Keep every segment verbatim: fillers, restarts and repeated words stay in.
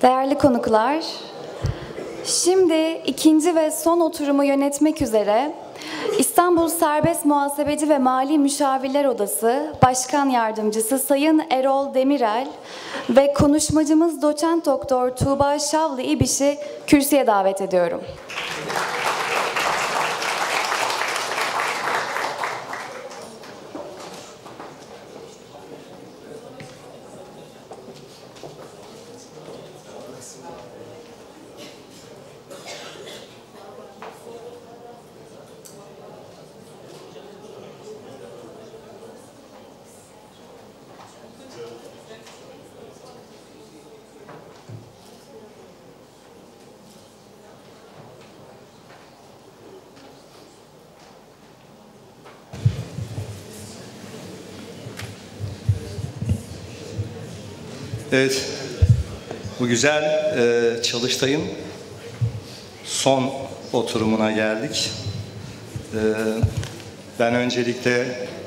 Değerli konuklar, şimdi ikinci ve son oturumu yönetmek üzere İstanbul Serbest Muhasebeci ve Mali Müşavirler Odası Başkan Yardımcısı Sayın Erol Demirel ve konuşmacımız Doçent Doktor Tuğba Şavlı İbiş'i kürsüye davet ediyorum. Evet, bu güzel e, çalıştayın son oturumuna geldik. E, ben öncelikle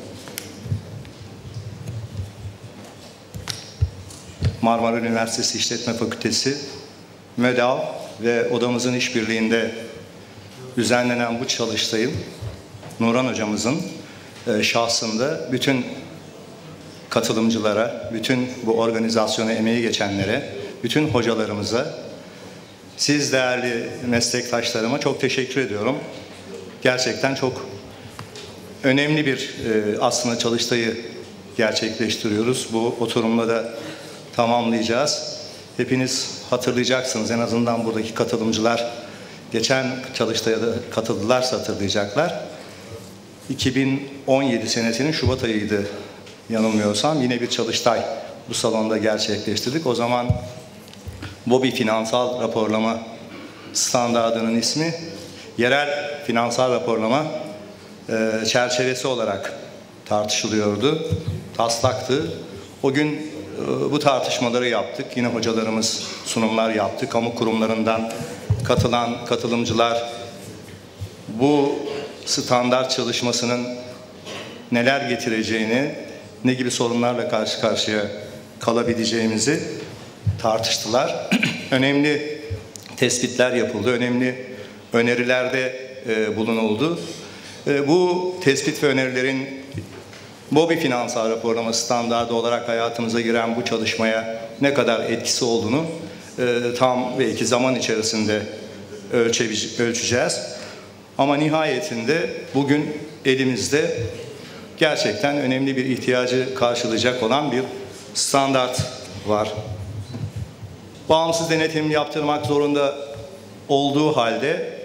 Marmara Üniversitesi İşletme Fakültesi, MEDAV ve odamızın işbirliğinde düzenlenen bu çalıştayın Nurhan hocamızın e, şahsında bütün katılımcılara, bütün bu organizasyona emeği geçenlere, bütün hocalarımıza, siz değerli meslektaşlarıma çok teşekkür ediyorum. Gerçekten çok önemli bir e, aslında çalıştayı gerçekleştiriyoruz. Bu oturumla da tamamlayacağız. Hepiniz hatırlayacaksınız, en azından buradaki katılımcılar geçen çalıştaya da katıldılarsa hatırlayacaklar. iki bin on yedi senesinin Şubat ayıydı yanılmıyorsam, yine bir çalıştay bu salonda gerçekleştirdik. O zaman BOBİ Finansal Raporlama Standardı'nın ismi yerel finansal raporlama e, çerçevesi olarak tartışılıyordu, taslaktı. O gün e, bu tartışmaları yaptık. Yine hocalarımız sunumlar yaptı. Kamu kurumlarından katılan katılımcılar bu standart çalışmasının neler getireceğini, ne gibi sorunlarla karşı karşıya kalabileceğimizi tartıştılar. Önemli tespitler yapıldı, önemli önerilerde e, bulunuldu. E, bu tespit ve önerilerin BOBİ Finansal Raporlama Standardı olarak hayatımıza giren bu çalışmaya ne kadar etkisi olduğunu e, tam belki zaman içerisinde ölçeceğiz. Ama nihayetinde bugün elimizde gerçekten önemli bir ihtiyacı karşılayacak olan bir standart var. Bağımsız denetim yaptırmak zorunda olduğu halde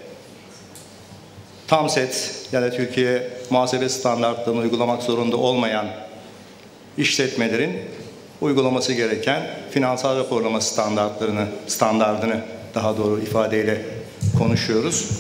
TAMSET yani Türkiye Muhasebe Standartlarını uygulamak zorunda olmayan işletmelerin uygulaması gereken finansal raporlama standartlarını, standardını daha doğru ifadeyle konuşuyoruz.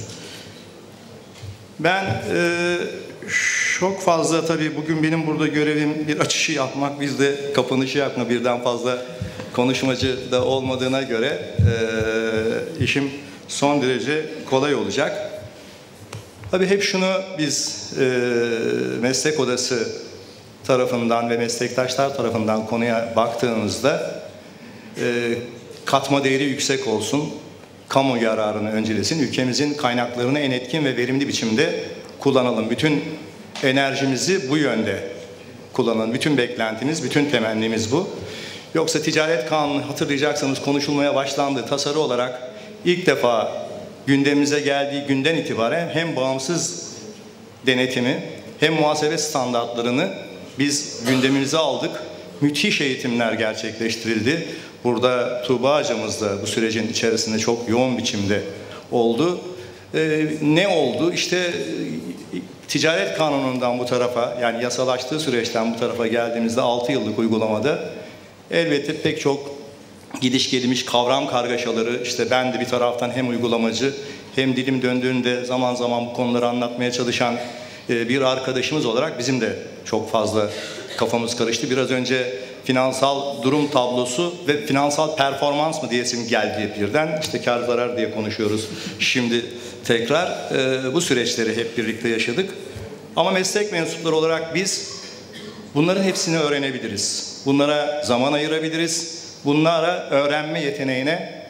Ben e, çok fazla tabii bugün benim burada görevim bir açışı yapmak, biz de kapanışı yapma, birden fazla konuşmacı da olmadığına göre e, işim son derece kolay olacak. Tabii hep şunu biz e, meslek odası tarafından ve meslektaşlar tarafından konuya baktığımızda e, katma değeri yüksek olsun, kamu yararını öncelesin, ülkemizin kaynaklarını en etkin ve verimli biçimde kullanalım. Bütün enerjimizi bu yönde kullanalım. Bütün beklentimiz, bütün temennimiz bu. Yoksa ticaret kanunu hatırlayacaksanız konuşulmaya başlandı. Tasarı olarak ilk defa gündemimize geldiği günden itibaren hem bağımsız denetimi hem muhasebe standartlarını biz gündemimize aldık. Müthiş eğitimler gerçekleştirildi. Burada Tuğba hocamız da bu sürecin içerisinde çok yoğun biçimde oldu. Ee, ne oldu? İşte ticaret kanunundan bu tarafa, yani yasalaştığı süreçten bu tarafa geldiğimizde altı yıllık uygulamada elbette pek çok gidiş gelmiş kavram kargaşaları, işte ben de bir taraftan hem uygulamacı hem dilim döndüğünde zaman zaman bu konuları anlatmaya çalışan bir arkadaşımız olarak bizim de çok fazla kafamız karıştı. Biraz önce finansal durum tablosu ve finansal performans mı diyesim geldi birden. İşte kar zarar diye konuşuyoruz şimdi tekrar. E, bu süreçleri hep birlikte yaşadık. Ama meslek mensupları olarak biz bunların hepsini öğrenebiliriz. Bunlara zaman ayırabiliriz. Bunlara öğrenme yeteneğine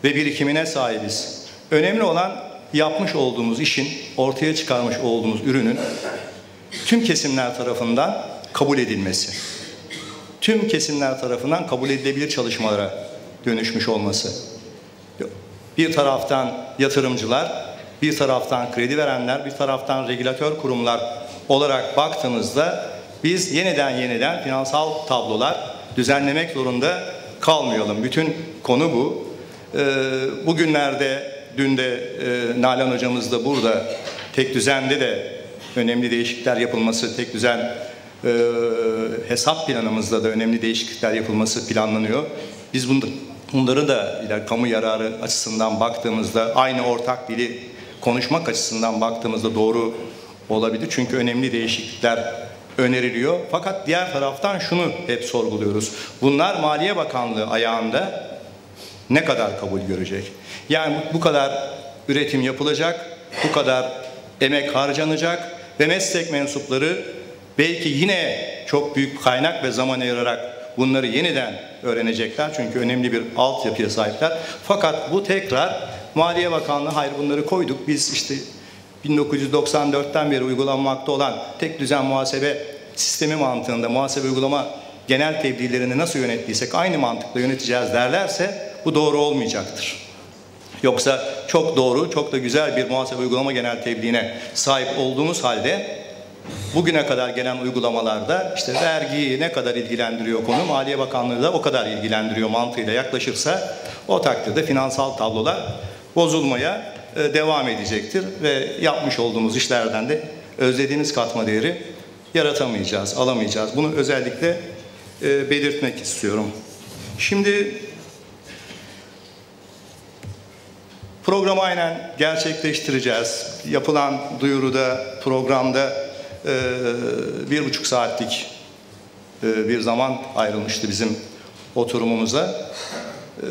ve birikimine sahibiz. Önemli olan yapmış olduğumuz işin, ortaya çıkarmış olduğumuz ürünün tüm kesimler tarafından kabul edilmesi. Tüm kesimler tarafından kabul edilebilir çalışmalara dönüşmüş olması. Bir taraftan yatırımcılar, bir taraftan kredi verenler, bir taraftan regülatör kurumlar olarak baktığımızda biz yeniden yeniden finansal tablolar düzenlemek zorunda kalmayalım. Bütün konu bu. Bugünlerde, dün de Nalan hocamız da burada, tek düzende de önemli değişiklikler yapılması, tek düzen hesap planımızda da önemli değişiklikler yapılması planlanıyor. Biz bunları da iler kamu yararı açısından baktığımızda, aynı ortak dili konuşmak açısından baktığımızda doğru olabilir. Çünkü önemli değişiklikler öneriliyor. Fakat diğer taraftan şunu hep sorguluyoruz. Bunlar Maliye Bakanlığı ayağında ne kadar kabul görecek? Yani bu kadar üretim yapılacak, bu kadar emek harcanacak ve meslek mensupları belki yine çok büyük kaynak ve zaman ayırarak bunları yeniden öğrenecekler. Çünkü önemli bir altyapıya sahipler. Fakat bu tekrar Maliye Bakanlığı, hayır bunları koyduk. Biz işte bin dokuz yüz doksan dörtten beri uygulanmakta olan tek düzen muhasebe sistemi mantığında muhasebe uygulama genel tebliğlerini nasıl yönettiysek aynı mantıkla yöneteceğiz derlerse bu doğru olmayacaktır. Yoksa çok doğru, çok da güzel bir muhasebe uygulama genel tebliğine sahip olduğumuz halde bugüne kadar gelen uygulamalarda işte vergiyi ne kadar ilgilendiriyor konu, Maliye Bakanlığı da o kadar ilgilendiriyor mantığıyla yaklaşırsa o takdirde finansal tablolar bozulmaya devam edecektir ve yapmış olduğumuz işlerden de özlediğimiz katma değeri yaratamayacağız, alamayacağız. Bunu özellikle e, belirtmek istiyorum. Şimdi programı aynen gerçekleştireceğiz. Yapılan duyuruda, programda e, bir buçuk saatlik e, bir zaman ayrılmıştı bizim oturumumuza. E,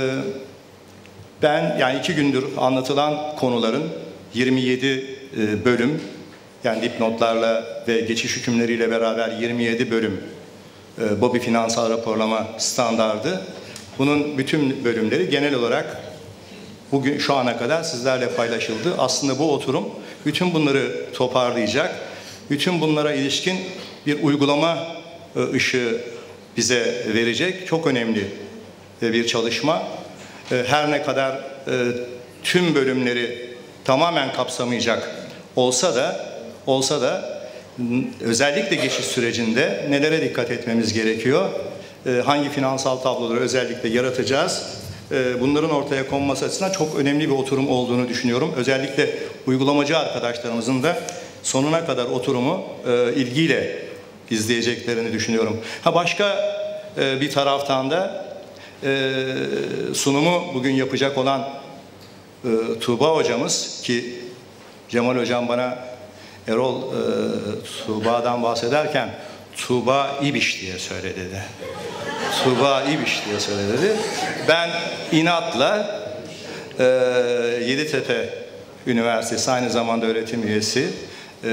ben yani iki gündür anlatılan konuların yirmi yedi e, bölüm, yani dipnotlarla ve geçiş hükümleriyle beraber yirmi yedi bölüm e, BOBİ finansal raporlama standardı. Bunun bütün bölümleri genel olarak bugün şu ana kadar sizlerle paylaşıldı. Aslında bu oturum bütün bunları toparlayacak, bütün bunlara ilişkin bir uygulama e, ışığı bize verecek çok önemli e, bir çalışma. E, her ne kadar e, tüm bölümleri tamamen kapsamayacak olsa da olsa da özellikle geçiş sürecinde nelere dikkat etmemiz gerekiyor? E, hangi finansal tabloları özellikle yaratacağız? E, bunların ortaya konması açısından çok önemli bir oturum olduğunu düşünüyorum. Özellikle uygulamacı arkadaşlarımızın da sonuna kadar oturumu e, ilgiyle izleyeceklerini düşünüyorum. Ha başka e, bir taraftan da e, sunumu bugün yapacak olan e, Tuğba hocamız, ki Cemal hocam bana Erol e, Tuğba'dan bahsederken Tuğba İbiş diye söyledi de. Tuğba İbiş diye söyledi. Ben inatla e, Yeditepe Üniversitesi aynı zamanda öğretim üyesi e,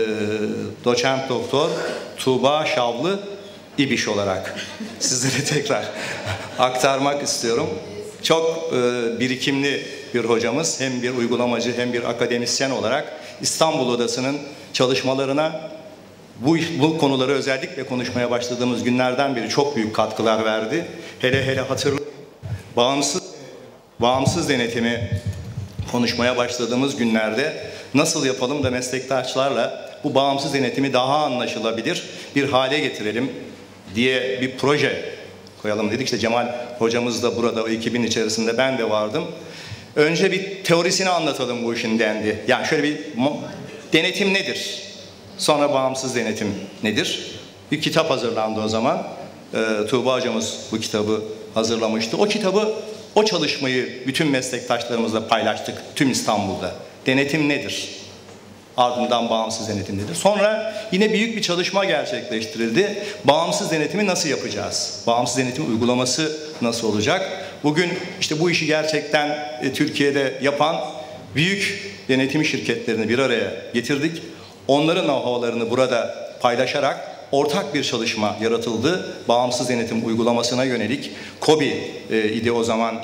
doçent doktor Tuğba Şavlı İbiş olarak sizlere tekrar aktarmak istiyorum. Çok e, birikimli bir hocamız, hem bir uygulamacı hem bir akademisyen olarak İstanbul Odası'nın çalışmalarına bu, bu konuları özellikle konuşmaya başladığımız günlerden beri çok büyük katkılar verdi. Hele hele hatırlayın, bağımsız, bağımsız denetimi konuşmaya başladığımız günlerde nasıl yapalım da meslektaşlarla bu bağımsız denetimi daha anlaşılabilir bir hale getirelim diye bir proje koyalım dedik. İşte Cemal hocamız da burada, o ekibin içerisinde ben de vardım. Önce bir teorisini anlatalım bu işin dendi. Yani şöyle bir denetim nedir? Sonra bağımsız denetim nedir? Bir kitap hazırlandı o zaman. Ee, Tuğba hocamız bu kitabı hazırlamıştı. O kitabı, o çalışmayı bütün meslektaşlarımızla paylaştık tüm İstanbul'da. Denetim nedir? Ardından bağımsız denetim nedir? Sonra yine büyük bir çalışma gerçekleştirildi. Bağımsız denetimi nasıl yapacağız? Bağımsız denetim uygulaması nasıl olacak? Bugün işte bu işi gerçekten e, Türkiye'de yapan büyük denetim şirketlerini bir araya getirdik. Onların know-how'larını burada paylaşarak ortak bir çalışma yaratıldı. Bağımsız denetim uygulamasına yönelik KOBİ e, idi o zaman. E,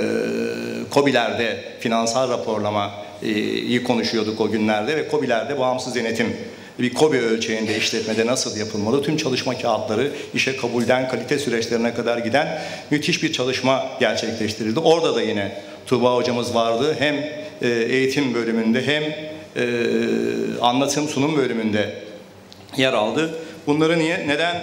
KOBİ'lerde finansal raporlama e, iyi konuşuyorduk o günlerde ve KOBİ'lerde bağımsız denetim bir KOBİ ölçeğinde işletmede nasıl yapılmalı? Tüm çalışma kağıtları işe kabulden kalite süreçlerine kadar giden müthiş bir çalışma gerçekleştirildi. Orada da yine Tuğba hocamız vardı. Hem e, eğitim bölümünde hem e, anlatım sunum bölümünde yer aldı. Bunları niye, neden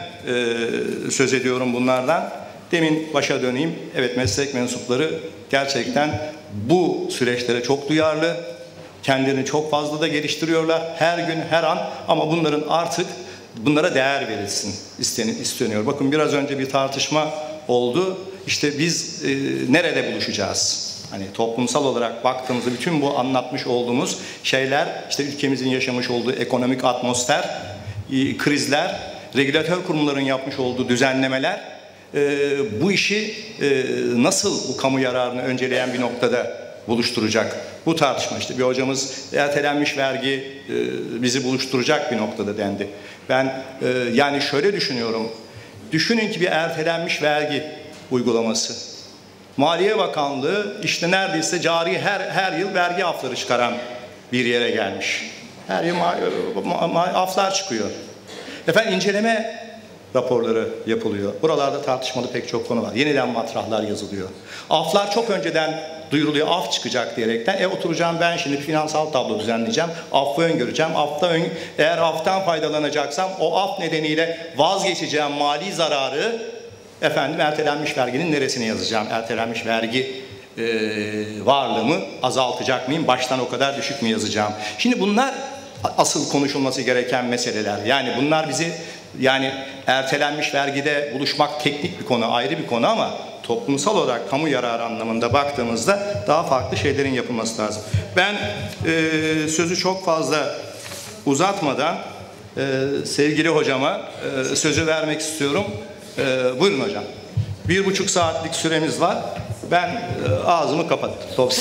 e, söz ediyorum bunlardan? Demin başa döneyim. Evet, meslek mensupları gerçekten bu süreçlere çok duyarlı. Kendilerini çok fazla da geliştiriyorlar her gün, her an, ama bunların artık bunlara değer verilsin isteniyor. Bakın biraz önce bir tartışma oldu. İşte biz e, nerede buluşacağız? Hani toplumsal olarak baktığımızda bütün bu anlatmış olduğumuz şeyler, işte ülkemizin yaşamış olduğu ekonomik atmosfer, e, krizler, regülatör kurumların yapmış olduğu düzenlemeler, e, bu işi e, nasıl bu kamu yararını önceleyen bir noktada buluşturacak? Bu tartışma, işte bir hocamız ertelenmiş vergi e, bizi buluşturacak bir noktada dendi. Ben e, yani şöyle düşünüyorum. Düşünün ki bir ertelenmiş vergi uygulaması. Maliye Bakanlığı işte neredeyse cari her her yıl vergi afları çıkaran bir yere gelmiş. Her yıl aflar çıkıyor. Efendim inceleme raporları yapılıyor. Buralarda tartışmalı pek çok konu var. Yeniden matrahlar yazılıyor. Aflar çok önceden duyuruluyor, af çıkacak diyerekten. E oturacağım ben şimdi bir finansal tablo düzenleyeceğim. Affı öngöreceğim. Afta ön, eğer aftan faydalanacaksam o af nedeniyle vazgeçeceğim mali zararı, efendim ertelenmiş verginin neresine yazacağım? Ertelenmiş vergi e, varlığımı azaltacak mıyım? Baştan o kadar düşük mü yazacağım? Şimdi bunlar asıl konuşulması gereken meseleler. Yani bunlar bizi, yani ertelenmiş vergide buluşmak teknik bir konu, ayrı bir konu, ama toplumsal olarak kamu yararı anlamında baktığımızda daha farklı şeylerin yapılması lazım. Ben e, sözü çok fazla uzatmadan e, sevgili hocama e, sözü vermek istiyorum. E, buyurun hocam. Bir buçuk saatlik süremiz var. Ben e, ağzımı kapattım.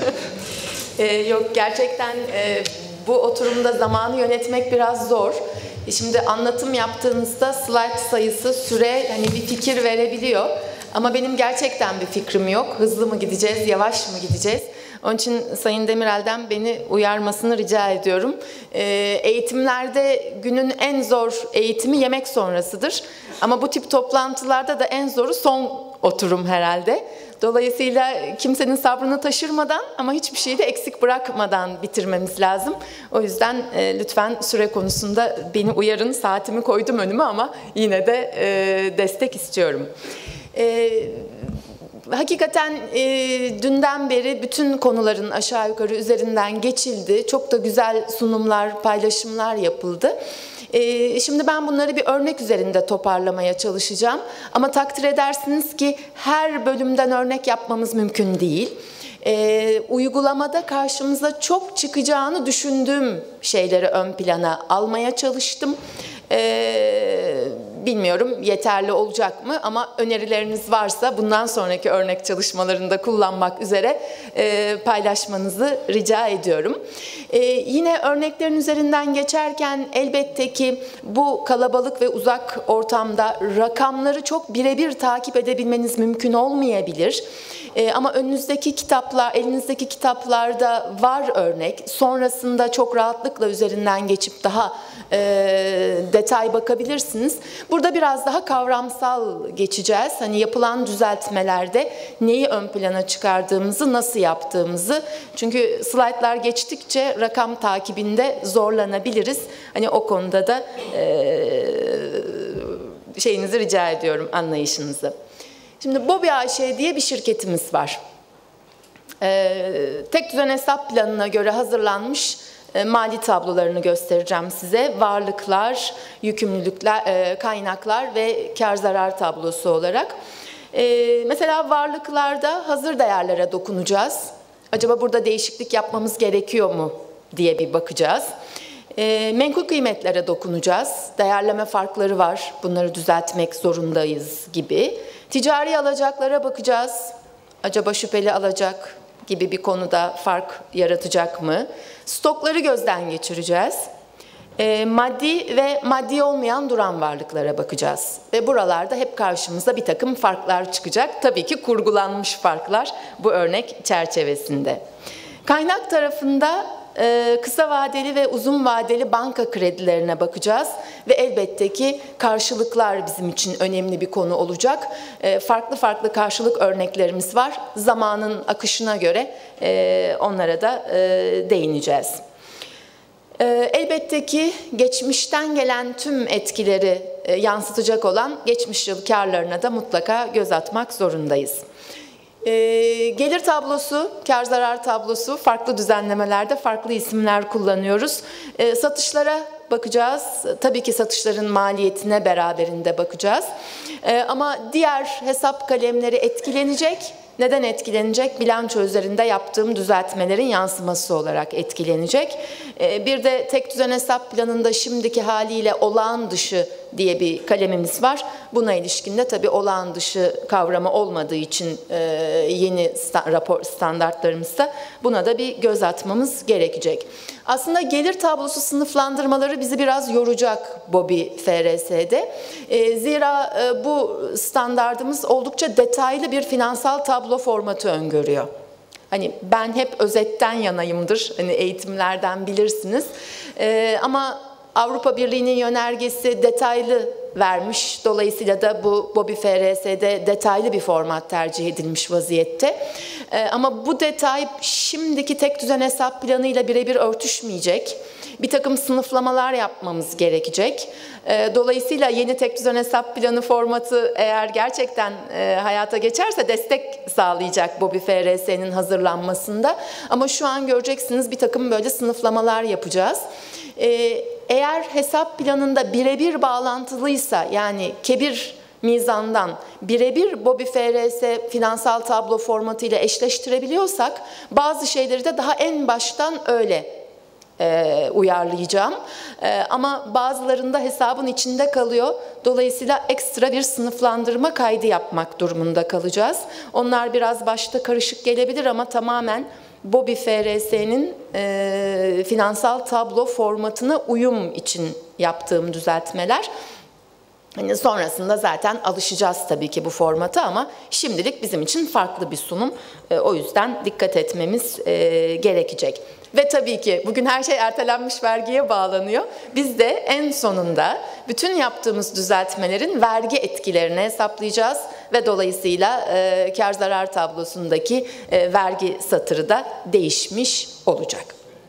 e, yok gerçekten e, bu oturumda zamanı yönetmek biraz zor. Şimdi anlatım yaptığınızda slide sayısı, süre hani bir fikir verebiliyor. Ama benim gerçekten bir fikrim yok. Hızlı mı gideceğiz, yavaş mı gideceğiz? Onun için Sayın Demirel'den beni uyarmasını rica ediyorum. Ee, eğitimlerde günün en zor eğitimi yemek sonrasıdır. Ama bu tip toplantılarda da en zoru son oturum herhalde. Dolayısıyla kimsenin sabrını taşırmadan ama hiçbir şeyi de eksik bırakmadan bitirmemiz lazım. O yüzden e, lütfen süre konusunda beni uyarın. Saatimi koydum önüme ama yine de e, destek istiyorum. E, hakikaten e, dünden beri bütün konuların aşağı yukarı üzerinden geçildi. Çok da güzel sunumlar, paylaşımlar yapıldı. Ee, şimdi ben bunları bir örnek üzerinde toparlamaya çalışacağım. Ama takdir edersiniz ki her bölümden örnek yapmamız mümkün değil. Ee, uygulamada karşımıza çok çıkacağını düşündüğüm şeyleri ön plana almaya çalıştım. Ee, bilmiyorum yeterli olacak mı, ama önerileriniz varsa bundan sonraki örnek çalışmalarında kullanmak üzere e, paylaşmanızı rica ediyorum. E, yine örneklerin üzerinden geçerken elbette ki bu kalabalık ve uzak ortamda rakamları çok birebir takip edebilmeniz mümkün olmayabilir. E, ama önünüzdeki kitaplar, elinizdeki kitaplarda var örnek. Sonrasında çok rahatlıkla üzerinden geçip daha e, detay bakabilirsiniz. Burada biraz daha kavramsal geçeceğiz. Hani yapılan düzeltmelerde neyi ön plana çıkardığımızı, nasıl yaptığımızı. Çünkü slaytlar geçtikçe rakam takibinde zorlanabiliriz. Hani o konuda da e, şeyinizi rica ediyorum, anlayışınızı. Şimdi Bobi A Ş diye bir şirketimiz var. Ee, tek düzen hesap planına göre hazırlanmış e, mali tablolarını göstereceğim size. Varlıklar, yükümlülükler, e, kaynaklar ve kar zarar tablosu olarak. E, mesela varlıklarda hazır değerlere dokunacağız. Acaba burada değişiklik yapmamız gerekiyor mu diye bir bakacağız. E, menkul kıymetlere dokunacağız. Değerleme farkları var. Bunları düzeltmek zorundayız gibi. Ticari alacaklara bakacağız. Acaba şüpheli alacak gibi bir konuda fark yaratacak mı? Stokları gözden geçireceğiz. E, maddi ve maddi olmayan duran varlıklara bakacağız. Ve buralarda hep karşımıza bir takım farklar çıkacak. Tabii ki kurgulanmış farklar bu örnek çerçevesinde. Kaynak tarafında e, kısa vadeli ve uzun vadeli banka kredilerine bakacağız. Ve elbette ki karşılıklar bizim için önemli bir konu olacak. E, farklı farklı karşılık örneklerimiz var. Zamanın akışına göre e, onlara da e, değineceğiz. Elbette ki geçmişten gelen tüm etkileri yansıtacak olan geçmiş yıl kârlarına da mutlaka göz atmak zorundayız. Gelir tablosu, kâr zarar tablosu farklı düzenlemelerde farklı isimler kullanıyoruz. Satışlara bakacağız. Tabii ki satışların maliyetine beraberinde bakacağız. Ama diğer hesap kalemleri etkilenecek. Neden etkilenecek? Bilanço üzerinde yaptığım düzeltmelerin yansıması olarak etkilenecek. Bir de tek düzen hesap planında şimdiki haliyle olağan dışı diye bir kalemimiz var. Buna ilişkin de tabii olağan dışı kavramı olmadığı için yeni rapor standartlarımızda buna da bir göz atmamız gerekecek. Aslında gelir tablosu sınıflandırmaları bizi biraz yoracak BOBİ F R S'de. Zira bu standardımız oldukça detaylı bir finansal tablo formatı öngörüyor. Hani ben hep özetten yanayımdır, hani eğitimlerden bilirsiniz. Ee, ama Avrupa Birliği'nin yönergesi detaylı vermiş. Dolayısıyla da bu BOBİ F R S'de detaylı bir format tercih edilmiş vaziyette. Ee, ama bu detay şimdiki tek düzen hesap planıyla birebir örtüşmeyecek. Bir takım sınıflamalar yapmamız gerekecek. Dolayısıyla yeni tek düzen hesap planı formatı eğer gerçekten hayata geçerse destek sağlayacak BOBİ F R S'nin hazırlanmasında. Ama şu an göreceksiniz bir takım böyle sınıflamalar yapacağız. Eğer hesap planında birebir bağlantılıysa, yani kebir mizandan birebir BOBİ F R S finansal tablo formatı ile eşleştirebiliyorsak bazı şeyleri de daha en baştan öyle E, uyarlayacağım. E, ama bazılarında hesabın içinde kalıyor. Dolayısıyla ekstra bir sınıflandırma kaydı yapmak durumunda kalacağız. Onlar biraz başta karışık gelebilir ama tamamen BOBİ F R S'nin e, finansal tablo formatına uyum için yaptığım düzeltmeler. Yani sonrasında zaten alışacağız tabii ki bu formata ama şimdilik bizim için farklı bir sunum. E, o yüzden dikkat etmemiz e, gerekecek. Ve tabii ki bugün her şey ertelenmiş vergiye bağlanıyor. Biz de en sonunda bütün yaptığımız düzeltmelerin vergi etkilerini hesaplayacağız ve dolayısıyla e, kar zarar tablosundaki e, vergi satırı da değişmiş olacak.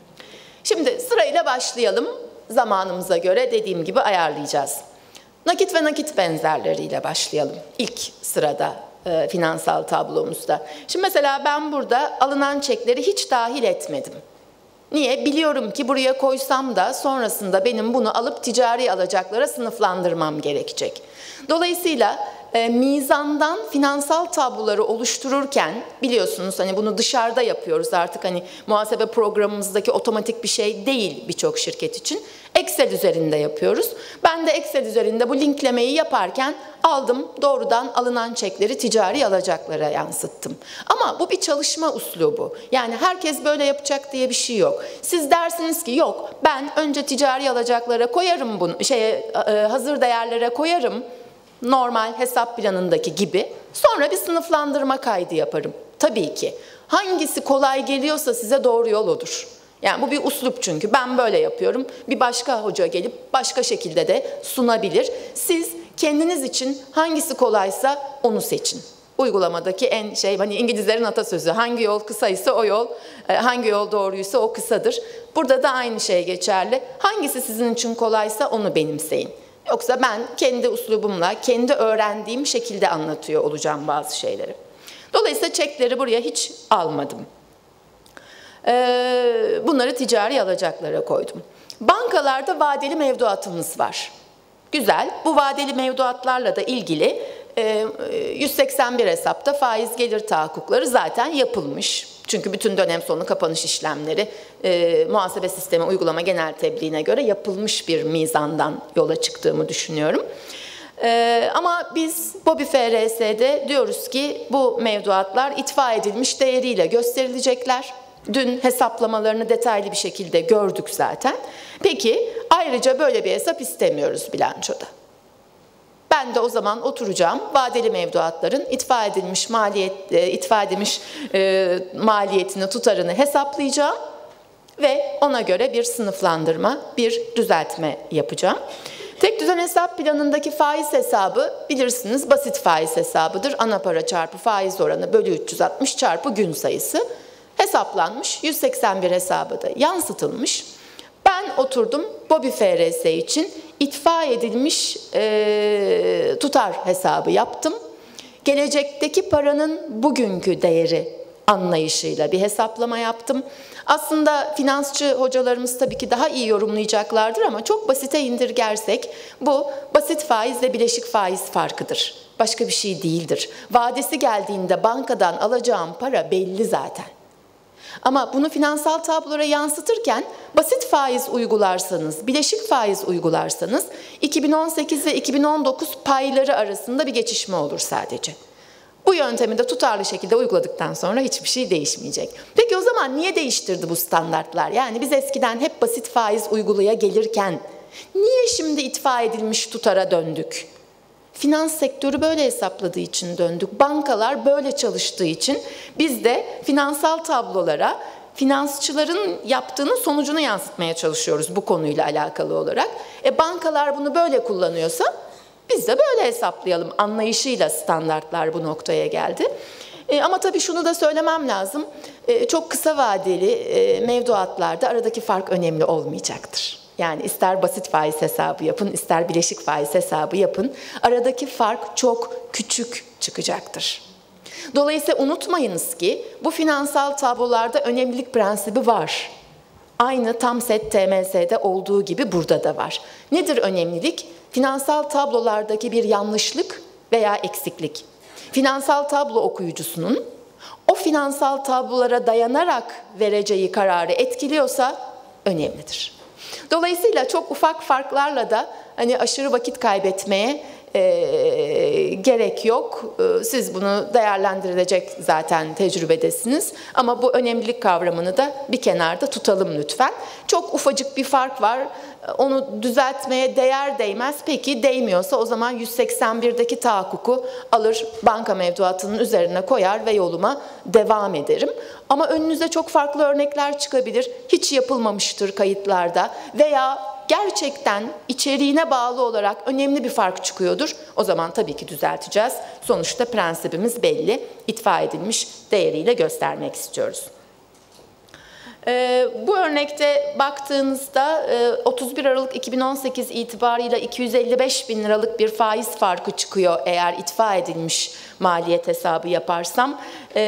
Şimdi sırayla başlayalım. Zamanımıza göre dediğim gibi ayarlayacağız. Nakit ve nakit benzerleriyle başlayalım. İlk sırada e, finansal tablomuzda. Şimdi mesela ben burada alınan çekleri hiç dahil etmedim. Niye? Biliyorum ki buraya koysam da sonrasında benim bunu alıp ticari alacaklara sınıflandırmam gerekecek. Dolayısıyla e, mizandan finansal tabloları oluştururken biliyorsunuz hani bunu dışarıda yapıyoruz artık, hani muhasebe programımızdaki otomatik bir şey değil birçok şirket için. Excel üzerinde yapıyoruz. Ben de Excel üzerinde bu linklemeyi yaparken aldım, doğrudan alınan çekleri ticari alacaklara yansıttım. Ama bu bir çalışma uslubu. Yani herkes böyle yapacak diye bir şey yok. Siz dersiniz ki yok, ben önce ticari alacaklara koyarım bunu, şeye, hazır değerlere koyarım. Normal hesap planındaki gibi. Sonra bir sınıflandırma kaydı yaparım. Tabii ki. Hangisi kolay geliyorsa size doğru yol odur. Yani bu bir uslup çünkü. Ben böyle yapıyorum. Bir başka hoca gelip başka şekilde de sunabilir. Siz kendiniz için hangisi kolaysa onu seçin. Uygulamadaki en şey, hani İngilizlerin atasözü, hangi yol kısaysa o yol, hangi yol doğruysa o kısadır. Burada da aynı şey geçerli. Hangisi sizin için kolaysa onu benimseyin. Yoksa ben kendi uslubumla, kendi öğrendiğim şekilde anlatıyor olacağım bazı şeyleri. Dolayısıyla çekleri buraya hiç almadım. Bunları ticari alacaklara koydum. Bankalarda vadeli mevduatımız var. Güzel. Bu vadeli mevduatlarla da ilgili yüz seksen bir hesapta faiz gelir tahakkukları zaten yapılmış. Çünkü bütün dönem sonu kapanış işlemleri e, muhasebe sistemi uygulama genel tebliğine göre yapılmış bir mizandan yola çıktığımı düşünüyorum. E, ama biz BOBİ F R S'de diyoruz ki bu mevduatlar itfa edilmiş değeriyle gösterilecekler. Dün hesaplamalarını detaylı bir şekilde gördük zaten. Peki Ayrıca böyle bir hesap istemiyoruz bilançoda. Ben de o zaman oturacağım, vadeli mevduatların itfa edilmiş maliyet, itfa edilmiş e, maliyetini, tutarını hesaplayacağım ve ona göre bir sınıflandırma, bir düzeltme yapacağım. Tek düzen hesap planındaki faiz hesabı bilirsiniz basit faiz hesabıdır. Ana para çarpı faiz oranı bölü üç yüz altmış çarpı gün sayısı hesaplanmış. yüz seksen bir hesabı da yansıtılmış. Ben oturdum BOBİ F R S için itfa edilmiş e, tutar hesabı yaptım. Gelecekteki paranın bugünkü değeri anlayışıyla bir hesaplama yaptım. Aslında finansçı hocalarımız tabii ki daha iyi yorumlayacaklardır ama çok basite indirgersek bu basit faizle bileşik faiz farkıdır. Başka bir şey değildir. Vadesi geldiğinde bankadan alacağım para belli zaten. Ama bunu finansal tablolara yansıtırken basit faiz uygularsanız, bileşik faiz uygularsanız iki bin on sekiz ve iki bin on dokuz payları arasında bir geçişme olur sadece. Bu yöntemi de tutarlı şekilde uyguladıktan sonra hiçbir şey değişmeyecek. Peki o zaman niye değiştirdi bu standartlar? Yani biz eskiden hep basit faiz uygulaya gelirken niye şimdi itfa edilmiş tutara döndük? Finans sektörü böyle hesapladığı için döndük. Bankalar böyle çalıştığı için biz de finansal tablolara finansçıların yaptığının sonucunu yansıtmaya çalışıyoruz bu konuyla alakalı olarak. E bankalar bunu böyle kullanıyorsa biz de böyle hesaplayalım anlayışıyla standartlar bu noktaya geldi. E, ama tabii şunu da söylemem lazım. E, çok kısa vadeli e, mevduatlarda aradaki fark önemli olmayacaktır. Yani ister basit faiz hesabı yapın, ister bileşik faiz hesabı yapın. Aradaki fark çok küçük çıkacaktır. Dolayısıyla unutmayınız ki bu finansal tablolarda önemlilik prensibi var. Aynı TAMSET T M S'de olduğu gibi burada da var. Nedir önemlilik? Finansal tablolardaki bir yanlışlık veya eksiklik. Finansal tablo okuyucusunun o finansal tablolara dayanarak vereceği kararı etkiliyorsa önemlidir. Dolayısıyla çok ufak farklarla da hani aşırı vakit kaybetmeye e, gerek yok. E, siz bunu değerlendirecek zaten tecrübedesiniz. Ama bu önemlilik kavramını da bir kenarda tutalım lütfen. Çok ufacık bir fark var. Onu düzeltmeye değer değmez. Peki değmiyorsa o zaman yüz seksen birdeki tahakkuku alır banka mevduatının üzerine koyar ve yoluma devam ederim. Ama önünüze çok farklı örnekler çıkabilir. Hiç yapılmamıştır kayıtlarda veya gerçekten içeriğine bağlı olarak önemli bir fark çıkıyordur. O zaman tabii ki düzelteceğiz. Sonuçta prensibimiz belli. İtfa edilmiş değeriyle göstermek istiyoruz. Ee, bu örnekte baktığınızda e, otuz bir Aralık iki bin on sekiz itibarıyla iki yüz elli beş bin liralık bir faiz farkı çıkıyor eğer itfa edilmiş maliyet hesabı yaparsam.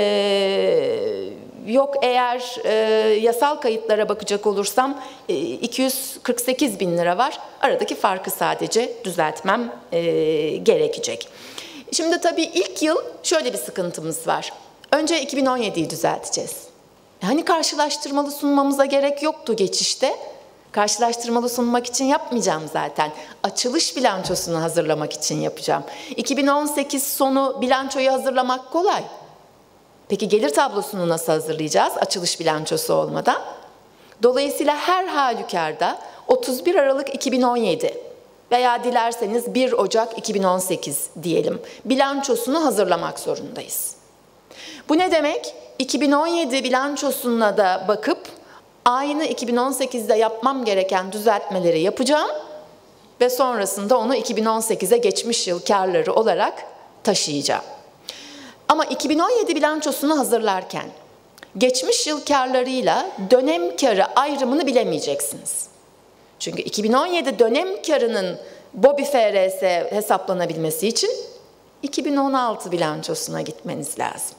Ee, yok eğer e, yasal kayıtlara bakacak olursam e, iki yüz kırk sekiz bin lira var. Aradaki farkı sadece düzeltmem e, gerekecek. Şimdi tabii ilk yıl şöyle bir sıkıntımız var. Önce iki bin on yediyi düzelteceğiz. Hani karşılaştırmalı sunmamıza gerek yoktu geçişte. Karşılaştırmalı sunmak için yapmayacağım zaten. Açılış bilançosunu hazırlamak için yapacağım. iki bin on sekiz sonu bilançoyu hazırlamak kolay. Peki gelir tablosunu nasıl hazırlayacağız açılış bilançosu olmadan? Dolayısıyla her halükarda otuz bir Aralık iki bin on yedi veya dilerseniz bir Ocak iki bin on sekiz diyelim bilançosunu hazırlamak zorundayız. Bu ne demek? iki bin on yedi bilançosuna da bakıp aynı iki bin on sekizde yapmam gereken düzeltmeleri yapacağım ve sonrasında onu iki bin on sekize geçmiş yıl kârları olarak taşıyacağım. Ama iki bin on yedi bilançosunu hazırlarken geçmiş yıl kârlarıyla dönem kârı ayrımını bilemeyeceksiniz. Çünkü iki bin on yedi dönem kârının BOBİ F R S hesaplanabilmesi için iki bin on altı bilançosuna gitmeniz lazım.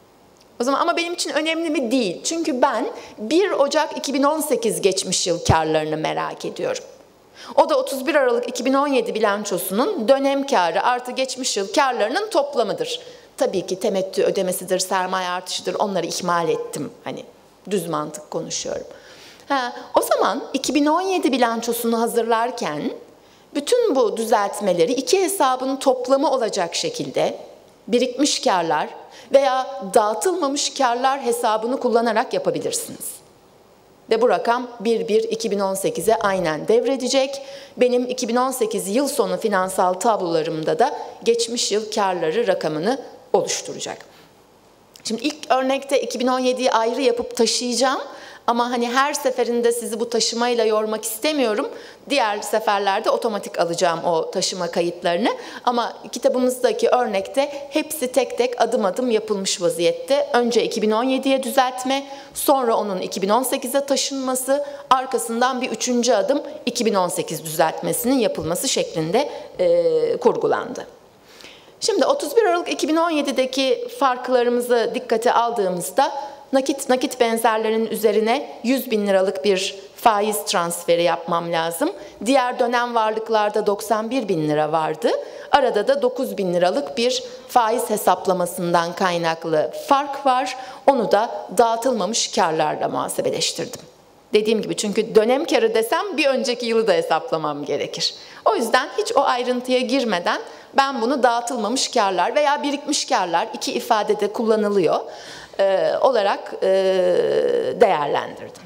O zaman ama benim için önemli mi? Değil. Çünkü ben bir Ocak iki bin on sekiz geçmiş yıl kârlarını merak ediyorum. O da otuz bir Aralık iki bin on yedi bilançosunun dönem kârı artı geçmiş yıl kârlarının toplamıdır. Tabii ki temettü ödemesidir, sermaye artışıdır. Onları ihmal ettim. Hani düz mantık konuşuyorum. Ha, o zaman iki bin on yedi bilançosunu hazırlarken bütün bu düzeltmeleri iki hesabın toplamı olacak şekilde birikmiş kârlar veya dağıtılmamış kârlar hesabını kullanarak yapabilirsiniz. ve bu rakam bir bir iki bin on sekize aynen devredecek. Benim iki bin on sekiz yıl sonu finansal tablolarımda da geçmiş yıl karları rakamını oluşturacak. Şimdi ilk örnekte iki bin on yediyi ayrı yapıp taşıyacağım. Ama hani her seferinde sizi bu taşımayla yormak istemiyorum. Diğer seferlerde otomatik alacağım o taşıma kayıtlarını. Ama kitabımızdaki örnekte hepsi tek tek adım adım yapılmış vaziyette. Önce iki bin on yediye düzeltme, sonra onun iki bin on sekize taşınması, arkasından bir üçüncü adım iki bin on sekiz düzeltmesinin yapılması şeklinde e, kurgulandı. Şimdi otuz bir Aralık iki bin on yedideki farklarımızı dikkate aldığımızda nakit nakit benzerlerinin üzerine yüz bin liralık bir faiz transferi yapmam lazım. Diğer dönem varlıklarda doksan bir bin lira vardı. Arada da dokuz bin liralık bir faiz hesaplamasından kaynaklı fark var. Onu da dağıtılmamış karlarla muhasebeleştirdim. Dediğim gibi çünkü dönem karı desem bir önceki yılı da hesaplamam gerekir. O yüzden hiç o ayrıntıya girmeden ben bunu dağıtılmamış karlar veya birikmiş karlar, iki ifadede kullanılıyor, e, olarak e, değerlendirdim.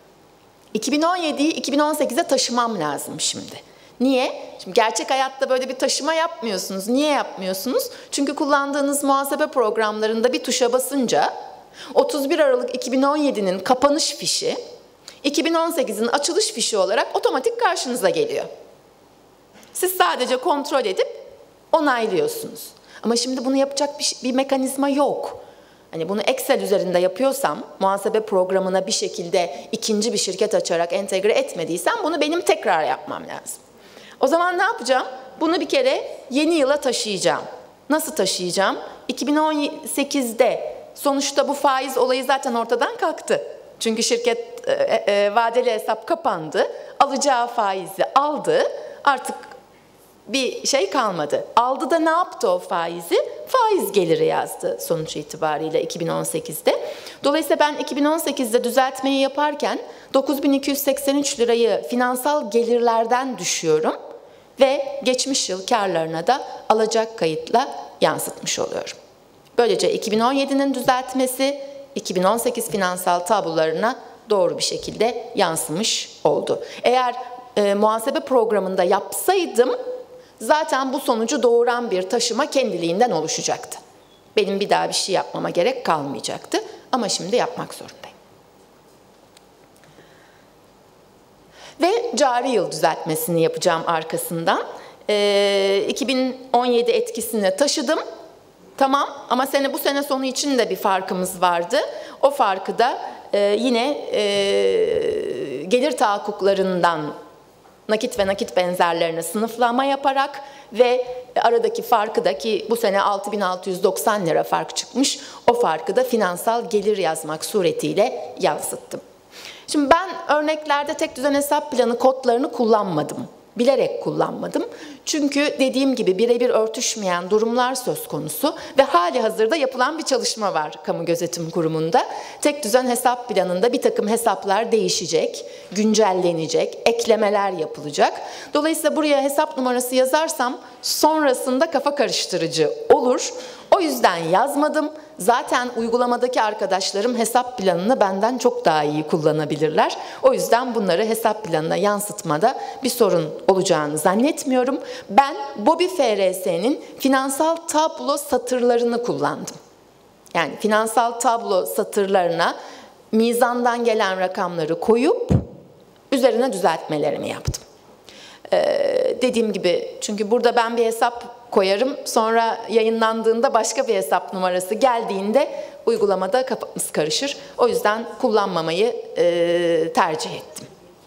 iki bin on yediyi iki bin on sekize taşımam lazım şimdi. Niye? Şimdi gerçek hayatta böyle bir taşıma yapmıyorsunuz. Niye yapmıyorsunuz? Çünkü kullandığınız muhasebe programlarında bir tuşa basınca otuz bir Aralık iki bin on yedinin kapanış fişi, iki bin on sekizin açılış fişi olarak otomatik karşınıza geliyor. Siz sadece kontrol edip onaylıyorsunuz. Ama şimdi bunu yapacak bir, bir mekanizma yok. Hani bunu Excel üzerinde yapıyorsam, muhasebe programına bir şekilde ikinci bir şirket açarak entegre etmediysem bunu benim tekrar yapmam lazım. O zaman ne yapacağım? Bunu bir kere yeni yıla taşıyacağım. Nasıl taşıyacağım? iki bin on sekizde sonuçta bu faiz olayı zaten ortadan kalktı. Çünkü şirket e, e, vadeli hesap kapandı, alacağı faizi aldı, artık bir şey kalmadı. Aldı da ne yaptı o faizi? Faiz geliri yazdı sonuç itibariyle iki bin on sekizde. Dolayısıyla ben iki bin on sekizde düzeltmeyi yaparken dokuz bin iki yüz seksen üç lirayı finansal gelirlerden düşüyorum ve geçmiş yıl karlarına da alacak kayıtla yansıtmış oluyorum. Böylece iki bin on yedinin düzeltmesi iki bin on sekiz finansal tablolarına doğru bir şekilde yansımış oldu. Eğer e, muhasebe programında yapsaydım zaten bu sonucu doğuran bir taşıma kendiliğinden oluşacaktı. Benim bir daha bir şey yapmama gerek kalmayacaktı. Ama şimdi yapmak zorundayım. Ve cari yıl düzeltmesini yapacağım arkasından. Ee, iki bin on yedi etkisini taşıdım. Tamam ama sene bu sene sonu için de bir farkımız vardı. O farkı da e, yine e, gelir tahakkuklarından nakit ve nakit benzerlerine sınıflama yaparak ve aradaki farkı da, ki bu sene altı bin altı yüz doksan lira fark çıkmış, o farkı da finansal gelir yazmak suretiyle yansıttım. Şimdi ben örneklerde tek düzen hesap planı kodlarını kullanmadım. Bilerek kullanmadım. Çünkü dediğim gibi birebir örtüşmeyen durumlar söz konusu ve hali hazırda yapılan bir çalışma var Kamu Gözetim Kurumu'nda. Tek düzen hesap planında bir takım hesaplar değişecek, güncellenecek, eklemeler yapılacak. Dolayısıyla buraya hesap numarası yazarsam sonrasında kafa karıştırıcı olur. O yüzden yazmadım. Zaten uygulamadaki arkadaşlarım hesap planını benden çok daha iyi kullanabilirler. O yüzden bunları hesap planına yansıtmada bir sorun olacağını zannetmiyorum. Ben Bobby F R S'nin finansal tablo satırlarını kullandım. Yani finansal tablo satırlarına mizandan gelen rakamları koyup üzerine düzeltmelerimi yaptım. Ee, dediğim gibi çünkü burada ben bir hesap koyarım, sonra yayınlandığında başka bir hesap numarası geldiğinde uygulamada kafamız karışır. O yüzden kullanmamayı e, tercih ettim.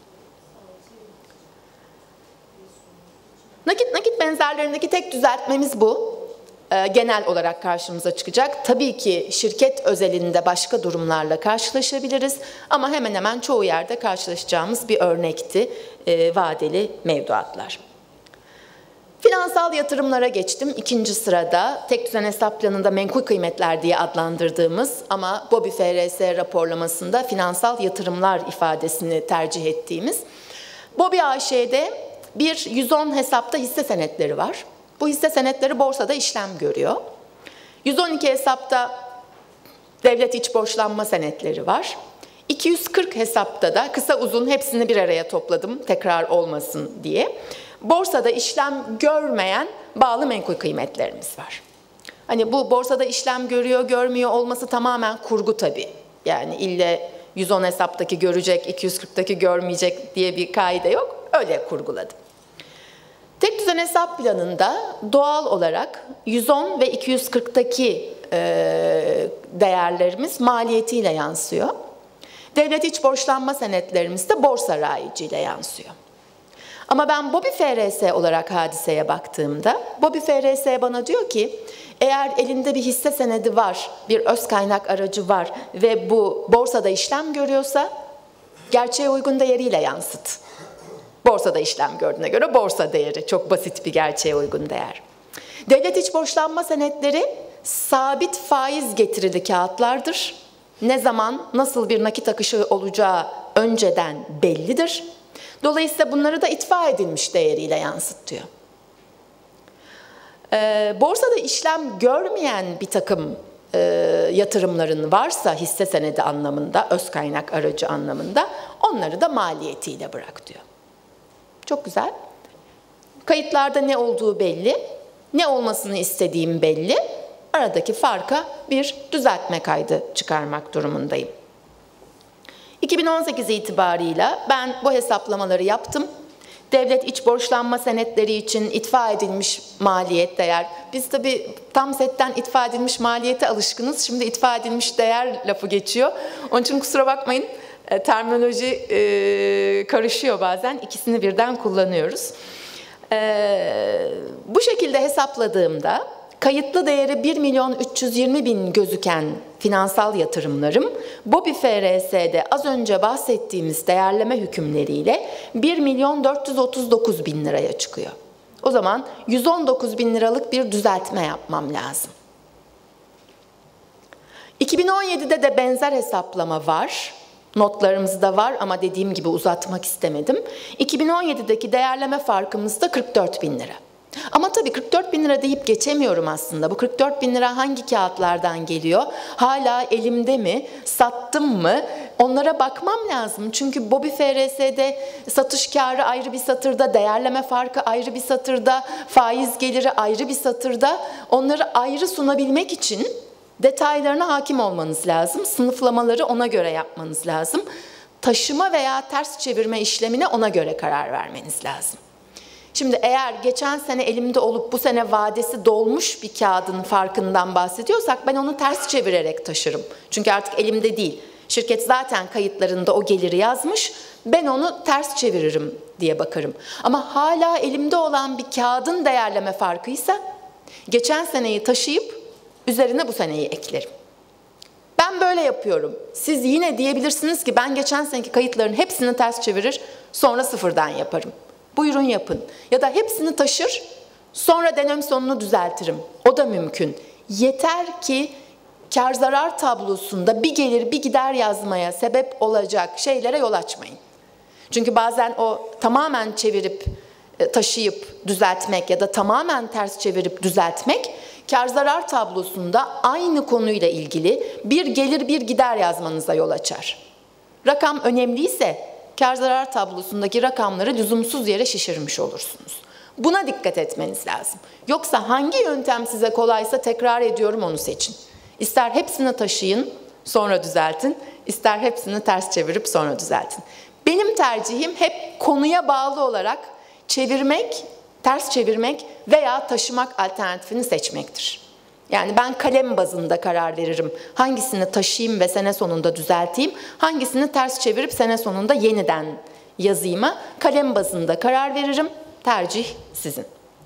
Nakit nakit benzerlerindeki tek düzeltmemiz bu. E, genel olarak karşımıza çıkacak. Tabii ki şirket özelinde başka durumlarla karşılaşabiliriz ama hemen hemen çoğu yerde karşılaşacağımız bir örnekti e, vadeli mevduatlar. Finansal yatırımlara geçtim. İkinci sırada tek düzen hesap planında menkul kıymetler diye adlandırdığımız ama Bobby F R S raporlamasında finansal yatırımlar ifadesini tercih ettiğimiz. Bobby A Ş'de bir yüz on hesapta hisse senetleri var. Bu hisse senetleri borsada işlem görüyor. yüz on iki hesapta devlet iç borçlanma senetleri var. iki yüz kırk hesapta da kısa uzun hepsini bir araya topladım tekrar olmasın diye. Borsada işlem görmeyen bağlı menkul kıymetlerimiz var. Hani bu borsada işlem görüyor görmüyor olması tamamen kurgu tabii. Yani ille yüz on hesaptaki görecek, iki yüz kırktaki görmeyecek diye bir kaide yok. Öyle kurguladım. Tek düzen hesap planında doğal olarak yüz on ve iki yüz kırktaki e, değerlerimiz maliyetiyle yansıyor. Devlet iç borçlanma senetlerimiz de borsa rayiciliğiyle yansıyor. Ama ben BOBİ F R S olarak hadiseye baktığımda, BOBİ F R S bana diyor ki, eğer elinde bir hisse senedi var, bir öz kaynak aracı var ve bu borsada işlem görüyorsa, gerçeğe uygun değeriyle yansıt. Borsada işlem gördüğüne göre borsa değeri, çok basit bir gerçeğe uygun değer. Devlet iç borçlanma senetleri sabit faiz getirili kağıtlardır. Ne zaman, nasıl bir nakit akışı olacağı önceden bellidir. Dolayısıyla bunları da itfa edilmiş değeriyle yansıtıyor. Ee, borsada işlem görmeyen bir takım e, yatırımların varsa hisse senedi anlamında, öz kaynak aracı anlamında onları da maliyetiyle bırak diyor. Çok güzel. Kayıtlarda ne olduğu belli, ne olmasını istediğim belli. Aradaki farka bir düzeltme kaydı çıkarmak durumundayım. iki bin on sekiz itibarıyla ben bu hesaplamaları yaptım. Devlet iç borçlanma senetleri için itfa edilmiş maliyet değer. Biz tabii tam setten itfa edilmiş maliyete alışkınız. Şimdi itfa edilmiş değer lafı geçiyor. Onun için kusura bakmayın, terminoloji e, karışıyor bazen. İkisini birden kullanıyoruz. E, bu şekilde hesapladığımda kayıtlı değeri bir milyon üç yüz yirmi bin gözüken finansal yatırımlarım BOBİ F R S'de az önce bahsettiğimiz değerleme hükümleriyle bir milyon dört yüz otuz dokuz bin liraya çıkıyor. O zaman yüz on dokuz bin liralık bir düzeltme yapmam lazım. iki bin on yedide de benzer hesaplama var. Notlarımızda var ama dediğim gibi uzatmak istemedim. iki bin on yedideki değerleme farkımız da kırk dört bin lira. Ama tabii kırk dört bin lira deyip geçemiyorum aslında. Bu kırk dört bin lira hangi kağıtlardan geliyor? Hala elimde mi? Sattım mı? Onlara bakmam lazım. Çünkü BOBİ F R S'de satış karı ayrı bir satırda, değerleme farkı ayrı bir satırda, faiz geliri ayrı bir satırda. Onları ayrı sunabilmek için detaylarına hakim olmanız lazım. Sınıflamaları ona göre yapmanız lazım. Taşıma veya ters çevirme işlemine ona göre karar vermeniz lazım. Şimdi eğer geçen sene elimde olup bu sene vadesi dolmuş bir kağıdın farkından bahsediyorsak ben onu ters çevirerek taşırım. Çünkü artık elimde değil. Şirket zaten kayıtlarında o geliri yazmış. Ben onu ters çeviririm diye bakarım. Ama hala elimde olan bir kağıdın değerleme farkıysa geçen seneyi taşıyıp üzerine bu seneyi eklerim. Ben böyle yapıyorum. Siz yine diyebilirsiniz ki ben geçen seneki kayıtların hepsini ters çevirir, sonra sıfırdan yaparım. Buyurun yapın. Ya da hepsini taşır, sonra dönem sonunu düzeltirim. O da mümkün. Yeter ki kar zarar tablosunda bir gelir bir gider yazmaya sebep olacak şeylere yol açmayın. Çünkü bazen o tamamen çevirip taşıyıp düzeltmek ya da tamamen ters çevirip düzeltmek kar zarar tablosunda aynı konuyla ilgili bir gelir bir gider yazmanıza yol açar. Rakam önemliyse kar zarar tablosundaki rakamları lüzumsuz yere şişirmiş olursunuz. Buna dikkat etmeniz lazım. Yoksa hangi yöntem size kolaysa tekrar ediyorum onu seçin. İster hepsini taşıyın sonra düzeltin, ister hepsini ters çevirip sonra düzeltin. Benim tercihim hep konuya bağlı olarak çevirmek, ters çevirmek veya taşımak alternatifini seçmektir. Yani ben kalem bazında karar veririm. Hangisini taşıyayım ve sene sonunda düzelteyim, hangisini ters çevirip sene sonunda yeniden yazayım'a kalem bazında karar veririm. Tercih sizin.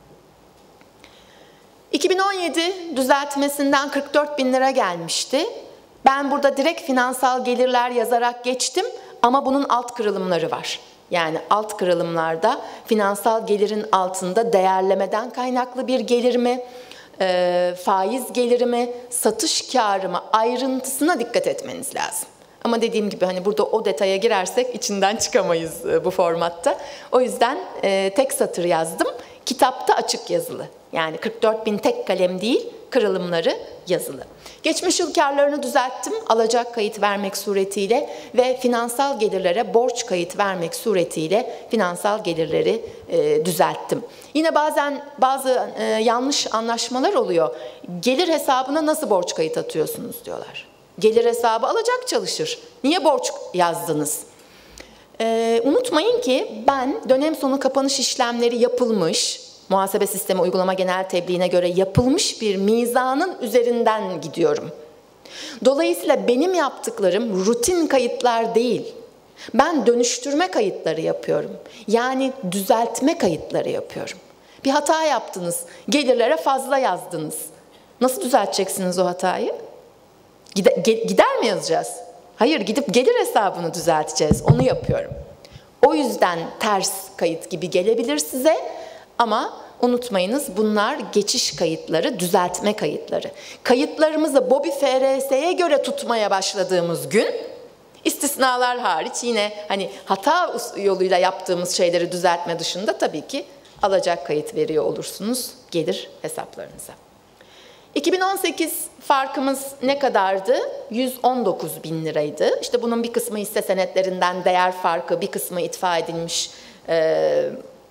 iki bin on yedi düzeltmesinden kırk dört bin lira gelmişti. Ben burada direkt finansal gelirler yazarak geçtim ama bunun alt kırılımları var. Yani alt kırılımlarda finansal gelirin altında değerlemeden kaynaklı bir gelir mi, e, faiz geliri mi, satış kârı mı ayrıntısına dikkat etmeniz lazım. Ama dediğim gibi hani burada o detaya girersek içinden çıkamayız e, bu formatta. O yüzden e, tek satır yazdım. Kitapta açık yazılı. Yani kırk dört bin tek kalem değil, kırılımları yazılı. Geçmiş yıl karlarını düzelttim alacak kayıt vermek suretiyle ve finansal gelirlere borç kayıt vermek suretiyle finansal gelirleri e, düzelttim. Yine bazen bazı e, yanlış anlaşmalar oluyor. Gelir hesabına nasıl borç kayıt atıyorsunuz diyorlar. Gelir hesabı alacak çalışır. Niye borç yazdınız? E, unutmayın ki ben dönem sonu kapanış işlemleri yapılmış, muhasebe sistemi uygulama genel tebliğine göre yapılmış bir mizanın üzerinden gidiyorum. Dolayısıyla benim yaptıklarım rutin kayıtlar değil. Ben dönüştürme kayıtları yapıyorum. Yani düzeltme kayıtları yapıyorum. Bir hata yaptınız, gelirlere fazla yazdınız. Nasıl düzelteceksiniz o hatayı? Gider, gider mi yazacağız? Hayır, gidip gelir hesabını düzelteceğiz. Onu yapıyorum. O yüzden ters kayıt gibi gelebilir size. Ama unutmayınız bunlar geçiş kayıtları, düzeltme kayıtları. Kayıtlarımızı BOBİ F R S'ye göre tutmaya başladığımız gün, istisnalar hariç yine hani hata yoluyla yaptığımız şeyleri düzeltme dışında tabii ki alacak kayıt veriyor olursunuz gelir hesaplarınıza. iki bin on sekiz farkımız ne kadardı? yüz on dokuz bin liraydı. İşte bunun bir kısmı hisse senetlerinden değer farkı, bir kısmı itfa edilmiş e,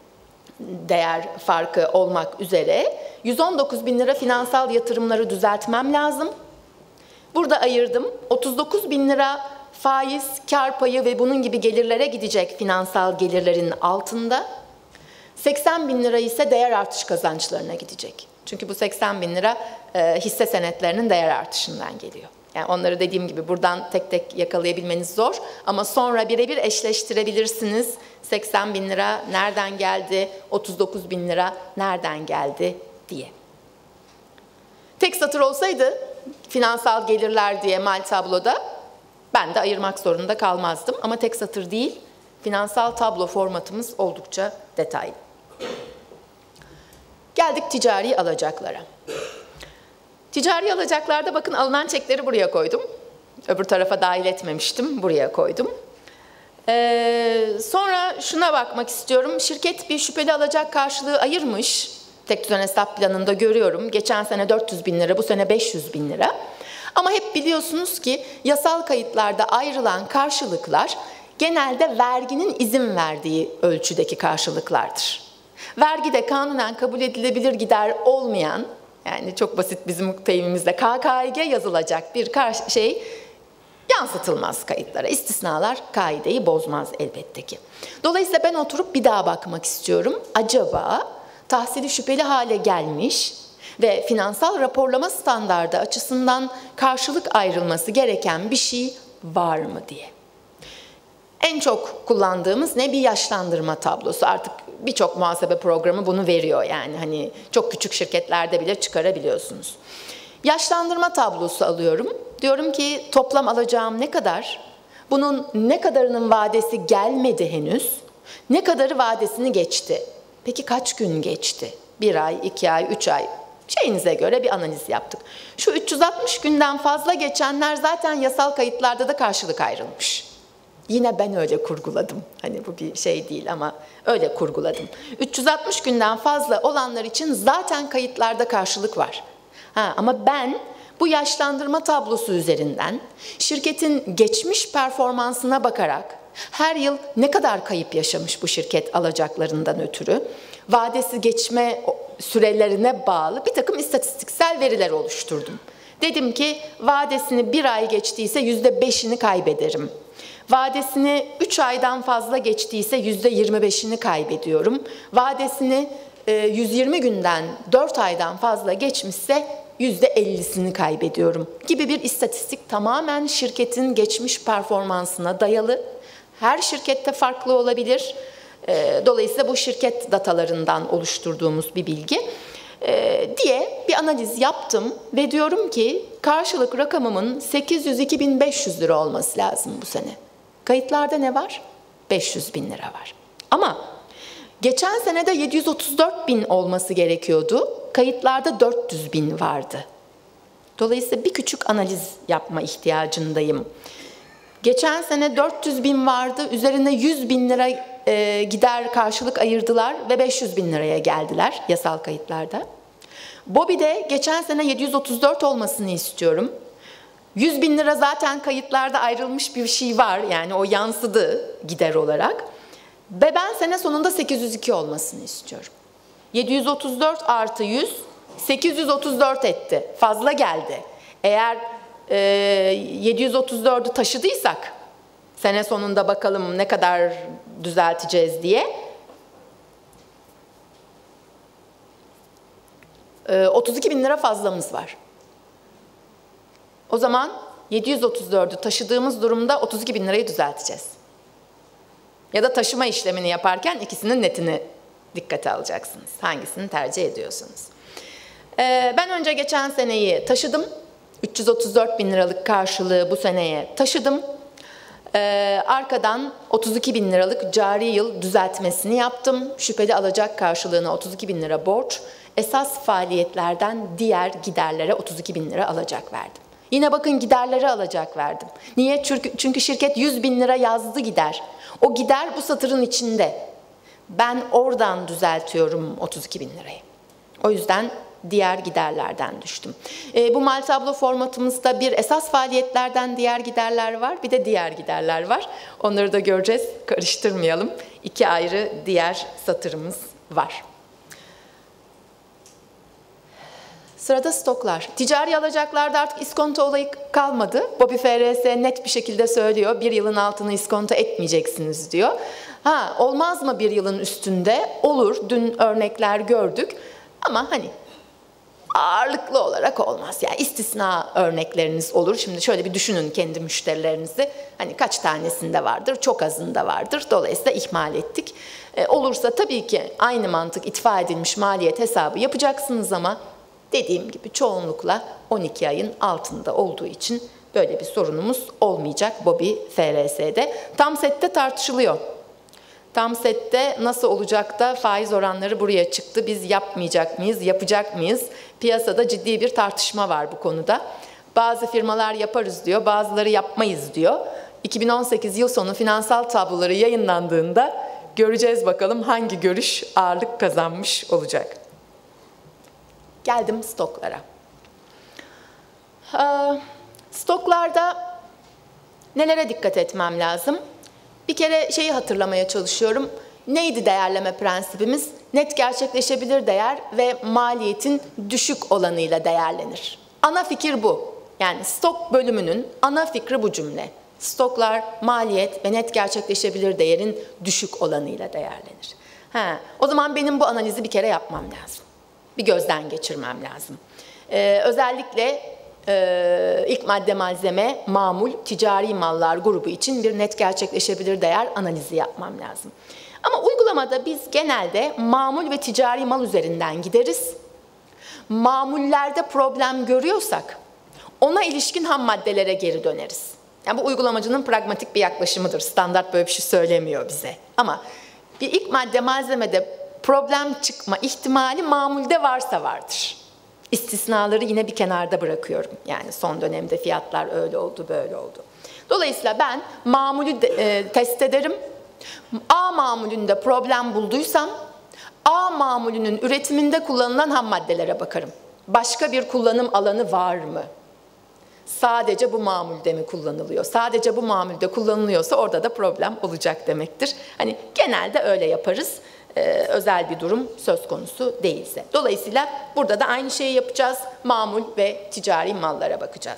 değer farkı olmak üzere yüz on dokuz bin lira finansal yatırımları düzeltmem lazım. Burada ayırdım. otuz dokuz bin lira faiz, kar payı ve bunun gibi gelirlere gidecek finansal gelirlerin altında. seksen bin lira ise değer artış kazançlarına gidecek. Çünkü bu seksen bin lira e, hisse senetlerinin değer artışından geliyor. Yani onları dediğim gibi buradan tek tek yakalayabilmeniz zor ama sonra birebir eşleştirebilirsiniz. seksen bin lira nereden geldi, otuz dokuz bin lira nereden geldi diye. Tek satır olsaydı finansal gelirler diye mal tabloda ben de ayırmak zorunda kalmazdım. Ama tek satır değil, finansal tablo formatımız oldukça detaylı. Geldik ticari alacaklara. Ticari alacaklarda bakın alınan çekleri buraya koydum. Öbür tarafa dahil etmemiştim, buraya koydum. Ee, sonra şuna bakmak istiyorum. Şirket bir şüpheli alacak karşılığı ayırmış. Tek düzen hesap planında görüyorum. Geçen sene dört yüz bin lira, bu sene beş yüz bin lira. Ama hep biliyorsunuz ki yasal kayıtlarda ayrılan karşılıklar genelde verginin izin verdiği ölçüdeki karşılıklardır. Vergide kanunen kabul edilebilir gider olmayan, yani çok basit bizim deyimimizle K K G yazılacak bir şey yansıtılmaz kayıtlara. İstisnalar kaideyi bozmaz elbette ki. Dolayısıyla ben oturup bir daha bakmak istiyorum. Acaba tahsili şüpheli hale gelmiş ve finansal raporlama standardı açısından karşılık ayrılması gereken bir şey var mı diye. En çok kullandığımız ne? Bir yaşlandırma tablosu. Artık birçok muhasebe programı bunu veriyor. Yani hani çok küçük şirketlerde bile çıkarabiliyorsunuz. Yaşlandırma tablosu alıyorum. Diyorum ki toplam alacağım ne kadar? Bunun ne kadarının vadesi gelmedi henüz? Ne kadarı vadesini geçti? Peki kaç gün geçti? Bir ay, iki ay, üç ay. Şeyinize göre bir analiz yaptık. Şu üç yüz altmış günden fazla geçenler zaten yasal kayıtlarda da karşılık ayrılmış. Yine ben öyle kurguladım. Hani bu bir şey değil ama öyle kurguladım. üç yüz altmış günden fazla olanlar için zaten kayıtlarda karşılık var. Ha, ama ben bu yaşlandırma tablosu üzerinden şirketin geçmiş performansına bakarak her yıl ne kadar kayıp yaşamış bu şirket alacaklarından ötürü, vadesi geçme sürelerine bağlı bir takım istatistiksel veriler oluşturdum. Dedim ki vadesini bir ay geçtiyse yüzde beşini kaybederim. Vadesini üç aydan fazla geçtiyse yüzde yirmi beşini kaybediyorum. Vadesini yüz yirmi günden dört aydan fazla geçmişse yüzde ellisini kaybediyorum gibi bir istatistik tamamen şirketin geçmiş performansına dayalı. Her şirkette farklı olabilir. Dolayısıyla bu şirket datalarından oluşturduğumuz bir bilgi diye bir analiz yaptım ve diyorum ki karşılık rakamımın sekiz yüz iki bin beş yüz lira olması lazım bu sene. Kayıtlarda ne var? beş yüz bin lira var. Ama geçen senede yedi yüz otuz dört bin olması gerekiyordu. Kayıtlarda dört yüz bin vardı. Dolayısıyla bir küçük analiz yapma ihtiyacındayım. Geçen sene dört yüz bin vardı. Üzerine yüz bin lira e, gider karşılık ayırdılar ve beş yüz bin liraya geldiler yasal kayıtlarda. Bobby'de geçen sene yedi yüz otuz dört olmasını istiyorum. yüz bin lira zaten kayıtlarda ayrılmış bir şey var. Yani o yansıdı gider olarak. Ve ben sene sonunda sekiz yüz iki olmasını istiyorum. yedi yüz otuz dört artı yüz, sekiz yüz otuz dört etti. Fazla geldi. Eğer e, yedi yüz otuz dördü taşıdıysak, sene sonunda bakalım ne kadar düzelteceğiz diye, e, otuz iki bin lira fazlamız var. O zaman yedi yüz otuz dördü taşıdığımız durumda otuz iki bin lirayı düzelteceğiz. Ya da taşıma işlemini yaparken ikisinin netini dikkate alacaksınız. Hangisini tercih ediyorsunuz? Ee, ben önce geçen seneyi taşıdım. üç yüz otuz dört bin liralık karşılığı bu seneye taşıdım. Ee, arkadan otuz iki bin liralık cari yıl düzeltmesini yaptım. Şüpheli alacak karşılığına otuz iki bin lira borç. Esas faaliyetlerden diğer giderlere otuz iki bin lira alacak verdim. Yine bakın giderlere alacak verdim. Niye? Çünkü, çünkü şirket yüz bin lira yazdı gider. O gider bu satırın içinde. Ben oradan düzeltiyorum otuz iki bin lirayı. O yüzden diğer giderlerden düştüm. E, bu mal tablo formatımızda bir esas faaliyetlerden diğer giderler var, bir de diğer giderler var. Onları da göreceğiz, karıştırmayalım. İki ayrı diğer satırımız var. Sırada stoklar. Ticari alacaklarda artık iskonto olayı kalmadı. Bobby F R S net bir şekilde söylüyor. Bir yılın altını iskonto etmeyeceksiniz diyor. Ha, olmaz mı bir yılın üstünde? Olur. Dün örnekler gördük. Ama hani ağırlıklı olarak olmaz. Yani istisna örnekleriniz olur. Şimdi şöyle bir düşünün kendi müşterilerinizi. Hani kaç tanesinde vardır? Çok azında vardır. Dolayısıyla ihmal ettik. E, olursa tabii ki aynı mantık itfa edilmiş maliyet hesabı yapacaksınız ama dediğim gibi çoğunlukla on iki ayın altında olduğu için böyle bir sorunumuz olmayacak Bobby F R S'de. Tam sette tartışılıyor. Tam sette nasıl olacak da faiz oranları buraya çıktı. Biz yapmayacak mıyız, yapacak mıyız? Piyasada ciddi bir tartışma var bu konuda. Bazı firmalar yaparız diyor, bazıları yapmayız diyor. iki bin on sekiz yıl sonu finansal tabloları yayınlandığında göreceğiz bakalım hangi görüş ağırlık kazanmış olacak. Geldim stoklara. Ee, stoklarda nelere dikkat etmem lazım? Bir kere şeyi hatırlamaya çalışıyorum. Neydi değerleme prensibimiz? Net gerçekleşebilir değer ve maliyetin düşük olanıyla değerlenir. Ana fikir bu. Yani stok bölümünün ana fikri bu cümle. Stoklar, maliyet ve net gerçekleşebilir değerin düşük olanıyla değerlenir. Ha, o zaman benim bu analizi bir kere yapmam lazım. Bir gözden geçirmem lazım. Ee, özellikle e, ilk madde malzeme, mamul, ticari mallar grubu için bir net gerçekleşebilir değer analizi yapmam lazım. Ama uygulamada biz genelde mamul ve ticari mal üzerinden gideriz. Mamullerde problem görüyorsak ona ilişkin ham maddelere geri döneriz. Yani bu uygulamacının pragmatik bir yaklaşımıdır. Standart böyle bir şey söylemiyor bize. Ama bir ilk madde malzemede problem çıkma ihtimali mamulde varsa vardır. İstisnaları yine bir kenarda bırakıyorum. Yani son dönemde fiyatlar öyle oldu, böyle oldu. Dolayısıyla ben mamulü de, e, test ederim. A mamulünde problem bulduysam, A mamulünün üretiminde kullanılan ham maddelere bakarım. Başka bir kullanım alanı var mı? Sadece bu mamulde mi kullanılıyor? Sadece bu mamulde kullanılıyorsa orada da problem olacak demektir. Hani genelde öyle yaparız. Ee, özel bir durum söz konusu değilse. Dolayısıyla burada da aynı şeyi yapacağız. Mamul ve ticari mallara bakacağız.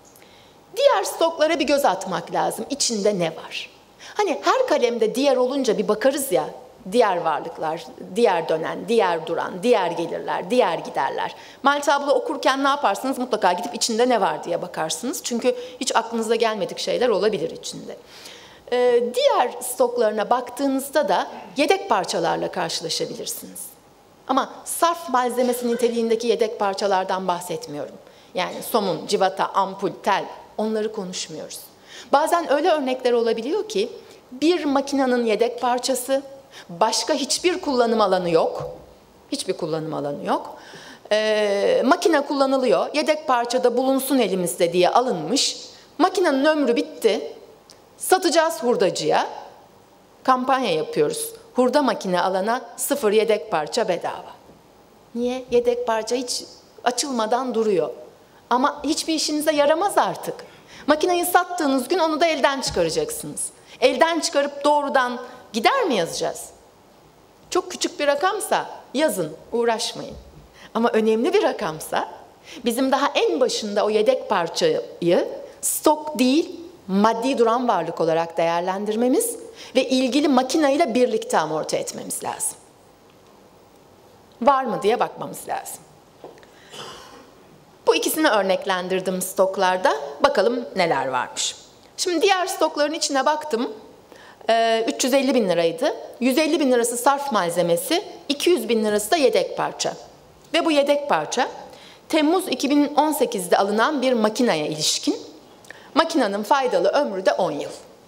Diğer stoklara bir göz atmak lazım. İçinde ne var? Hani her kalemde diğer olunca bir bakarız ya. Diğer varlıklar, diğer dönen, diğer duran, diğer gelirler, diğer giderler. Mal tablo okurken ne yaparsınız? Mutlaka gidip içinde ne var diye bakarsınız. Çünkü hiç aklınıza gelmedik şeyler olabilir içinde. Ee, diğer stoklarına baktığınızda da yedek parçalarla karşılaşabilirsiniz. Ama sarf malzemesi niteliğindeki yedek parçalardan bahsetmiyorum. Yani somun, civata, ampul, tel, onları konuşmuyoruz. Bazen öyle örnekler olabiliyor ki bir makinenin yedek parçası, başka hiçbir kullanım alanı yok. Hiçbir kullanım alanı yok. Ee, makine kullanılıyor, yedek parçada bulunsun elimizde diye alınmış. Makinenin ömrü bitti. Satacağız hurdacıya. Kampanya yapıyoruz. Hurda makine alana sıfır yedek parça bedava. Niye? Yedek parça hiç açılmadan duruyor. Ama hiçbir işinize yaramaz artık. Makineyi sattığınız gün onu da elden çıkaracaksınız. Elden çıkarıp doğrudan gider mi yazacağız? Çok küçük bir rakamsa yazın, uğraşmayın. Ama önemli bir rakamsa bizim daha en başında o yedek parçayı stok değil, maddi duran varlık olarak değerlendirmemiz ve ilgili makineyle birlikte amorti etmemiz lazım. Var mı diye bakmamız lazım. Bu ikisini örneklendirdim stoklarda. Bakalım neler varmış. Şimdi diğer stokların içine baktım. üç yüz elli bin liraydı. yüz elli bin lirası sarf malzemesi, iki yüz bin lirası da yedek parça. Ve bu yedek parça Temmuz iki bin on sekiz'de alınan bir makineye ilişkin. Makinenin faydalı ömrü de on yıl.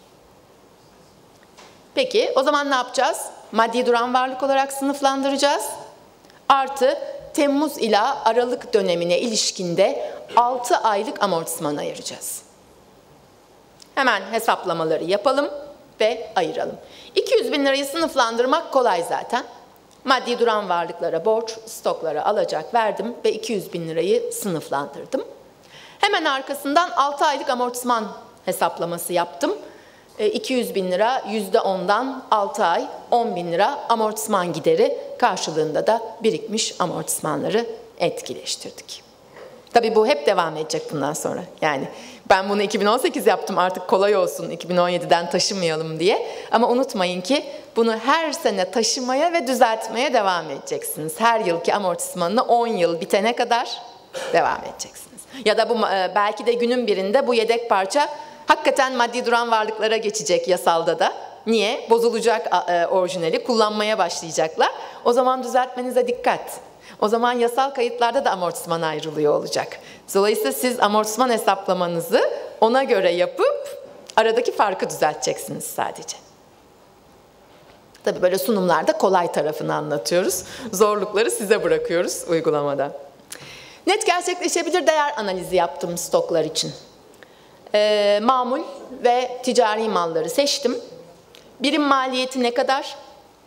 Peki o zaman ne yapacağız? Maddi duran varlık olarak sınıflandıracağız. Artı Temmuz ila Aralık dönemine ilişkinde altı aylık amortisman ayıracağız. Hemen hesaplamaları yapalım ve ayıralım. iki yüz bin lirayı sınıflandırmak kolay zaten. Maddi duran varlıklara borç, stoklara alacak verdim ve iki yüz bin lirayı sınıflandırdım. Hemen arkasından altı aylık amortisman hesaplaması yaptım. iki yüz bin lira yüzde on'dan altı ay on bin lira amortisman gideri karşılığında da birikmiş amortismanları etkileştirdik. Tabii bu hep devam edecek bundan sonra. Yani ben bunu iki bin on sekiz yaptım artık kolay olsun iki bin on yedi'den taşımayalım diye. Ama unutmayın ki bunu her sene taşımaya ve düzeltmeye devam edeceksiniz. Her yılki amortismanını on yıl bitene kadar devam edeceksiniz. Ya da bu belki de günün birinde bu yedek parça hakikaten maddi duran varlıklara geçecek yasalda da. Niye? Bozulacak e, orijinali, kullanmaya başlayacaklar. O zaman düzeltmenize dikkat. O zaman yasal kayıtlarda da amortisman ayrılıyor olacak. Dolayısıyla siz amortisman hesaplamanızı ona göre yapıp aradaki farkı düzelteceksiniz sadece. Tabii böyle sunumlarda kolay tarafını anlatıyoruz. Zorlukları size bırakıyoruz uygulamada. Net gerçekleşebilir değer analizi yaptım stoklar için. E, mamul ve ticari malları seçtim. Birim maliyeti ne kadar?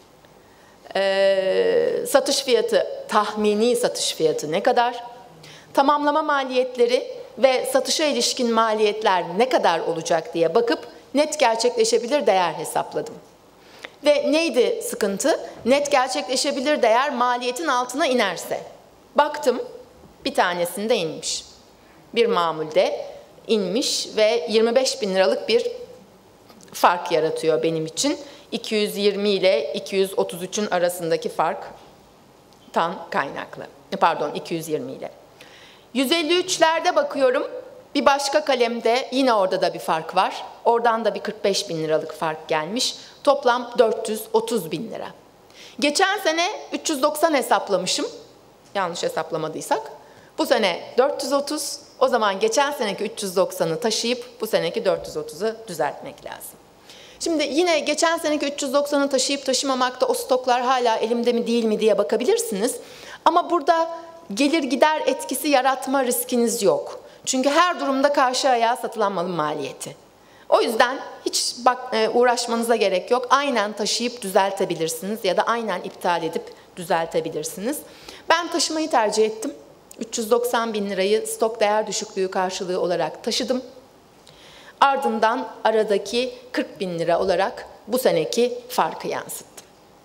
E, satış fiyatı, tahmini satış fiyatı ne kadar? Tamamlama maliyetleri ve satışa ilişkin maliyetler ne kadar olacak diye bakıp net gerçekleşebilir değer hesapladım. Ve neydi sıkıntı? Net gerçekleşebilir değer maliyetin altına inerse. Baktım bir tanesinde inmiş. Bir mamulde inmiş ve yirmi beş bin liralık bir fark yaratıyor benim için. iki yüz yirmi ile iki yüz otuz üçün arasındaki farktan kaynaklı. Pardon iki yüz yirmi ile. yüz elli üç'lerde bakıyorum. Bir başka kalemde yine orada da bir fark var. Oradan da bir kırk beş bin liralık fark gelmiş. Toplam dört yüz otuz bin lira. Geçen sene üç yüz doksan hesaplamışım. Yanlış hesaplamadıysak. Bu sene dört yüz otuz. O zaman geçen seneki üç yüz doksan'ı taşıyıp bu seneki dört yüz otuz'u düzeltmek lazım. Şimdi yine geçen seneki üç yüz doksan'ı taşıyıp taşımamakta o stoklar hala elimde mi değil mi diye bakabilirsiniz. Ama burada gelir gider etkisi yaratma riskiniz yok. Çünkü her durumda karşı ayağa satılan malın maliyeti. O yüzden hiç bak, uğraşmanıza gerek yok. Aynen taşıyıp düzeltebilirsiniz ya da aynen iptal edip düzeltebilirsiniz. Ben taşımayı tercih ettim. üç yüz doksan bin lirayı stok değer düşüklüğü karşılığı olarak taşıdım. Ardından aradaki kırk bin lira olarak bu seneki farkı yansıttım.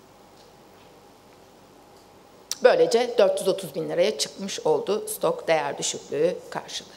Böylece dört yüz otuz bin liraya çıkmış oldu stok değer düşüklüğü karşılığı.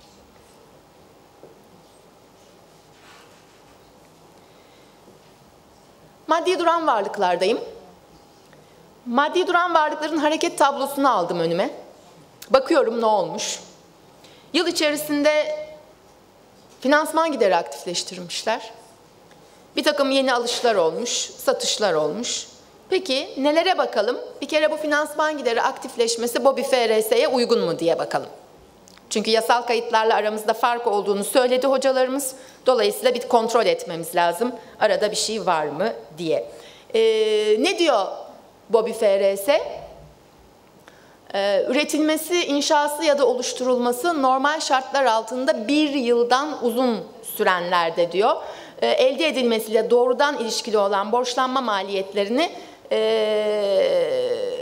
Maddi duran varlıklardayım. Maddi duran varlıkların hareket tablosunu aldım önüme. Bakıyorum ne olmuş. Yıl içerisinde finansman gideri aktifleştirmişler. Bir takım yeni alışlar olmuş, satışlar olmuş. Peki nelere bakalım? Bir kere bu finansman gideri aktifleşmesi BOBİ F R S'ye uygun mu diye bakalım. Çünkü yasal kayıtlarla aramızda fark olduğunu söyledi hocalarımız. Dolayısıyla bir kontrol etmemiz lazım. Arada bir şey var mı diye. Ee, ne diyor BOBİ F R S? Ee, üretilmesi, inşası ya da oluşturulması normal şartlar altında bir yıldan uzun sürenlerde diyor. Ee, elde edilmesiyle doğrudan ilişkili olan borçlanma maliyetlerini e,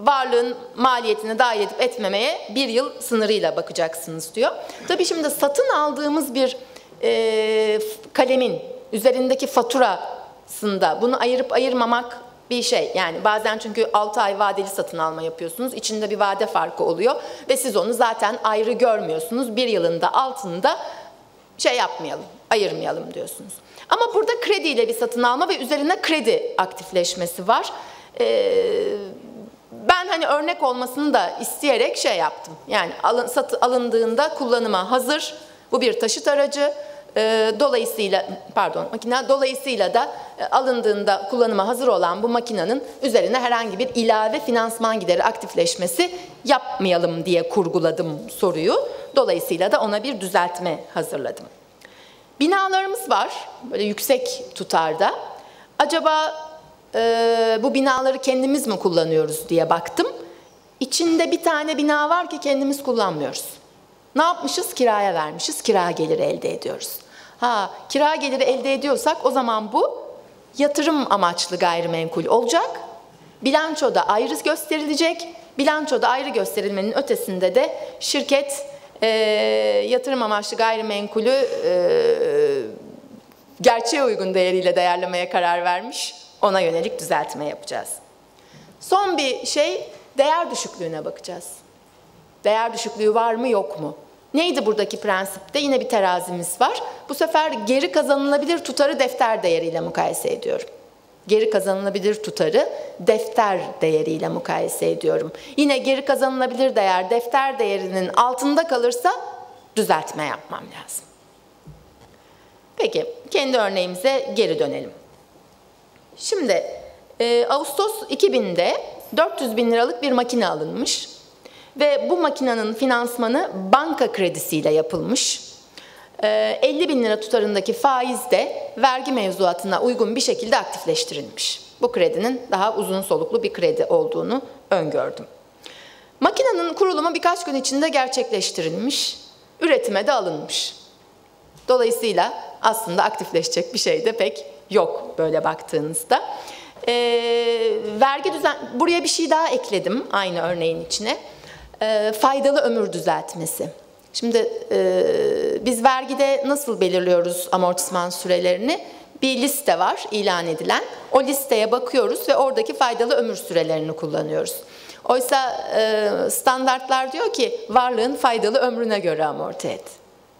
varlığın maliyetini dahil edip etmemeye bir yıl sınırıyla bakacaksınız diyor. Tabii şimdi satın aldığımız bir e, kalemin üzerindeki faturasında bunu ayırıp ayırmamak bir şey. Yani bazen çünkü altı ay vadeli satın alma yapıyorsunuz. İçinde bir vade farkı oluyor ve siz onu zaten ayrı görmüyorsunuz. Bir yılında altında şey yapmayalım, ayırmayalım diyorsunuz. Ama burada krediyle bir satın alma ve üzerine kredi aktifleşmesi var. Ee, ben hani örnek olmasını da isteyerek şey yaptım. Yani alın, satı, alındığında kullanıma hazır. Bu bir taşıt aracı. Ee, dolayısıyla pardon makine dolayısıyla da e, alındığında kullanıma hazır olan bu makinenin üzerine herhangi bir ilave finansman gideri aktifleşmesi yapmayalım diye kurguladım soruyu. Dolayısıyla da ona bir düzeltme hazırladım. Binalarımız var böyle yüksek tutarda. Acaba e, bu binaları kendimiz mi kullanıyoruz diye baktım. İçinde bir tane bina var ki kendimiz kullanmıyoruz. Ne yapmışız? Kiraya vermişiz. Kira geliri elde ediyoruz. Ha, kira geliri elde ediyorsak o zaman bu yatırım amaçlı gayrimenkul olacak. Bilançoda ayrı gösterilecek. Bilançoda ayrı gösterilmenin ötesinde de şirket e, yatırım amaçlı gayrimenkulü e, gerçeğe uygun değeriyle değerlemeye karar vermiş. Ona yönelik düzeltme yapacağız. Son bir şey, değer düşüklüğüne bakacağız. Değer düşüklüğü var mı yok mu? Neydi buradaki prensipte? Yine bir terazimiz var. Bu sefer geri kazanılabilir tutarı defter değeriyle mukayese ediyorum. Geri kazanılabilir tutarı defter değeriyle mukayese ediyorum. Yine geri kazanılabilir değer defter değerinin altında kalırsa düzeltme yapmam lazım. Peki kendi örneğimize geri dönelim. Şimdi e, Ağustos iki binde dört yüz bin liralık bir makine alınmış. Ve bu makinenin finansmanı banka kredisiyle yapılmış. elli bin lira tutarındaki faiz de vergi mevzuatına uygun bir şekilde aktifleştirilmiş. Bu kredinin daha uzun soluklu bir kredi olduğunu öngördüm. Makinenin kurulumu birkaç gün içinde gerçekleştirilmiş, üretime de alınmış. Dolayısıyla aslında aktifleşecek bir şey de pek yok böyle baktığınızda. Ee, vergi düzen, buraya bir şey daha ekledim aynı örneğin içine. E, faydalı ömür düzeltmesi. Şimdi e, biz vergide nasıl belirliyoruz amortisman sürelerini? Bir liste var ilan edilen. O listeye bakıyoruz ve oradaki faydalı ömür sürelerini kullanıyoruz. Oysa e, standartlar diyor ki varlığın faydalı ömrüne göre amorti et.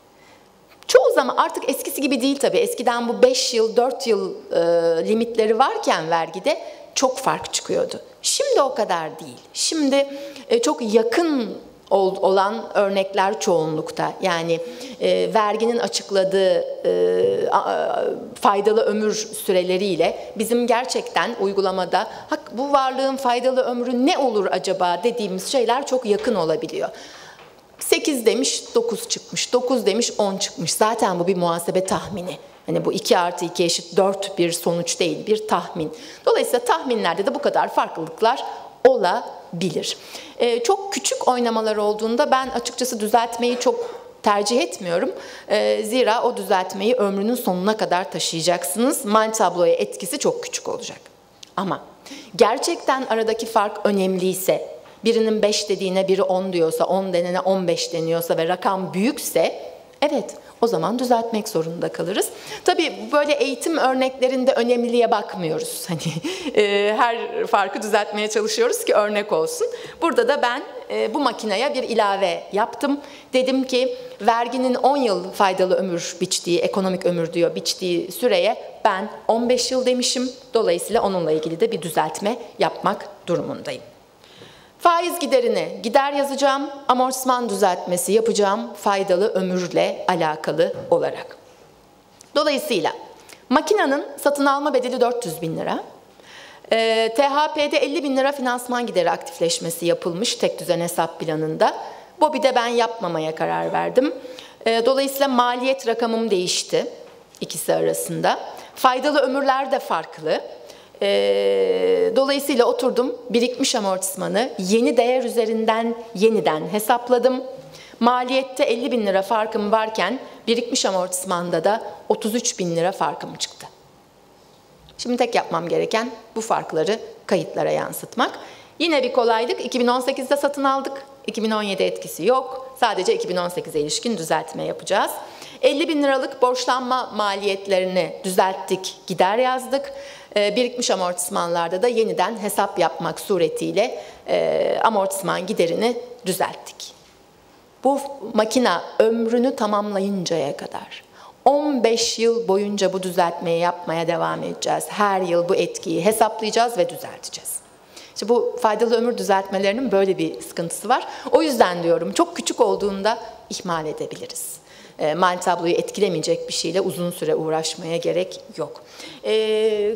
Çoğu zaman artık eskisi gibi değil tabii. Eskiden bu beş yıl, dört yıl e, limitleri varken vergide çok fark çıkıyordu. Şimdi o kadar değil. Şimdi e, çok yakın ol, olan örnekler çoğunlukta. Yani e, verginin açıkladığı e, a, faydalı ömür süreleriyle bizim gerçekten uygulamada bu varlığın faydalı ömrü ne olur acaba dediğimiz şeyler çok yakın olabiliyor. sekiz demiş, dokuz çıkmış, dokuz demiş, on çıkmış. Zaten bu bir muhasebe tahmini. Hani bu iki artı iki eşit dört bir sonuç değil, bir tahmin. Dolayısıyla tahminlerde de bu kadar farklılıklar olabilir. Ee, çok küçük oynamalar olduğunda ben açıkçası düzeltmeyi çok tercih etmiyorum. Ee, zira o düzeltmeyi ömrünün sonuna kadar taşıyacaksınız. Mal tabloya etkisi çok küçük olacak. Ama gerçekten aradaki fark önemliyse, birinin beş dediğine biri on diyorsa, on denene on beş deniyorsa ve rakam büyükse, evet o zaman düzeltmek zorunda kalırız. Tabii böyle eğitim örneklerinde önemliliğe bakmıyoruz. Hani e, her farkı düzeltmeye çalışıyoruz ki örnek olsun. Burada da ben e, bu makineye bir ilave yaptım. Dedim ki verginin on yıl faydalı ömür biçtiği, ekonomik ömür diyor biçtiği süreye ben on beş yıl demişim. Dolayısıyla onunla ilgili de bir düzeltme yapmak durumundayım. Faiz giderini gider yazacağım, amortisman düzeltmesi yapacağım faydalı ömürle alakalı olarak. Dolayısıyla makinenin satın alma bedeli dört yüz bin lira, e, T H P'de elli bin lira finansman gideri aktifleşmesi yapılmış tek düzen hesap planında. BOBİ'de ben yapmamaya karar verdim. E, dolayısıyla maliyet rakamım değişti ikisi arasında. Faydalı ömürler de farklı. E, dolayısıyla oturdum, birikmiş amortismanı yeni değer üzerinden yeniden hesapladım. Maliyette elli bin lira farkım varken birikmiş amortismanda da otuz üç bin lira farkım çıktı. Şimdi tek yapmam gereken bu farkları kayıtlara yansıtmak. Yine bir kolaylık, iki bin on sekizde satın aldık. iki bin on yedi etkisi yok. Sadece iki bin on sekize ilişkin düzeltme yapacağız. elli bin liralık borçlanma maliyetlerini düzelttik, gider yazdık. E, birikmiş amortismanlarda da yeniden hesap yapmak suretiyle e, amortisman giderini düzelttik. Bu makina ömrünü tamamlayıncaya kadar on beş yıl boyunca bu düzeltmeyi yapmaya devam edeceğiz. Her yıl bu etkiyi hesaplayacağız ve düzelteceğiz. İşte bu faydalı ömür düzeltmelerinin böyle bir sıkıntısı var. O yüzden diyorum çok küçük olduğunda ihmal edebiliriz. E, mali tabloyu etkilemeyecek bir şeyle uzun süre uğraşmaya gerek yok. E,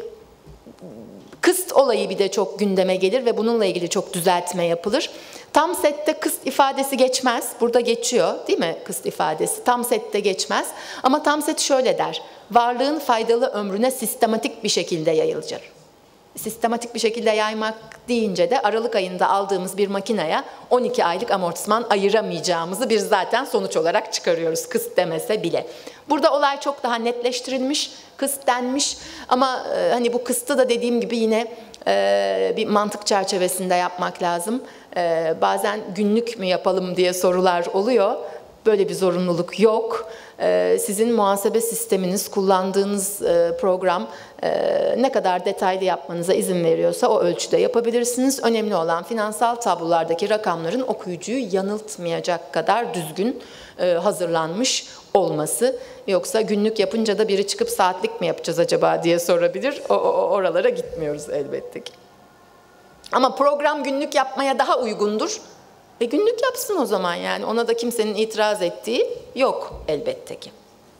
kıst olayı bir de çok gündeme gelir ve bununla ilgili çok düzeltme yapılır. Tam sette kıst ifadesi geçmez. Burada geçiyor değil mi kıst ifadesi? Tam sette geçmez. Ama tam set şöyle der. Varlığın faydalı ömrüne sistematik bir şekilde yayılacak. Sistematik bir şekilde yaymak deyince de Aralık ayında aldığımız bir makineye on iki aylık amortisman ayıramayacağımızı bir zaten sonuç olarak çıkarıyoruz. Kıst demese bile. Burada olay çok daha netleştirilmiş, kıst denmiş ama e, hani bu kıstı da dediğim gibi yine e, bir mantık çerçevesinde yapmak lazım. E, bazen günlük mü yapalım diye sorular oluyor. Böyle bir zorunluluk yok. Sizin muhasebe sisteminiz, kullandığınız program ne kadar detaylı yapmanıza izin veriyorsa o ölçüde yapabilirsiniz. Önemli olan finansal tablolardaki rakamların okuyucuyu yanıltmayacak kadar düzgün hazırlanmış olması. Yoksa günlük yapınca da biri çıkıp saatlik mi yapacağız acaba diye sorabilir. O, o, oralara gitmiyoruz elbette ki. Ama program günlük yapmaya daha uygundur. E günlük yapsın o zaman yani. Ona da kimsenin itiraz ettiği yok elbette ki.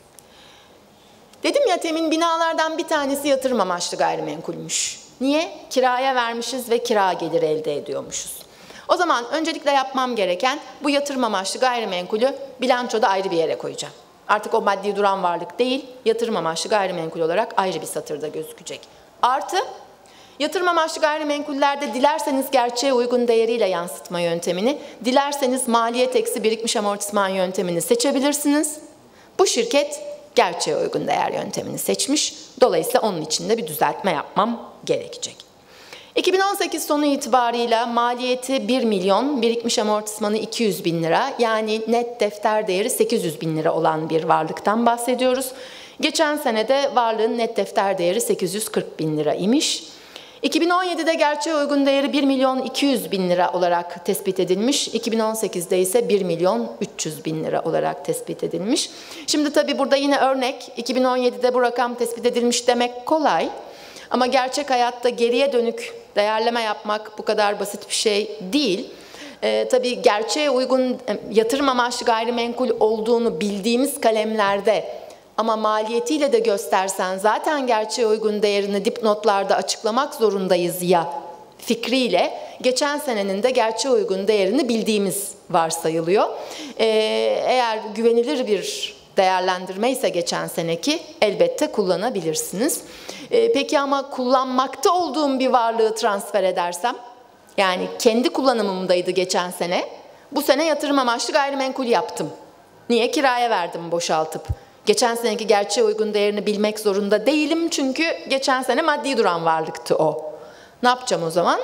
Dedim ya temin binalardan bir tanesi yatırım amaçlı gayrimenkulmüş. Niye? Kiraya vermişiz ve kira geliri elde ediyormuşuz. O zaman öncelikle yapmam gereken bu yatırım amaçlı gayrimenkulü bilançoda ayrı bir yere koyacağım. Artık o maddi duran varlık değil, yatırım amaçlı gayrimenkul olarak ayrı bir satırda gözükecek. Artı, yatırım amaçlı gayrimenkullerde dilerseniz gerçeğe uygun değeriyle yansıtma yöntemini, dilerseniz maliyet eksi birikmiş amortisman yöntemini seçebilirsiniz. Bu şirket gerçeğe uygun değer yöntemini seçmiş. Dolayısıyla onun için de bir düzeltme yapmam gerekecek. iki bin on sekiz sonu itibarıyla maliyeti bir milyon, birikmiş amortismanı iki yüz bin lira, yani net defter değeri sekiz yüz bin lira olan bir varlıktan bahsediyoruz. Geçen senede varlığın net defter değeri sekiz yüz kırk bin lira imiş. iki bin on yedide gerçeğe uygun değeri bir milyon iki yüz bin lira olarak tespit edilmiş. iki bin on sekizde ise bir milyon üç yüz bin lira olarak tespit edilmiş. Şimdi tabii burada yine örnek, iki bin on yedide bu rakam tespit edilmiş demek kolay. Ama gerçek hayatta geriye dönük değerleme yapmak bu kadar basit bir şey değil. Ee, tabii gerçeğe uygun yatırım amaçlı gayrimenkul olduğunu bildiğimiz kalemlerde ama maliyetiyle de göstersen zaten gerçeğe uygun değerini dipnotlarda açıklamak zorundayız ya fikriyle geçen senenin de gerçeğe uygun değerini bildiğimiz varsayılıyor. Ee, eğer güvenilir bir değerlendirme ise geçen seneki elbette kullanabilirsiniz. Ee, peki ama kullanmakta olduğum bir varlığı transfer edersem, yani kendi kullanımımdaydı geçen sene, bu sene yatırım amaçlı gayrimenkul yaptım. Niye? Kiraya verdim boşaltıp. Geçen seneki gerçeğe uygun değerini bilmek zorunda değilim çünkü geçen sene maddi duran varlıktı o. Ne yapacağım o zaman?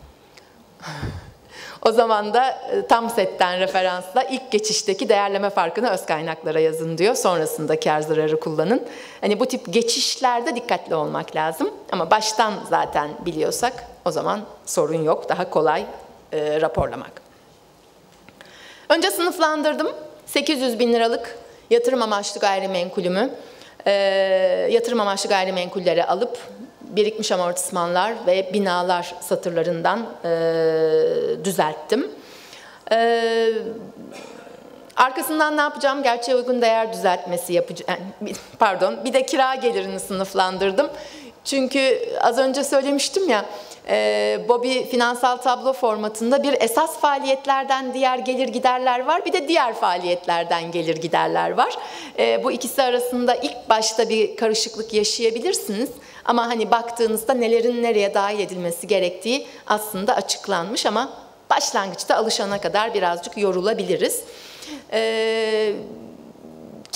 O zaman da tam setten referansla ilk geçişteki değerleme farkını öz kaynaklara yazın diyor. Sonrasında kar zararı kullanın. Hani bu tip geçişlerde dikkatli olmak lazım. Ama baştan zaten biliyorsak o zaman sorun yok. Daha kolay e, raporlamak. Önce sınıflandırdım. sekiz yüz bin liralık yatırım amaçlı gayrimenkulümü e, yatırım amaçlı gayrimenkullere alıp birikmiş amortismanlar ve binalar satırlarından e, düzelttim. E, arkasından ne yapacağım? Gerçeğe uygun değer düzeltmesi yapacağım. Pardon, bir de kira gelirini sınıflandırdım. Çünkü az önce söylemiştim ya, e, Bobby finansal tablo formatında bir esas faaliyetlerden diğer gelir giderler var, bir de diğer faaliyetlerden gelir giderler var. E, bu ikisi arasında ilk başta bir karışıklık yaşayabilirsiniz. Ama hani baktığınızda nelerin nereye dahil edilmesi gerektiği aslında açıklanmış ama başlangıçta alışana kadar birazcık yorulabiliriz. Ee,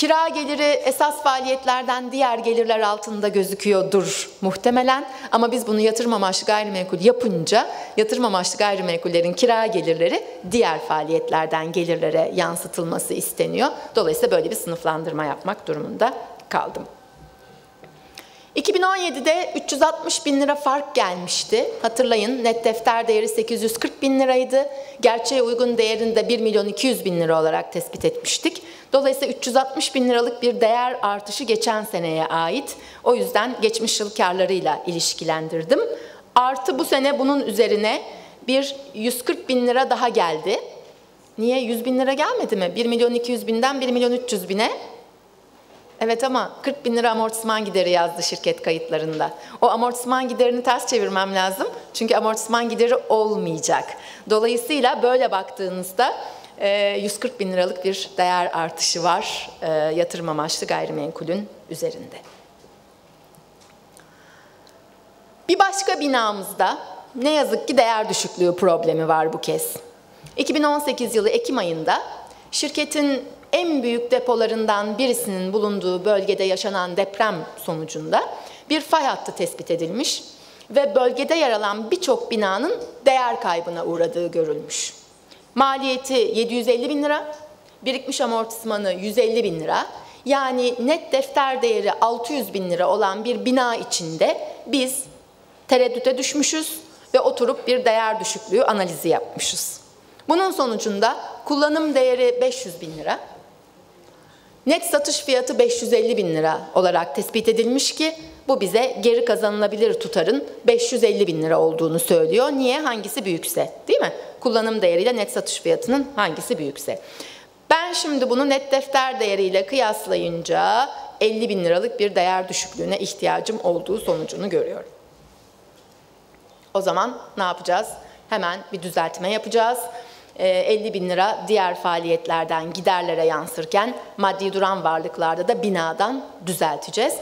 Kira geliri esas faaliyetlerden diğer gelirler altında gözüküyordur muhtemelen. Ama biz bunu yatırım amaçlı gayrimenkul yapınca yatırım amaçlı gayrimenkullerin kira gelirleri diğer faaliyetlerden gelirlere yansıtılması isteniyor. Dolayısıyla böyle bir sınıflandırma yapmak durumunda kaldım. iki bin on yedide üç yüz altmış bin lira fark gelmişti. Hatırlayın, net defter değeri sekiz yüz kırk bin liraydı. Gerçeğe uygun değerini de bir milyon iki yüz bin lira olarak tespit etmiştik. Dolayısıyla üç yüz altmış bin liralık bir değer artışı geçen seneye ait. O yüzden geçmiş yıl karlarıyla ilişkilendirdim. Artı bu sene bunun üzerine bir yüz kırk bin lira daha geldi. Niye? yüz bin lira gelmedi mi? bir milyon iki yüz binden bir milyon üç yüz bine. Evet ama kırk bin lira amortisman gideri yazdı şirket kayıtlarında. O amortisman giderini ters çevirmem lazım. Çünkü amortisman gideri olmayacak. Dolayısıyla böyle baktığınızda yüz kırk bin liralık bir değer artışı var yatırım amaçlı gayrimenkulün üzerinde. Bir başka binamızda ne yazık ki değer düşüklüğü problemi var bu kez. iki bin on sekiz yılı Ekim ayında şirketin en büyük depolarından birisinin bulunduğu bölgede yaşanan deprem sonucunda bir fay hattı tespit edilmiş ve bölgede yer alan birçok binanın değer kaybına uğradığı görülmüş. Maliyeti yedi yüz elli bin lira, birikmiş amortismanı yüz elli bin lira, yani net defter değeri altı yüz bin lira olan bir bina içinde biz tereddüte düşmüşüz ve oturup bir değer düşüklüğü analizi yapmışız. Bunun sonucunda kullanım değeri beş yüz bin lira, net satış fiyatı beş yüz elli bin lira olarak tespit edilmiş ki bu bize geri kazanılabilir tutarın beş yüz elli bin lira olduğunu söylüyor. Niye? Hangisi büyükse, değil mi? Kullanım değeriyle net satış fiyatının hangisi büyükse. Ben şimdi bunu net defter değeriyle kıyaslayınca elli bin liralık bir değer düşüklüğüne ihtiyacım olduğu sonucunu görüyorum. O zaman ne yapacağız? Hemen bir düzeltme yapacağız. elli bin lira diğer faaliyetlerden giderlere yansırken maddi duran varlıklarda da binadan düzelteceğiz.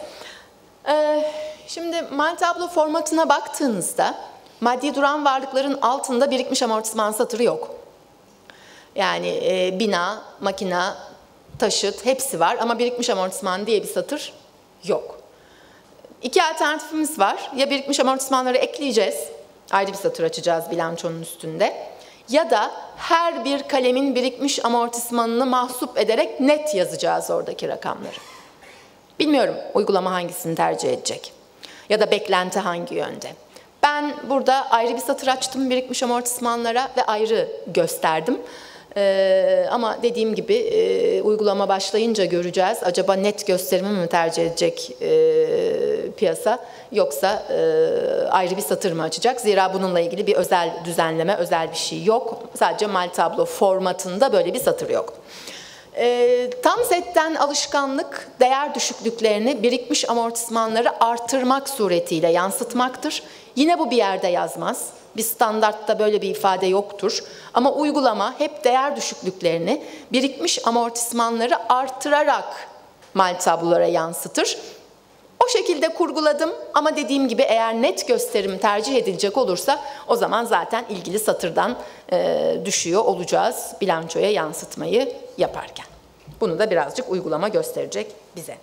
Şimdi mal tablo formatına baktığınızda maddi duran varlıkların altında birikmiş amortisman satırı yok. Yani e, bina, makina, taşıt hepsi var ama birikmiş amortisman diye bir satır yok. İki alternatifimiz var. Ya birikmiş amortismanları ekleyeceğiz, ayrı bir satır açacağız bilançonun üstünde. Ya da her bir kalemin birikmiş amortismanını mahsup ederek net yazacağız oradaki rakamları. Bilmiyorum uygulama hangisini tercih edecek ya da beklenti hangi yönde. Ben burada ayrı bir satır açtım birikmiş amortismanlara ve ayrı gösterdim. Ee, ama dediğim gibi e, uygulama başlayınca göreceğiz. Acaba net gösterimi mi tercih edecek e, piyasa yoksa e, ayrı bir satır mı açacak? Zira bununla ilgili bir özel düzenleme, özel bir şey yok. Sadece mal tablo formatında böyle bir satır yok. E, tam setten alışkanlık değer düşüklüklerini birikmiş amortismanları artırmak suretiyle yansıtmaktır. Yine bu bir yerde yazmaz. Bir standartta böyle bir ifade yoktur. Ama uygulama hep değer düşüklüklerini birikmiş amortismanları artırarak mal tablolara yansıtır. O şekilde kurguladım ama dediğim gibi eğer net gösterim tercih edilecek olursa o zaman zaten ilgili satırdan e, düşüyor olacağız bilançoya yansıtmayı yaparken. Bunu da birazcık uygulama gösterecek bize.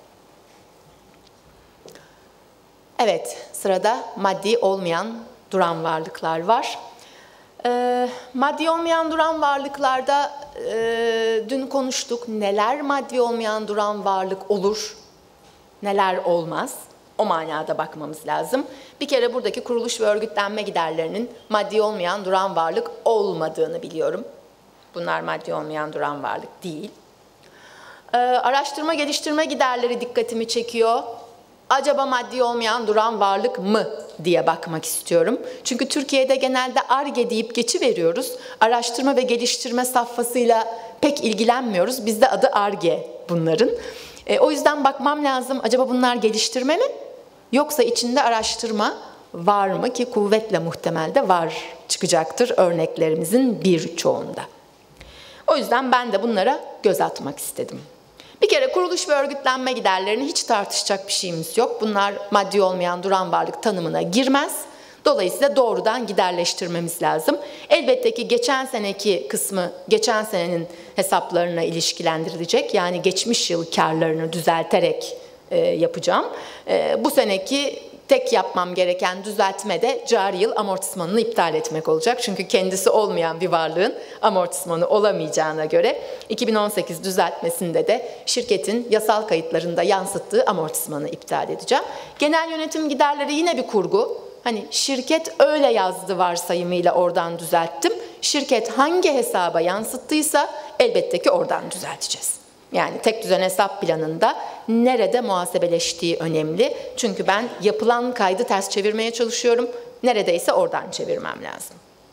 Evet, sırada maddi olmayan duran varlıklar var. E, maddi olmayan duran varlıklarda e, dün konuştuk. Neler maddi olmayan duran varlık olur, neler olmaz? O manada bakmamız lazım. Bir kere buradaki kuruluş ve örgütlenme giderlerinin maddi olmayan duran varlık olmadığını biliyorum. Bunlar maddi olmayan duran varlık değil. E, araştırma geliştirme giderleri dikkatimi çekiyor. Acaba maddi olmayan duran varlık mı diye bakmak istiyorum. Çünkü Türkiye'de genelde Ar-Ge deyip geçiveriyoruz. Araştırma ve geliştirme safhasıyla pek ilgilenmiyoruz. Bizde adı Ar-Ge bunların. E, o yüzden bakmam lazım. Acaba bunlar geliştirme mi? Yoksa içinde araştırma var mı ki kuvvetle muhtemelde var çıkacaktır örneklerimizin birçoğunda. O yüzden ben de bunlara göz atmak istedim. Bir kere kuruluş ve örgütlenme giderlerini hiç tartışacak bir şeyimiz yok. Bunlar maddi olmayan duran varlık tanımına girmez. Dolayısıyla doğrudan giderleştirmemiz lazım. Elbette ki geçen seneki kısmı geçen senenin hesaplarına ilişkilendirilecek. Yani geçmiş yıl karlarını düzelterek e, yapacağım. E, bu seneki tek yapmam gereken düzeltme de cari yıl amortismanını iptal etmek olacak. Çünkü kendisi olmayan bir varlığın amortismanı olamayacağına göre iki bin on sekiz düzeltmesinde de şirketin yasal kayıtlarında yansıttığı amortismanı iptal edeceğim. Genel yönetim giderleri yine bir kurgu. Hani şirket öyle yazdı varsayımıyla oradan düzelttim. Şirket hangi hesaba yansıttıysa elbette ki oradan düzelteceğiz. Yani tek düzen hesap planında nerede muhasebeleştiği önemli. Çünkü ben yapılan kaydı ters çevirmeye çalışıyorum. Neredeyse oradan çevirmem lazım.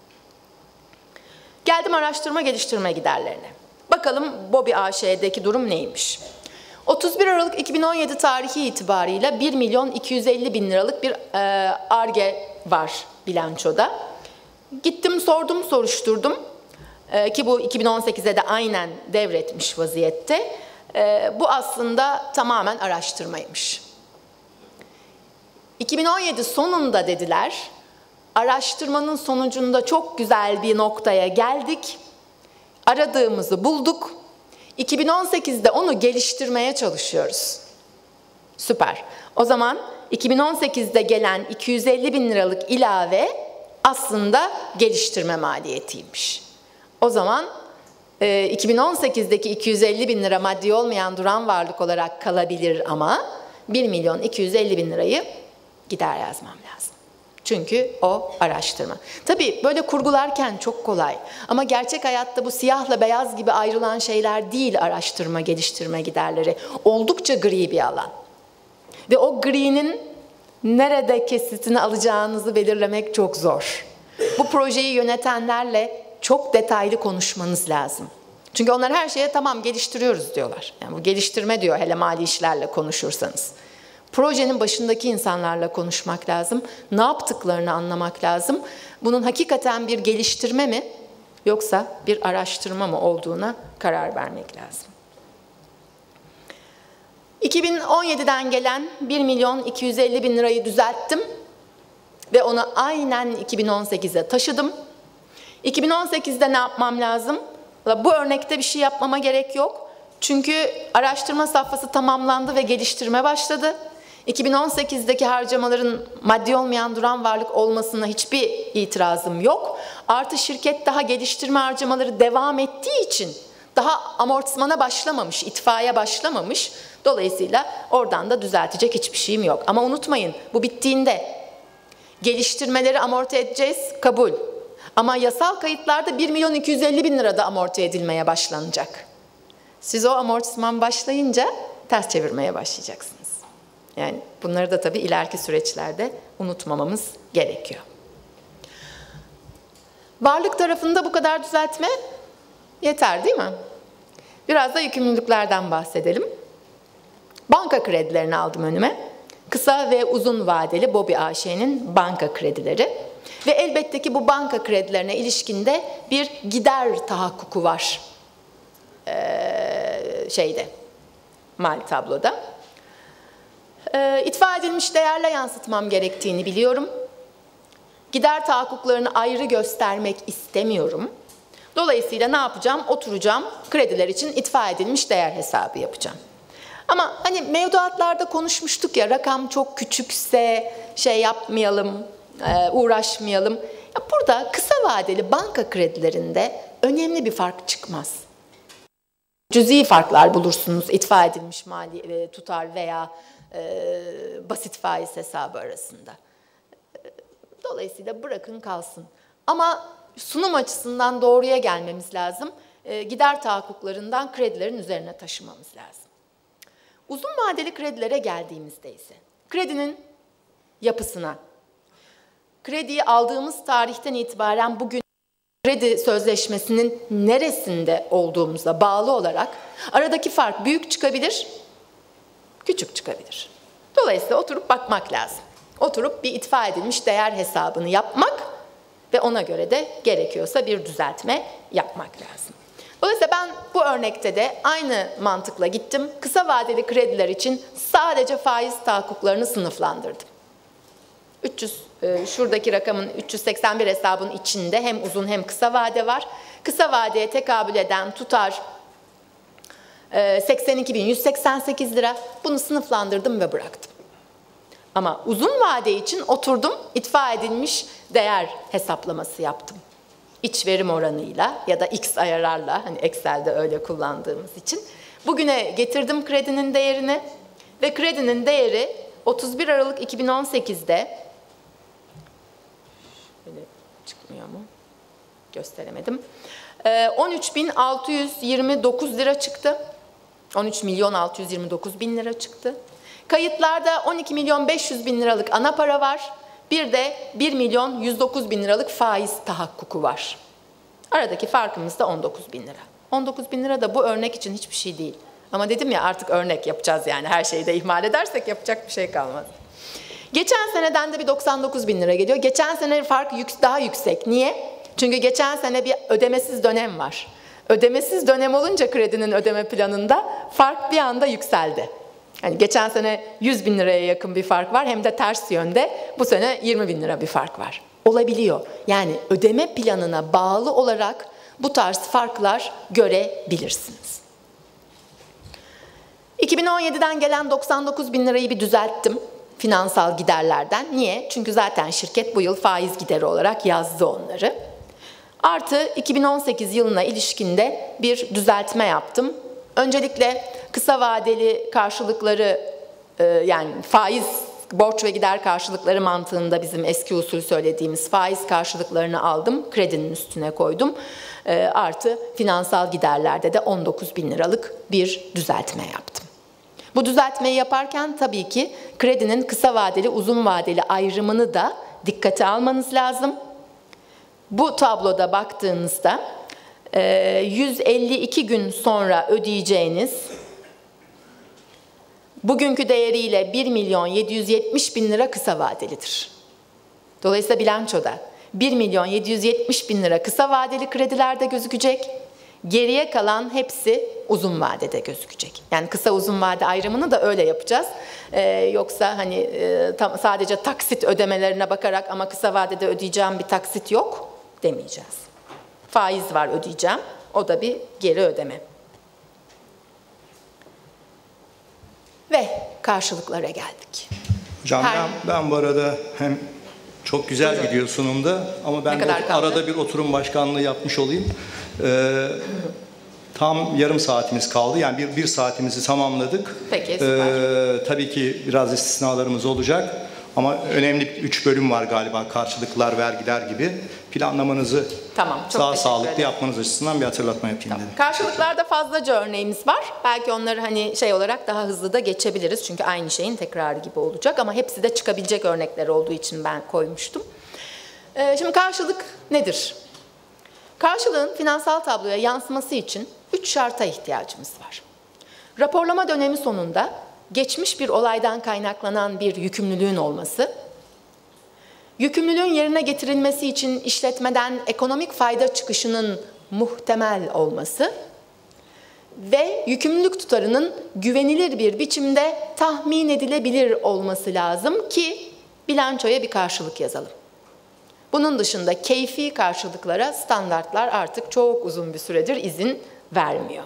Geldim araştırma geliştirme giderlerine. Bakalım BOBİ A Ş'deki durum neymiş? otuz bir Aralık iki bin on yedi tarihi itibarıyla bir milyon iki yüz elli bin liralık bir Ar-Ge var bilançoda. Gittim sordum soruşturdum ee, ki bu iki bin on sekize de aynen devretmiş vaziyette. Ee, bu aslında tamamen araştırmaymış. iki bin on yedi sonunda dediler, araştırmanın sonucunda çok güzel bir noktaya geldik, aradığımızı bulduk. iki bin on sekizde onu geliştirmeye çalışıyoruz. Süper. O zaman iki bin on sekizde gelen iki yüz elli bin liralık ilave aslında geliştirme maliyetiymiş. O zaman e, iki bin on sekizdeki iki yüz elli bin lira maddi olmayan duran varlık olarak kalabilir ama bir milyon iki yüz elli bin lirayı gider yazmam lazım. Çünkü o araştırma. Tabii böyle kurgularken çok kolay. Ama gerçek hayatta bu siyahla beyaz gibi ayrılan şeyler değil araştırma, geliştirme giderleri. Oldukça gri bir alan. Ve o gri'nin nerede kesitini alacağınızı belirlemek çok zor. Bu projeyi yönetenlerle çok detaylı konuşmanız lazım. Çünkü onlar her şeye tamam geliştiriyoruz diyorlar. Yani bu geliştirme diyor hele mali işlerle konuşursanız. Projenin başındaki insanlarla konuşmak lazım. Ne yaptıklarını anlamak lazım. Bunun hakikaten bir geliştirme mi yoksa bir araştırma mı olduğuna karar vermek lazım. iki bin on yediden gelen bir milyon iki yüz elli bin lirayı düzelttim ve onu aynen iki bin on sekize taşıdım. iki bin on sekizde ne yapmam lazım? Bu örnekte bir şey yapmama gerek yok. Çünkü araştırma safhası tamamlandı ve geliştirme başladı. iki bin on sekizdeki harcamaların maddi olmayan duran varlık olmasına hiçbir itirazım yok. Artı şirket daha geliştirme harcamaları devam ettiği için daha amortismana başlamamış, itfaiye başlamamış. Dolayısıyla oradan da düzeltecek hiçbir şeyim yok. Ama unutmayın bu bittiğinde geliştirmeleri amorti edeceğiz, kabul. Ama yasal kayıtlarda bir milyon iki yüz elli bin lirada amorti edilmeye başlanacak. Siz o amortisman başlayınca ters çevirmeye başlayacaksınız. Yani bunları da tabii ileriki süreçlerde unutmamamız gerekiyor. Varlık tarafında bu kadar düzeltme yeter değil mi? Biraz da yükümlülüklerden bahsedelim. Banka kredilerini aldım önüme. Kısa ve uzun vadeli BOBİ A Ş'nin banka kredileri. Ve elbette ki bu banka kredilerine ilişkinde bir gider tahakkuku var. Ee, şeyde, mali tabloda. Ee, itfa edilmiş değerle yansıtmam gerektiğini biliyorum. Gider tahakkuklarını ayrı göstermek istemiyorum. Dolayısıyla ne yapacağım? Oturacağım, krediler için itfa edilmiş değer hesabı yapacağım. Ama hani mevduatlarda konuşmuştuk ya, rakam çok küçükse şey yapmayalım, uğraşmayalım. Ya burada kısa vadeli banka kredilerinde önemli bir fark çıkmaz. Cüzi farklar bulursunuz itfa edilmiş mali tutar veya e, basit faiz hesabı arasında. Dolayısıyla bırakın kalsın. Ama sunum açısından doğruya gelmemiz lazım. E, gider tahakkuklarından kredilerin üzerine taşımamız lazım. Uzun vadeli kredilere geldiğimizde ise kredinin yapısına, krediyi aldığımız tarihten itibaren bugün kredi sözleşmesinin neresinde olduğumuza bağlı olarak aradaki fark büyük çıkabilir, küçük çıkabilir. Dolayısıyla oturup bakmak lazım. Oturup bir itfa edilmiş değer hesabını yapmak ve ona göre de gerekiyorsa bir düzeltme yapmak lazım. Dolayısıyla ben bu örnekte de aynı mantıkla gittim. Kısa vadeli krediler için sadece faiz tahakkuklarını sınıflandırdım. üç yüz e, şuradaki rakamın üç yüz seksen bir hesabın içinde hem uzun hem kısa vade var. Kısa vadeye tekabül eden tutar e, seksen iki bin yüz seksen sekiz lira. Bunu sınıflandırdım ve bıraktım. Ama uzun vade için oturdum, itfa edilmiş değer hesaplaması yaptım. İç verim oranıyla ya da X ayarlarla, hani Excel'de öyle kullandığımız için. Bugüne getirdim kredinin değerini ve kredinin değeri otuz bir Aralık iki bin on sekiz'de, böyle çıkmıyor mu? Gösteremedim. on üç bin altı yüz yirmi dokuz lira çıktı. on üç milyon altı yüz yirmi dokuz bin lira çıktı. Kayıtlarda on iki milyon beş yüz bin liralık ana para var. Bir de bir milyon yüz dokuz bin liralık faiz tahakkuku var. Aradaki farkımız da on dokuz bin lira. on dokuz bin lira da bu örnek için hiçbir şey değil. Ama dedim ya, artık örnek yapacağız yani. Her şeyi de ihmal edersek yapacak bir şey kalmaz. Geçen seneden de bir doksan dokuz bin lira geliyor. Geçen sene fark daha yüksek. Niye? Çünkü geçen sene bir ödemesiz dönem var. Ödemesiz dönem olunca kredinin ödeme planında fark bir anda yükseldi. Yani geçen sene yüz bin liraya yakın bir fark var, hem de ters yönde. Bu sene yirmi bin lira bir fark var. Olabiliyor. Yani ödeme planına bağlı olarak bu tarz farklar görebilirsiniz. iki bin on yedi'den gelen doksan dokuz bin lirayı bir düzelttim finansal giderlerden. Niye? Çünkü zaten şirket bu yıl faiz gideri olarak yazdı onları. Artı iki bin on sekiz yılına ilişkinde bir düzeltme yaptım. Öncelikle kısa vadeli karşılıkları, yani faiz, borç ve gider karşılıkları mantığında bizim eski usul söylediğimiz faiz karşılıklarını aldım, kredinin üstüne koydum. Artı finansal giderlerde de on dokuz bin liralık bir düzeltme yaptım. Bu düzeltmeyi yaparken tabii ki kredinin kısa vadeli, uzun vadeli ayrımını da dikkate almanız lazım. Bu tabloda baktığınızda yüz elli iki gün sonra ödeyeceğiniz, bugünkü değeriyle bir milyon yedi yüz yetmiş bin lira kısa vadelidir. Dolayısıyla bilançoda bir milyon yedi yüz yetmiş bin lira kısa vadeli kredilerde gözükecek. Geriye kalan hepsi uzun vadede gözükecek. Yani kısa uzun vade ayrımını da öyle yapacağız. Ee, yoksa hani e, tam, sadece taksit ödemelerine bakarak ama kısa vadede ödeyeceğim bir taksit yok demeyeceğiz. Faiz var ödeyeceğim. O da bir geri ödeme. Ve karşılıklara geldik. Hocam Her... ben, ben bu arada hem çok güzel Hocam. gidiyor sunumda ama ben de arada bir oturum başkanlığı yapmış olayım. Ee, tam yarım saatimiz kaldı. Yani bir, bir saatimizi tamamladık. Peki, süper. Ee, tabii ki biraz istisnalarımız olacak. Ama önemli üç bölüm var galiba. Karşılıklar, vergiler gibi. Planlamanızı tamam, çok daha sağlıklı yapmanız açısından bir hatırlatma yapayım tamam. dedim. Karşılıklarda fazlaca örneğimiz var. Belki onları hani şey olarak daha hızlı da geçebiliriz. Çünkü aynı şeyin tekrarı gibi olacak. Ama hepsi de çıkabilecek örnekler olduğu için ben koymuştum. Ee, şimdi karşılık nedir? Karşılığın finansal tabloya yansıması için üç şarta ihtiyacımız var. Raporlama dönemi sonunda geçmiş bir olaydan kaynaklanan bir yükümlülüğün olması, yükümlülüğün yerine getirilmesi için işletmeden ekonomik fayda çıkışının muhtemel olması ve yükümlülük tutarının güvenilir bir biçimde tahmin edilebilir olması lazım ki bilançoya bir karşılık yazalım. Bunun dışında keyfi karşılıklara standartlar artık çok uzun bir süredir izin vermiyor.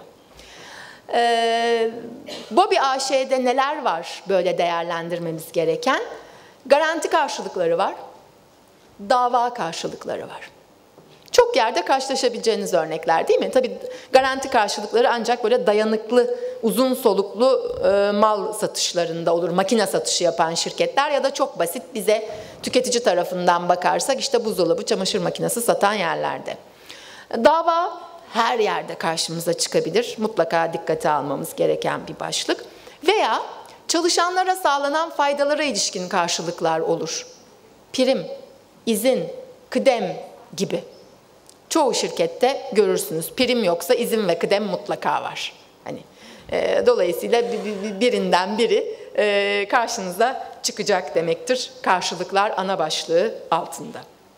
Ee, BOBİ A Ş'de neler var böyle değerlendirmemiz gereken? Garanti karşılıkları var, dava karşılıkları var. Çok yerde karşılaşabileceğiniz örnekler değil mi? Tabii garanti karşılıkları ancak böyle dayanıklı, uzun soluklu e, mal satışlarında olur. Makine satışı yapan şirketler ya da çok basit bize tüketici tarafından bakarsak işte buzdolabı, çamaşır makinesi satan yerlerde. Dava her yerde karşımıza çıkabilir. Mutlaka dikkate almamız gereken bir başlık. Veya çalışanlara sağlanan faydalara ilişkin karşılıklar olur. Prim, izin, kıdem gibi. Çoğu şirkette görürsünüz. Prim yoksa izin ve kıdem mutlaka var. Hani e, dolayısıyla birinden biri e, karşınıza çıkacak demektir. Karşılıklar ana başlığı altında.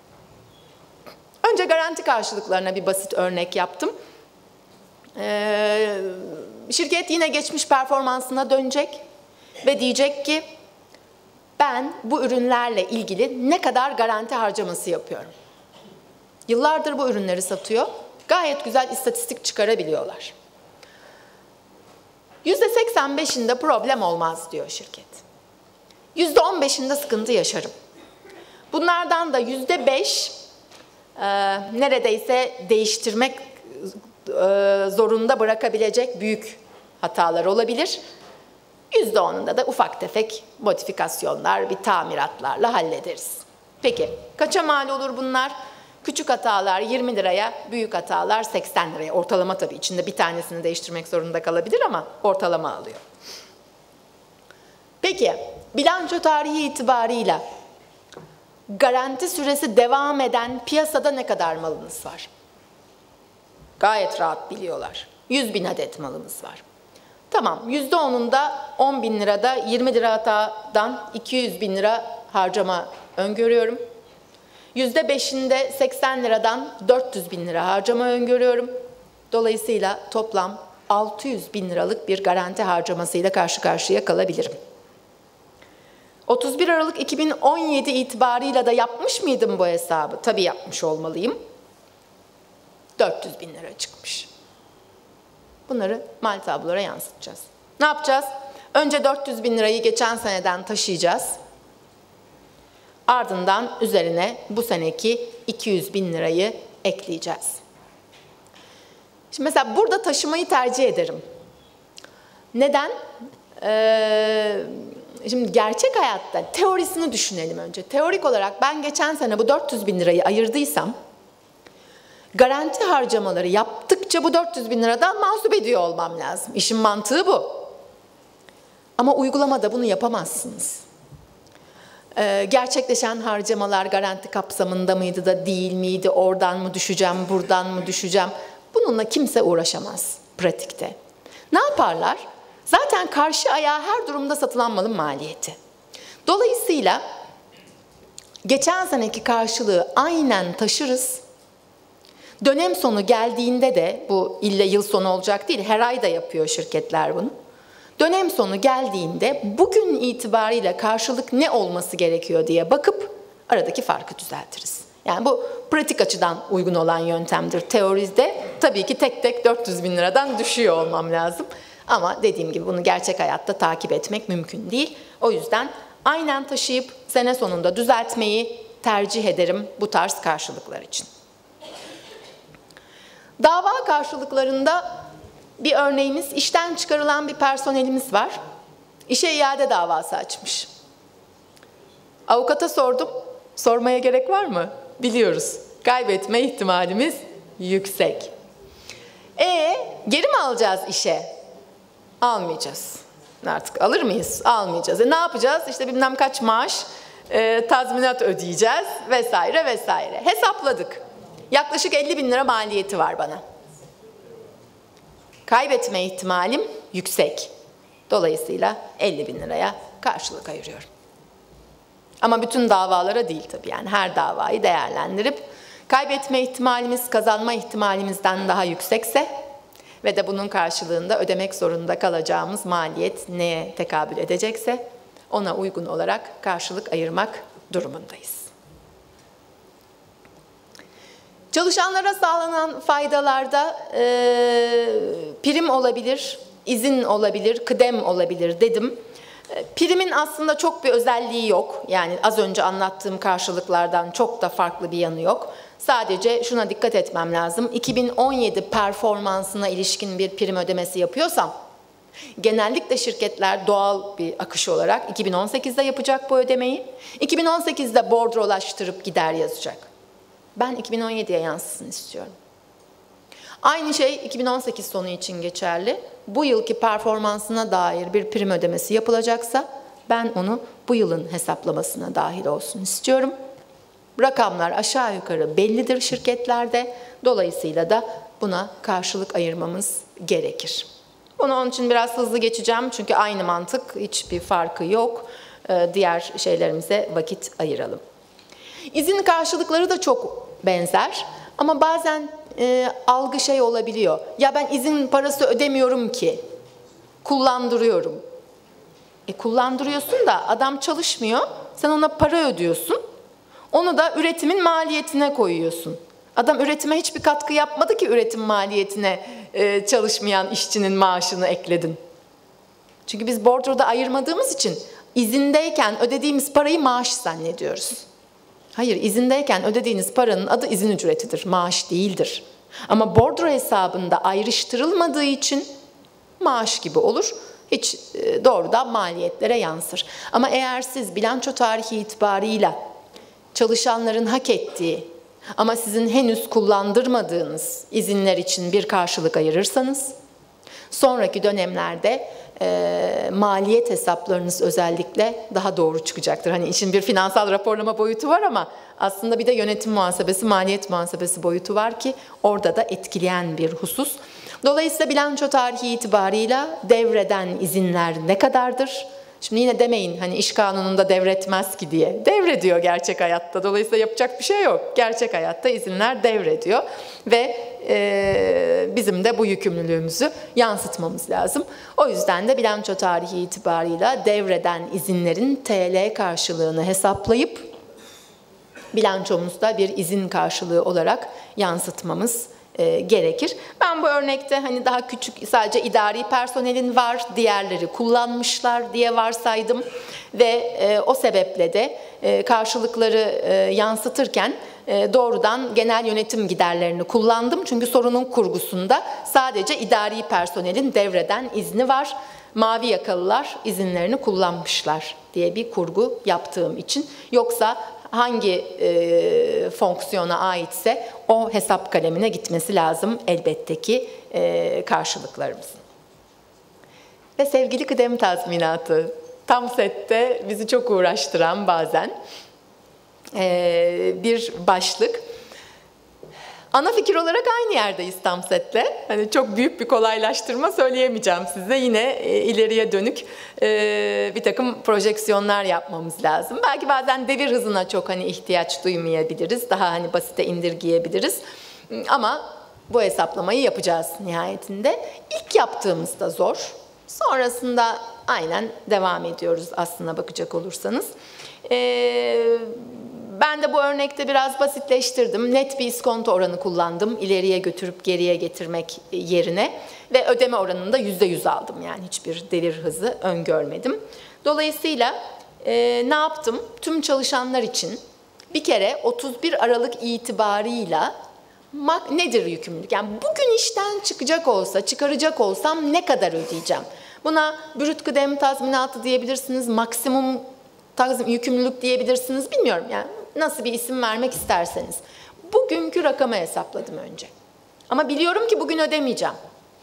Önce garanti karşılıklarına bir basit örnek yaptım. Ee, şirket yine geçmiş performansına dönecek ve diyecek ki ben bu ürünlerle ilgili ne kadar garanti harcaması yapıyorum? Yıllardır bu ürünleri satıyor. Gayet güzel istatistik çıkarabiliyorlar. yüzde seksen beşinde problem olmaz diyor şirket. yüzde on beşinde sıkıntı yaşarım. Bunlardan da yüzde beş e, neredeyse değiştirmek e, zorunda bırakabilecek büyük hatalar olabilir. yüzde onunda da ufak tefek modifikasyonlar, bir tamiratlarla hallederiz. Peki kaça mal olur bunlar? Küçük hatalar yirmi liraya, büyük hatalar seksen liraya. Ortalama tabii, içinde bir tanesini değiştirmek zorunda kalabilir ama ortalama alıyor. Peki, bilanço tarihi itibarıyla garanti süresi devam eden piyasada ne kadar malınız var? Gayet rahat biliyorlar. yüz bin adet malımız var. Tamam, yüzde onunda on bin lirada yirmi lira hatadan iki yüz bin lira harcama öngörüyorum. yüzde beşinde seksen liradan dört yüz bin lira harcama öngörüyorum. Dolayısıyla toplam altı yüz bin liralık bir garanti harcamasıyla karşı karşıya kalabilirim. otuz bir Aralık iki bin on yedi itibarıyla da yapmış mıydım bu hesabı? Tabii yapmış olmalıyım. dört yüz bin lira çıkmış. Bunları mal tablolara yansıtacağız. Ne yapacağız? Önce dört yüz bin lirayı geçen seneden taşıyacağız. Ardından üzerine bu seneki iki yüz bin lirayı ekleyeceğiz. Şimdi mesela burada taşımayı tercih ederim. Neden? Ee, şimdi gerçek hayatta teorisini düşünelim önce. Teorik olarak ben geçen sene bu dört yüz bin lirayı ayırdıysam, garanti harcamaları yaptıkça bu dört yüz bin liradan mahsup ediyor olmam lazım. İşin mantığı bu. Ama uygulamada bunu yapamazsınız. Ee, gerçekleşen harcamalar garanti kapsamında mıydı da değil miydi? Oradan mı düşeceğim, buradan mı düşeceğim? Bununla kimse uğraşamaz pratikte. Ne yaparlar? Zaten karşı ayağa her durumda satılan malın maliyeti. Dolayısıyla geçen seneki karşılığı aynen taşırız. Dönem sonu geldiğinde de, bu ille yıl sonu olacak değil, her ay da yapıyor şirketler bunu. Dönem sonu geldiğinde bugün itibariyle karşılık ne olması gerekiyor diye bakıp aradaki farkı düzeltiriz. Yani bu pratik açıdan uygun olan yöntemdir. Teoride tabii ki tek tek dört yüz bin liradan düşüyor olmam lazım. Ama dediğim gibi bunu gerçek hayatta takip etmek mümkün değil. O yüzden aynen taşıyıp sene sonunda düzeltmeyi tercih ederim bu tarz karşılıklar için. Dava karşılıklarında bir örneğimiz, işten çıkarılan bir personelimiz var. İşe iade davası açmış. Avukata sordum. Sormaya gerek var mı? Biliyoruz. Kaybetme ihtimalimiz yüksek. E geri mi alacağız işe? Almayacağız. Artık alır mıyız? Almayacağız. E ne yapacağız? İşte bilmem kaç maaş, e, tazminat ödeyeceğiz vesaire vesaire. Hesapladık. Yaklaşık elli bin lira maliyeti var bana. Kaybetme ihtimalim yüksek. Dolayısıyla elli bin liraya karşılık ayırıyorum. Ama bütün davalara değil tabii, yani her davayı değerlendirip kaybetme ihtimalimiz kazanma ihtimalimizden daha yüksekse ve de bunun karşılığında ödemek zorunda kalacağımız maliyet neye tekabül edecekse ona uygun olarak karşılık ayırmak durumundayız. Çalışanlara sağlanan faydalarda e, prim olabilir, izin olabilir, kıdem olabilir dedim. E, primin aslında çok bir özelliği yok. Yani az önce anlattığım karşılıklardan çok da farklı bir yanı yok. Sadece şuna dikkat etmem lazım. iki bin on yedi performansına ilişkin bir prim ödemesi yapıyorsam, genellikle şirketler doğal bir akış olarak iki bin on sekizde yapacak bu ödemeyi. iki bin on sekizde bordrolaştırıp gider yazacak. Ben iki bin on yediye yansısın istiyorum. Aynı şey iki bin on sekiz sonu için geçerli. Bu yılki performansına dair bir prim ödemesi yapılacaksa ben onu bu yılın hesaplamasına dahil olsun istiyorum. Rakamlar aşağı yukarı bellidir şirketlerde. Dolayısıyla da buna karşılık ayırmamız gerekir. Bunu onun için biraz hızlı geçeceğim çünkü aynı mantık, hiçbir farkı yok. Diğer şeylerimize vakit ayıralım. İzin karşılıkları da çok benzer ama bazen e, algı şey olabiliyor. Ya ben izin parası ödemiyorum ki, kullandırıyorum. E kullandırıyorsun da adam çalışmıyor, sen ona para ödüyorsun, onu da üretimin maliyetine koyuyorsun. Adam üretime hiçbir katkı yapmadı ki üretim maliyetine e, çalışmayan işçinin maaşını ekledin. Çünkü biz bordroda ayırmadığımız için izindeyken ödediğimiz parayı maaş zannediyoruz. Hayır, izindeyken ödediğiniz paranın adı izin ücretidir, maaş değildir. Ama bordro hesabında ayrıştırılmadığı için maaş gibi olur, hiç doğrudan maliyetlere yansır. Ama eğer siz bilanço tarihi itibarıyla çalışanların hak ettiği ama sizin henüz kullandırmadığınız izinler için bir karşılık ayırırsanız, sonraki dönemlerde e, maliyet hesaplarınız özellikle daha doğru çıkacaktır. Hani işin bir finansal raporlama boyutu var ama aslında bir de yönetim muhasebesi, maliyet muhasebesi boyutu var ki orada da etkileyen bir husus. Dolayısıyla bilanço tarihi itibarıyla devreden izinler ne kadardır? Şimdi yine demeyin hani iş kanununda devretmez ki diye. Devrediyor gerçek hayatta. Dolayısıyla yapacak bir şey yok. Gerçek hayatta izinler devrediyor. Ve e, bizim de bu yükümlülüğümüzü yansıtmamız lazım. O yüzden de bilanço tarihi itibarıyla devreden izinlerin T L karşılığını hesaplayıp bilançomuzda bir izin karşılığı olarak yansıtmamız E, gerekir. Ben bu örnekte hani daha küçük sadece idari personelin var, diğerleri kullanmışlar diye varsaydım ve e, o sebeple de e, karşılıkları e, yansıtırken e, doğrudan genel yönetim giderlerini kullandım. Çünkü sorunun kurgusunda sadece idari personelin devreden izni var. Mavi yakalılar izinlerini kullanmışlar diye bir kurgu yaptığım için. Yoksa hangi e, fonksiyona aitse o hesap kalemine gitmesi lazım elbette ki e, karşılıklarımızın. Ve sevgili kıdem tazminatı, tam sette bizi çok uğraştıran bazen e, bir başlık. Ana fikir olarak aynı yerdeyiz tam setle. Hani çok büyük bir kolaylaştırma söyleyemeyeceğim size. Yine e, ileriye dönük e, bir takım projeksiyonlar yapmamız lazım. Belki bazen devir hızına çok hani ihtiyaç duymayabiliriz. Daha hani basite indirgeyebiliriz. Ama bu hesaplamayı yapacağız nihayetinde. İlk yaptığımızda zor. Sonrasında aynen devam ediyoruz aslına bakacak olursanız. Eee... Ben de bu örnekte biraz basitleştirdim. Net bir iskonto oranı kullandım. İleriye götürüp geriye getirmek yerine. Ve ödeme oranını da yüzde yüz aldım. Yani hiçbir devir hızı öngörmedim. Dolayısıyla e, ne yaptım? Tüm çalışanlar için bir kere otuz bir Aralık itibarıyla nedir yükümlülük? Yani bugün işten çıkacak olsa, çıkaracak olsam ne kadar ödeyeceğim? Buna brüt kıdem tazminatı diyebilirsiniz, maksimum tazmin, yükümlülük diyebilirsiniz, bilmiyorum yani. Nasıl bir isim vermek isterseniz. Bugünkü rakamı hesapladım önce. Ama biliyorum ki bugün ödemeyeceğim.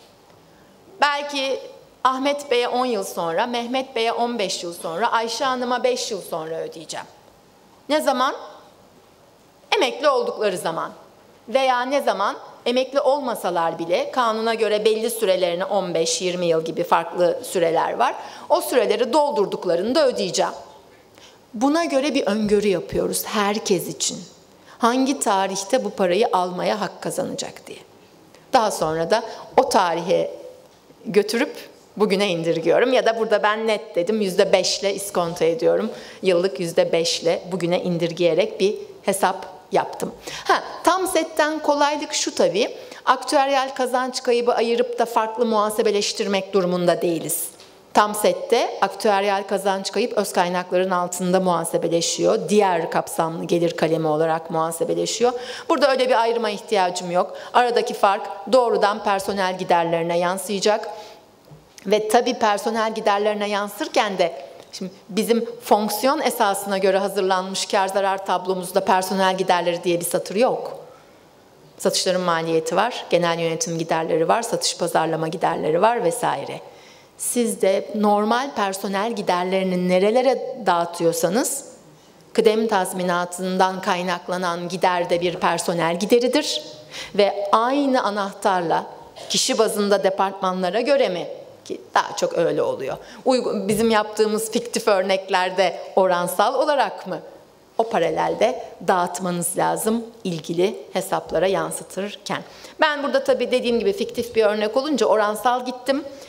Belki Ahmet Bey'e on yıl sonra, Mehmet Bey'e on beş yıl sonra, Ayşe Hanım'a beş yıl sonra ödeyeceğim. Ne zaman? Emekli oldukları zaman. Veya ne zaman? Emekli olmasalar bile kanuna göre belli sürelerini on beş yirmi yıl gibi farklı süreler var. O süreleri doldurduklarında ödeyeceğim. Buna göre bir öngörü yapıyoruz herkes için. Hangi tarihte bu parayı almaya hak kazanacak diye. Daha sonra da o tarihe götürüp bugüne indirgiyorum. Ya da burada ben net dedim yüzde beşle iskonto ediyorum. Yıllık yüzde beşle bugüne indirgeyerek bir hesap yaptım. Ha, tam setten kolaylık şu tabii. Aktüeryal kazanç kaybı ayırıp da farklı muhasebeleştirmek durumunda değiliz. Tam sette aktüeryal kazanç kayıp öz kaynakların altında muhasebeleşiyor. Diğer kapsamlı gelir kalemi olarak muhasebeleşiyor. Burada öyle bir ayrıma ihtiyacım yok. Aradaki fark doğrudan personel giderlerine yansıyacak. Ve tabii personel giderlerine yansırken de şimdi bizim fonksiyon esasına göre hazırlanmış kar zarar tablomuzda personel giderleri diye bir satır yok. Satışların maliyeti var, genel yönetim giderleri var, satış pazarlama giderleri var vesaire. Siz de normal personel giderlerini nerelere dağıtıyorsanız, kıdem tazminatından kaynaklanan gider de bir personel gideridir. Ve aynı anahtarla kişi bazında departmanlara göre mi? Ki daha çok öyle oluyor. Uygun, bizim yaptığımız fiktif örneklerde oransal olarak mı? O paralelde dağıtmanız lazım ilgili hesaplara yansıtırken. Ben burada tabii dediğim gibi fiktif bir örnek olunca oransal gittim.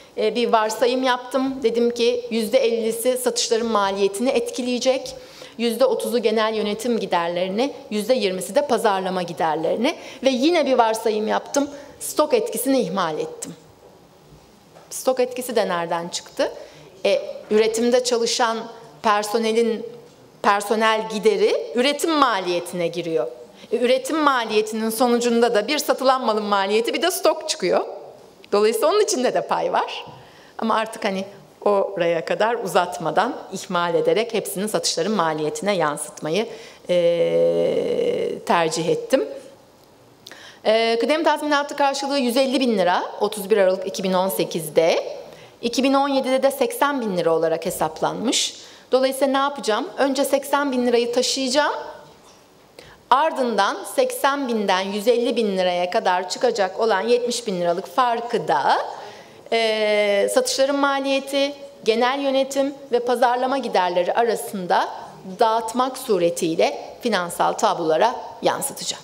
e, bir varsayım yaptım. Dedim ki yüzde ellisi satışların maliyetini etkileyecek. yüzde otuzu genel yönetim giderlerini, yüzde yirmisi de pazarlama giderlerini ve yine bir varsayım yaptım. Stok etkisini ihmal ettim. Stok etkisi de nereden çıktı? E, üretimde çalışan personelin personel gideri üretim maliyetine giriyor. E, üretim maliyetinin sonucunda da bir satılan malın maliyeti bir de stok çıkıyor. Dolayısıyla onun içinde de pay var. Ama artık hani oraya kadar uzatmadan, ihmal ederek hepsinin satışların maliyetine yansıtmayı e, tercih ettim. E, kıdem tazminatı karşılığı yüz elli bin lira otuz bir Aralık iki bin on sekiz'de, iki bin on yedi'de de seksen bin lira olarak hesaplanmış. Dolayısıyla ne yapacağım? Önce seksen bin lirayı taşıyacağım. Ardından seksen binden yüz elli bin liraya kadar çıkacak olan yetmiş bin liralık farkı da e, satışların maliyeti, genel yönetim ve pazarlama giderleri arasında dağıtmak suretiyle finansal tablolara yansıtacağım.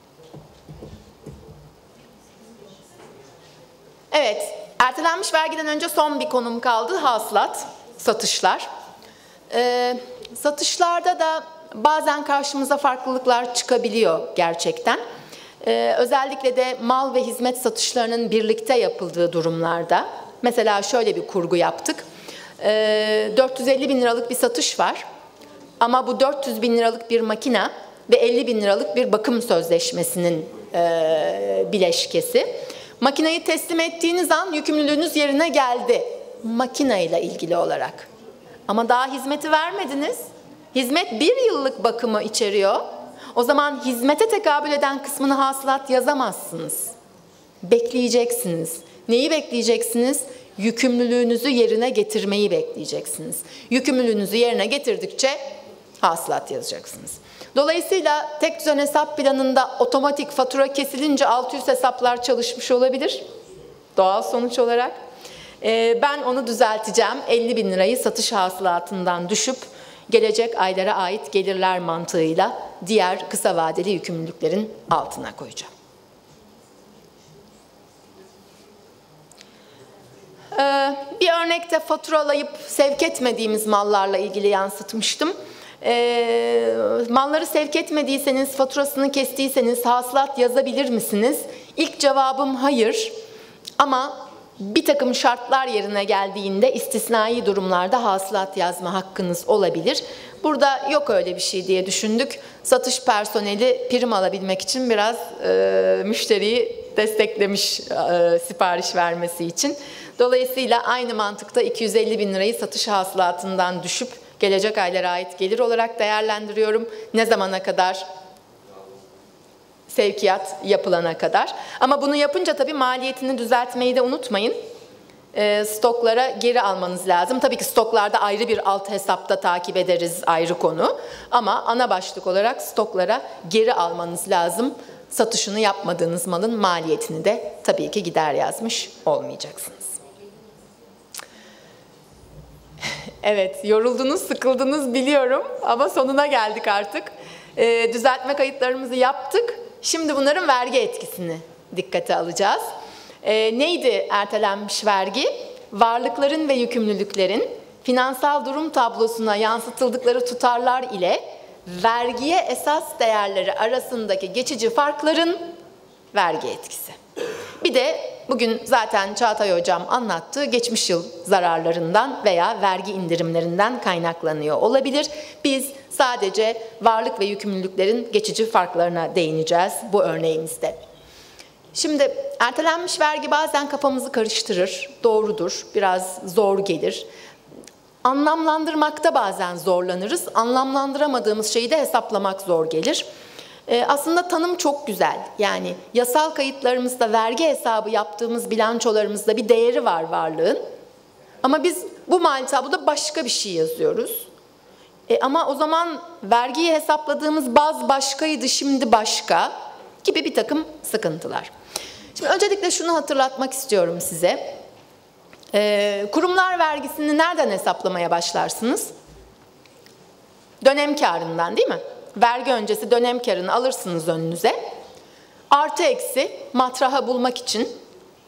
Evet, ertelenmiş vergiden önce son bir konum kaldı. Hasılat, satışlar. Ee, satışlarda da bazen karşımıza farklılıklar çıkabiliyor gerçekten. Ee, özellikle de mal ve hizmet satışlarının birlikte yapıldığı durumlarda. Mesela şöyle bir kurgu yaptık. Ee, dört yüz elli bin liralık bir satış var. Ama bu dört yüz bin liralık bir makina ve elli bin liralık bir bakım sözleşmesinin e, bileşkesi. Makinayı teslim ettiğiniz an yükümlülüğünüz yerine geldi. Makinayla ilgili olarak. Ama daha hizmeti vermediniz. Hizmet bir yıllık bakımı içeriyor. O zaman hizmete tekabül eden kısmını hasılat yazamazsınız. Bekleyeceksiniz. Neyi bekleyeceksiniz? Yükümlülüğünüzü yerine getirmeyi bekleyeceksiniz. Yükümlülüğünüzü yerine getirdikçe hasılat yazacaksınız. Dolayısıyla tek düzen hesap planında otomatik fatura kesilince altı yüz hesaplar çalışmış olabilir. Doğal sonuç olarak. Ee, ben onu düzelteceğim. elli bin lirayı satış hasılatından düşüp gelecek aylara ait gelirler mantığıyla diğer kısa vadeli yükümlülüklerin altına koyacağım. Ee, bir örnekte faturalayıp sevk etmediğimiz mallarla ilgili yansıtmıştım. E, malları sevk etmediyseniz, faturasını kestiyseniz hasılat yazabilir misiniz? İlk cevabım hayır. Ama bir takım şartlar yerine geldiğinde istisnai durumlarda hasılat yazma hakkınız olabilir. Burada yok öyle bir şey diye düşündük. Satış personeli prim alabilmek için biraz e, müşteriyi desteklemiş e, sipariş vermesi için. Dolayısıyla aynı mantıkta iki yüz elli bin lirayı satış hasılatından düşüp gelecek aylara ait gelir olarak değerlendiriyorum. Ne zamana kadar? Sevkiyat yapılana kadar. Ama bunu yapınca tabii maliyetini düzeltmeyi de unutmayın. E, stoklara geri almanız lazım. Tabii ki stoklarda ayrı bir alt hesapta takip ederiz, ayrı konu. Ama ana başlık olarak stoklara geri almanız lazım. Satışını yapmadığınız malın maliyetini de tabii ki gider yazmış olmayacaksınız. Evet, yoruldunuz, sıkıldınız biliyorum ama sonuna geldik artık. E, düzeltme kayıtlarımızı yaptık. Şimdi bunların vergi etkisini dikkate alacağız. E, neydi ertelenmiş vergi? Varlıkların ve yükümlülüklerin finansal durum tablosuna yansıtıldıkları tutarlar ile vergiye esas değerleri arasındaki geçici farkların vergi etkisi. Bir de bugün zaten Çağatay Hocam anlattığı geçmiş yıl zararlarından veya vergi indirimlerinden kaynaklanıyor olabilir. Biz sadece varlık ve yükümlülüklerin geçici farklarına değineceğiz bu örneğimizde. Şimdi ertelenmiş vergi bazen kafamızı karıştırır, doğrudur, biraz zor gelir. Anlamlandırmakta bazen zorlanırız, anlamlandıramadığımız şeyi de hesaplamak zor gelir. Ee, aslında tanım çok güzel. Yani yasal kayıtlarımızda vergi hesabı yaptığımız bilançolarımızda bir değeri var varlığın. Ama biz bu mali tabloda başka bir şey yazıyoruz. E, ama o zaman vergiyi hesapladığımız baz başkaydı, şimdi başka gibi bir takım sıkıntılar. Şimdi öncelikle şunu hatırlatmak istiyorum size. Ee, kurumlar vergisini nereden hesaplamaya başlarsınız? Dönem kârından, değil mi? Vergi öncesi dönem kârını alırsınız önünüze. Artı eksi matraha bulmak için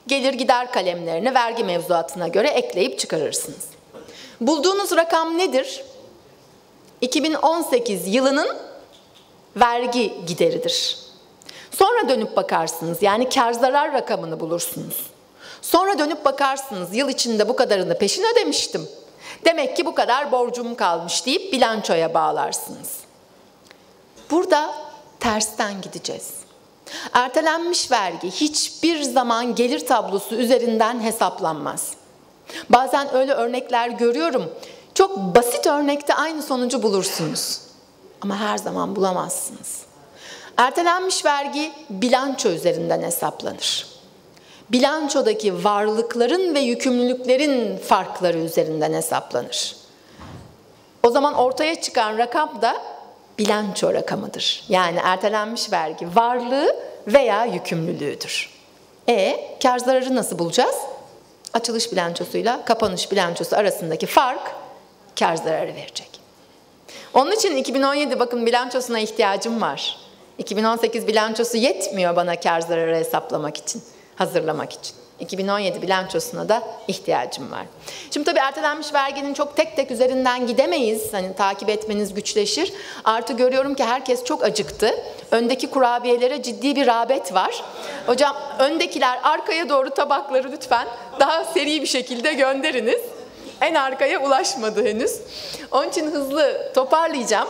gelir gider kalemlerini vergi mevzuatına göre ekleyip çıkarırsınız. Bulduğunuz rakam nedir? iki bin on sekiz yılının vergi gideridir. Sonra dönüp bakarsınız, yani kar zarar rakamını bulursunuz. Sonra dönüp bakarsınız, yıl içinde bu kadarını peşin ödemiştim. Demek ki bu kadar borcum kalmış deyip bilançoya bağlarsınız. Burada tersten gideceğiz. Ertelenmiş vergi hiçbir zaman gelir tablosu üzerinden hesaplanmaz. Bazen öyle örnekler görüyorum. Çok basit örnekte aynı sonucu bulursunuz. Ama her zaman bulamazsınız. Ertelenmiş vergi bilanço üzerinden hesaplanır. Bilançodaki varlıkların ve yükümlülüklerin farkları üzerinden hesaplanır. O zaman ortaya çıkan rakam da bilanço rakamıdır. Yani ertelenmiş vergi varlığı veya yükümlülüğüdür. E, kar zararı nasıl bulacağız? Açılış bilançosuyla kapanış bilançosu arasındaki fark kar zararı verecek. Onun için iki bin on yedi bakın bilançosuna ihtiyacım var. iki bin on sekiz bilançosu yetmiyor bana kar zararı hesaplamak için, hazırlamak için. iki bin on yedi bilançosuna da ihtiyacım var. Şimdi tabii ertelenmiş verginin çok tek tek üzerinden gidemeyiz. Hani takip etmeniz güçleşir. Artı görüyorum ki herkes çok acıktı. Öndeki kurabiyelere ciddi bir rağbet var. Hocam öndekiler arkaya doğru tabakları lütfen daha seri bir şekilde gönderiniz. En arkaya ulaşmadı henüz. Onun için hızlı toparlayacağım.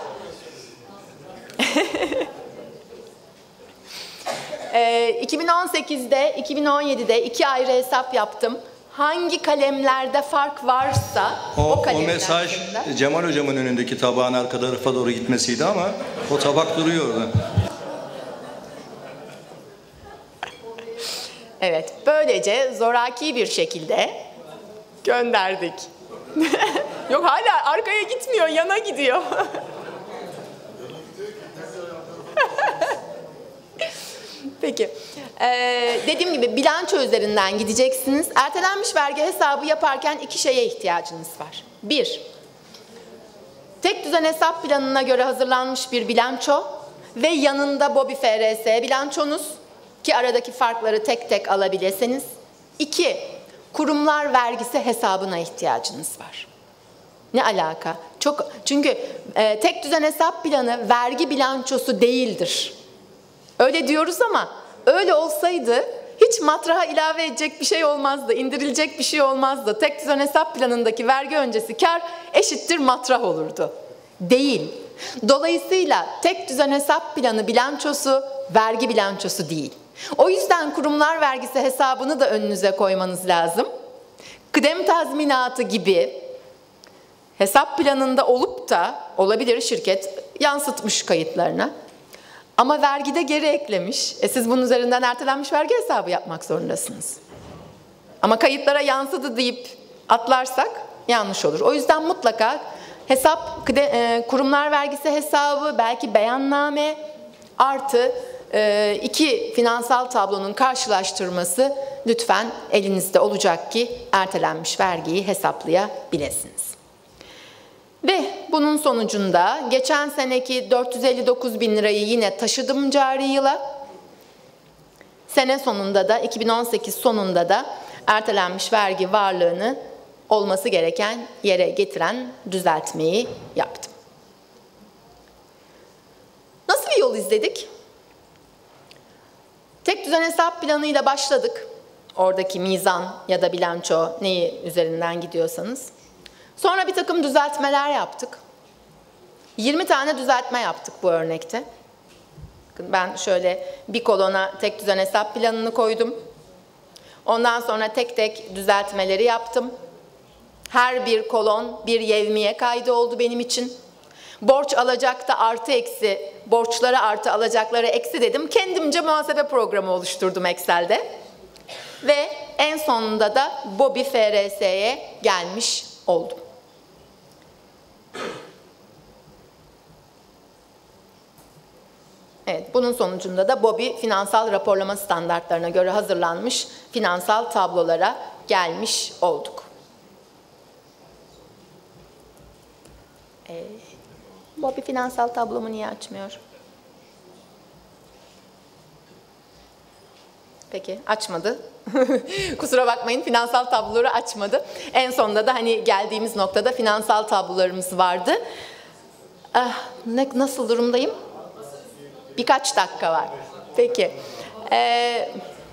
iki bin on sekizde, iki bin on yedide iki ayrı hesap yaptım. Hangi kalemlerde fark varsa o, o, o mesaj arasında... Cemal Hocam'ın önündeki tabağın arka tarafa doğru gitmesiydi ama o tabak duruyor orada. Evet, böylece zoraki bir şekilde gönderdik. Yok hala arkaya gitmiyor, yana gidiyor. Peki, ee, dediğim gibi bilanço üzerinden gideceksiniz. Ertelenmiş vergi hesabı yaparken iki şeye ihtiyacınız var. Bir, tek düzen hesap planına göre hazırlanmış bir bilanço ve yanında BOBİ F R S bilançonuz ki aradaki farkları tek tek alabilirsiniz. İki, kurumlar vergisi hesabına ihtiyacınız var. Ne alaka? Çok, çünkü e, tek düzen hesap planı vergi bilançosu değildir. Öyle diyoruz ama öyle olsaydı hiç matraha ilave edecek bir şey olmazdı, indirilecek bir şey olmazdı. Tek düzen hesap planındaki vergi öncesi kar eşittir matrah olurdu. Değil. Dolayısıyla tek düzen hesap planı bilançosu vergi bilançosu değil. O yüzden kurumlar vergisi hesabını da önünüze koymanız lazım. Kıdem tazminatı gibi hesap planında olup da olabilir şirket yansıtmış kayıtlarına. Ama vergide geri eklemiş. E siz bunun üzerinden ertelenmiş vergi hesabı yapmak zorundasınız. Ama kayıtlara yansıdı deyip atlarsak yanlış olur. O yüzden mutlaka hesap, kurumlar vergisi hesabı, belki beyanname artı iki finansal tablonun karşılaştırması lütfen elinizde olacak ki ertelenmiş vergiyi hesaplayabilirsiniz. Ve bunun sonucunda geçen seneki dört yüz elli dokuz bin lirayı yine taşıdım cari yıla. Sene sonunda da iki bin on sekiz sonunda da ertelenmiş vergi varlığını olması gereken yere getiren düzeltmeyi yaptım. Nasıl bir yol izledik? Tek düzen hesap planıyla başladık. Oradaki mizan ya da bilanço neyi üzerinden gidiyorsanız. Sonra bir takım düzeltmeler yaptık. yirmi tane düzeltme yaptık bu örnekte. Ben şöyle bir kolona tek düzen hesap planını koydum. Ondan sonra tek tek düzeltmeleri yaptım. Her bir kolon bir yevmiye kaydı oldu benim için. Borç alacakta artı eksi, borçlara artı alacaklara eksi dedim. Kendimce muhasebe programı oluşturdum Excel'de. Ve en sonunda da BOBİ F R S'ye gelmiş oldum. Evet, bunun sonucunda da BOBİ finansal raporlama standartlarına göre hazırlanmış finansal tablolara gelmiş olduk. Ee, BOBİ finansal tablomu niye açmıyor? Peki, açmadı. Kusura bakmayın, finansal tabloları açmadı. En sonunda da hani geldiğimiz noktada finansal tablolarımız vardı. Ah, ne, nasıl durumdayım? Birkaç dakika var. Peki. Ee,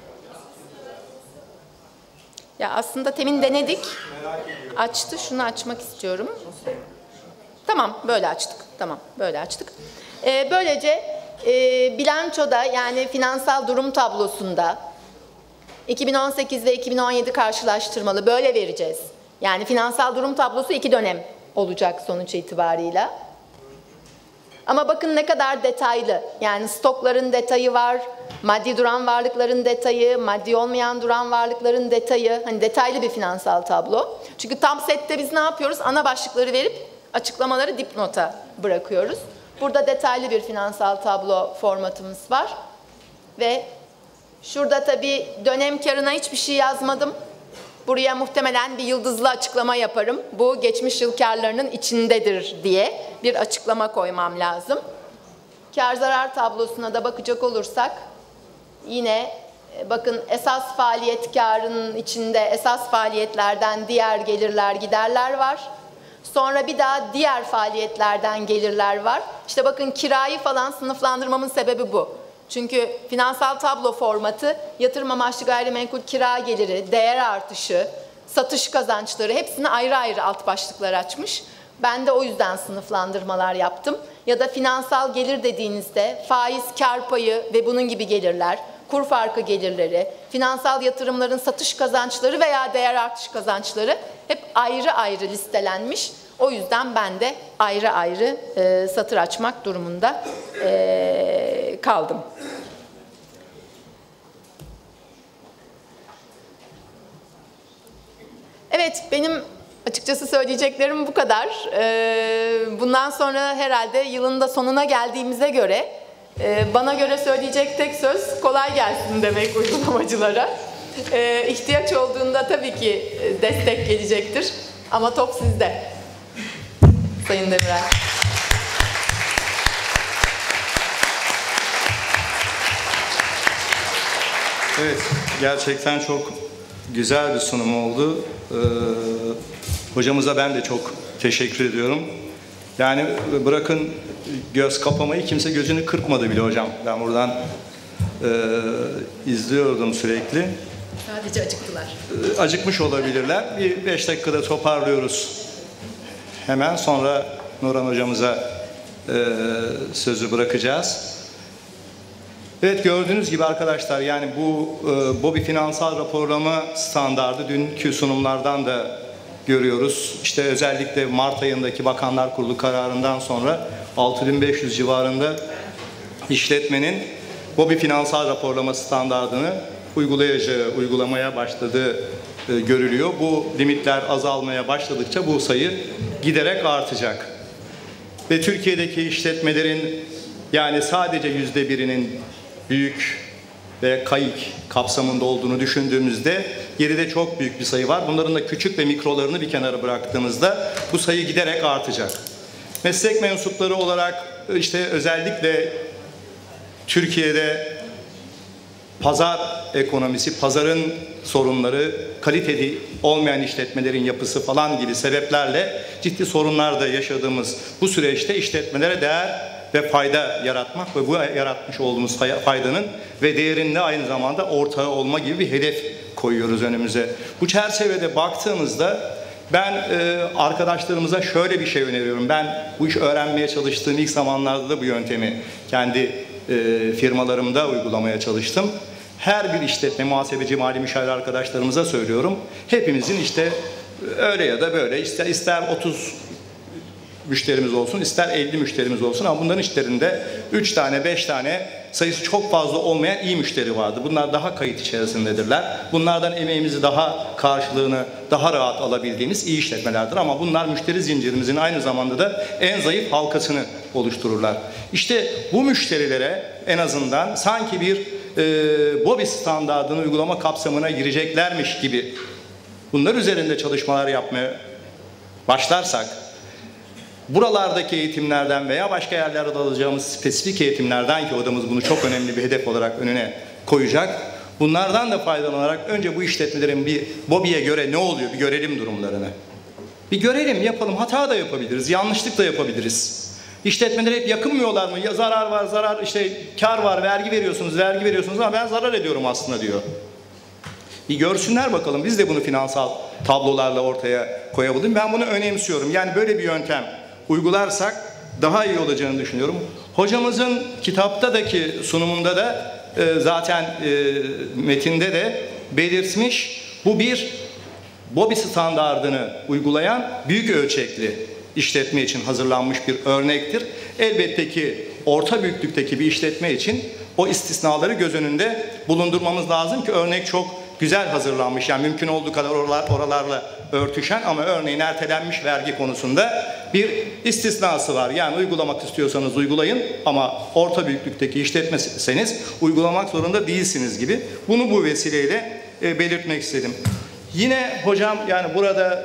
ya aslında temin denedik. Açtı. Şunu açmak istiyorum. Tamam, böyle açtık. Tamam, böyle açtık. Ee, böylece e, bilançoda, yani finansal durum tablosunda iki bin on sekiz ve iki bin on yedi karşılaştırmalı böyle vereceğiz. Yani finansal durum tablosu iki dönem olacak sonuç itibarıyla. Ama bakın ne kadar detaylı. Yani stokların detayı var, maddi duran varlıkların detayı, maddi olmayan duran varlıkların detayı. Hani detaylı bir finansal tablo. Çünkü tam sette biz ne yapıyoruz? Ana başlıkları verip açıklamaları dipnota bırakıyoruz. Burada detaylı bir finansal tablo formatımız var. Ve şurada tabii dönem karına hiçbir şey yazmadım. Buraya muhtemelen bir yıldızlı açıklama yaparım. Bu geçmiş yıl karlarının içindedir diye bir açıklama koymam lazım. Kar zarar tablosuna da bakacak olursak yine bakın esas faaliyet karının içinde esas faaliyetlerden diğer gelirler giderler var. Sonra bir daha diğer faaliyetlerden gelirler var. İşte bakın kirayı falan sınıflandırmamın sebebi bu. Çünkü finansal tablo formatı yatırım amaçlı gayrimenkul kira geliri, değer artışı, satış kazançları hepsini ayrı ayrı alt başlıklar açmış. Ben de o yüzden sınıflandırmalar yaptım. Ya da finansal gelir dediğinizde faiz, kar payı ve bunun gibi gelirler, kur farkı gelirleri, finansal yatırımların satış kazançları veya değer artış kazançları hep ayrı ayrı listelenmiş. O yüzden ben de ayrı ayrı e, satır açmak durumunda e, kaldım. Evet, benim açıkçası söyleyeceklerim bu kadar. E, bundan sonra herhalde yılın da sonuna geldiğimize göre e, bana göre söyleyecek tek söz kolay gelsin demek uygulamacılara. E, ihtiyaç olduğunda tabii ki destek gelecektir ama top sizde. Sayın Demirel. Evet, gerçekten çok güzel bir sunum oldu. Ee, hocamıza ben de çok teşekkür ediyorum. Yani bırakın göz kapamayı, kimse gözünü kırpmadı bile hocam. Ben buradan e, izliyordum sürekli. Sadece acıktılar. E, acıkmış olabilirler. Bir beş dakikada toparlıyoruz. Hemen sonra Nurhan hocamıza e, sözü bırakacağız. Evet, gördüğünüz gibi arkadaşlar, yani bu e, BOBİ finansal raporlama standardı dünkü sunumlardan da görüyoruz. İşte özellikle Mart ayındaki Bakanlar Kurulu kararından sonra altı bin beş yüz civarında işletmenin BOBİ finansal raporlama standardını uygulayacağı, uygulamaya başladığı e, görülüyor. Bu limitler azalmaya başladıkça bu sayı giderek artacak. Ve Türkiye'deki işletmelerin yani sadece yüzde birinin büyük ve kayık kapsamında olduğunu düşündüğümüzde geride çok büyük bir sayı var. Bunların da küçük ve mikrolarını bir kenara bıraktığımızda bu sayı giderek artacak. Meslek mensupları olarak işte özellikle Türkiye'de pazar ekonomisi, pazarın sorunları, kaliteli olmayan işletmelerin yapısı falan gibi sebeplerle ciddi sorunlar da yaşadığımız bu süreçte işletmelere değer ve fayda yaratmak ve bu yaratmış olduğumuz faydanın ve değerinin de aynı zamanda ortağı olma gibi bir hedef koyuyoruz önümüze. Bu çerçevede baktığımızda ben e, arkadaşlarımıza şöyle bir şey öneriyorum. Ben bu iş öğrenmeye çalıştığım ilk zamanlarda da bu yöntemi kendi e, firmalarımda uygulamaya çalıştım. Her bir işletme, muhasebeci, mali müşavir arkadaşlarımıza söylüyorum. Hepimizin işte öyle ya da böyle ister, ister otuz müşterimiz olsun, ister elli müşterimiz olsun ama bunların içlerinde üç tane, beş tane sayısı çok fazla olmayan iyi müşteri vardı. Bunlar daha kayıt içerisindedirler. Bunlardan emeğimizi daha karşılığını daha rahat alabildiğimiz iyi işletmelerdir. Ama bunlar müşteri zincirimizin aynı zamanda da en zayıf halkasını oluştururlar. İşte bu müşterilere en azından sanki bir e, BOBİ standartını uygulama kapsamına gireceklermiş gibi bunlar üzerinde çalışmalar yapmaya başlarsak, buralardaki eğitimlerden veya başka yerlerde alacağımız spesifik eğitimlerden ki odamız bunu çok önemli bir hedef olarak önüne koyacak. Bunlardan da faydalanarak önce bu işletmelerin bir BOBİ'ye göre ne oluyor bir görelim durumlarını. Bir görelim, yapalım. Hata da yapabiliriz, yanlışlık da yapabiliriz. İşletmeler hep yakınmıyorlar mı? Ya zarar var, zarar, işte kar var, vergi veriyorsunuz, vergi veriyorsunuz ama ben zarar ediyorum aslında diyor. Bir görsünler bakalım. Biz de bunu finansal tablolarla ortaya koyabilirim. Ben bunu önemsiyorum. Yani böyle bir yöntem uygularsak daha iyi olacağını düşünüyorum. Hocamızın kitaptaki sunumunda da e, zaten e, metinde de belirtmiş. Bu bir BOBİ standardını uygulayan büyük ölçekli işletme için hazırlanmış bir örnektir. Elbette ki orta büyüklükteki bir işletme için o istisnaları göz önünde bulundurmamız lazım ki örnek çok güzel hazırlanmış. Yani mümkün olduğu kadar oralar, oralarla örtüşen ama örneğin ertelenmiş vergi konusunda bir istisnası var. Yani uygulamak istiyorsanız uygulayın ama orta büyüklükteki işletmeseniz uygulamak zorunda değilsiniz gibi. Bunu bu vesileyle e, belirtmek istedim. Yine hocam yani burada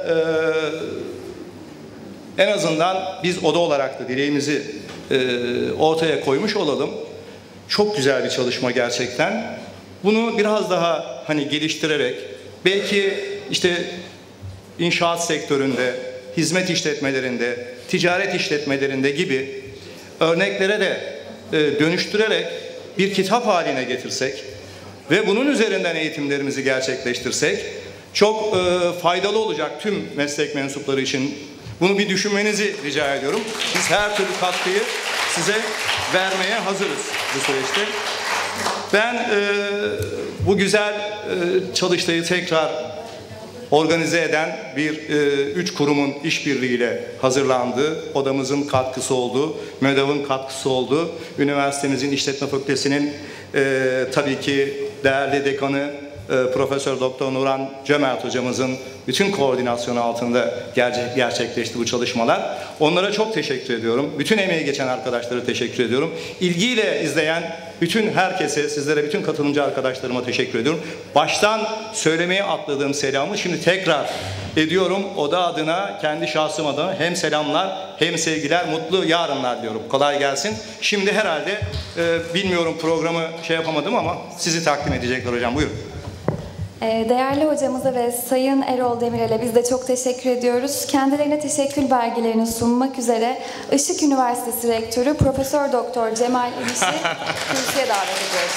e, en azından biz oda olarak da dileğimizi e, ortaya koymuş olalım. Çok güzel bir çalışma gerçekten. Bunu biraz daha hani geliştirerek belki işte inşaat sektöründe, hizmet işletmelerinde, ticaret işletmelerinde gibi örneklere de e, dönüştürerek bir kitap haline getirsek ve bunun üzerinden eğitimlerimizi gerçekleştirsek çok e, faydalı olacak tüm meslek mensupları için. Bunu bir düşünmenizi rica ediyorum. Biz her türlü katkıyı size vermeye hazırız bu süreçte. Ben e, bu güzel e, çalıştayı tekrar organize eden bir e, üç kurumun işbirliğiyle hazırlandığı, odamızın katkısı olduğu, MEDAV'ın katkısı olduğu, üniversitemizin işletme fakültesinin e, tabii ki değerli dekanı e, Profesör Doktor Nuran Cömert hocamızın bütün koordinasyonu altında gerçek, gerçekleşti bu çalışmalar. Onlara çok teşekkür ediyorum. Bütün emeği geçen arkadaşlara teşekkür ediyorum. İlgiyle izleyen bütün herkese, sizlere, bütün katılımcı arkadaşlarıma teşekkür ediyorum. Baştan söylemeye atladığım selamı şimdi tekrar ediyorum. Oda adına, kendi şahsım adına hem selamlar hem sevgiler, mutlu yarınlar diyorum. Kolay gelsin. Şimdi herhalde e, bilmiyorum programı şey yapamadım ama sizi takdim edecekler hocam. Buyurun. Değerli hocamıza ve Sayın Erol Demirel'e biz de çok teşekkür ediyoruz. Kendilerine teşekkür belgelerini sunmak üzere Işık Üniversitesi Rektörü Profesör Doktor Cemal İliş'i kürsüye davet ediyoruz.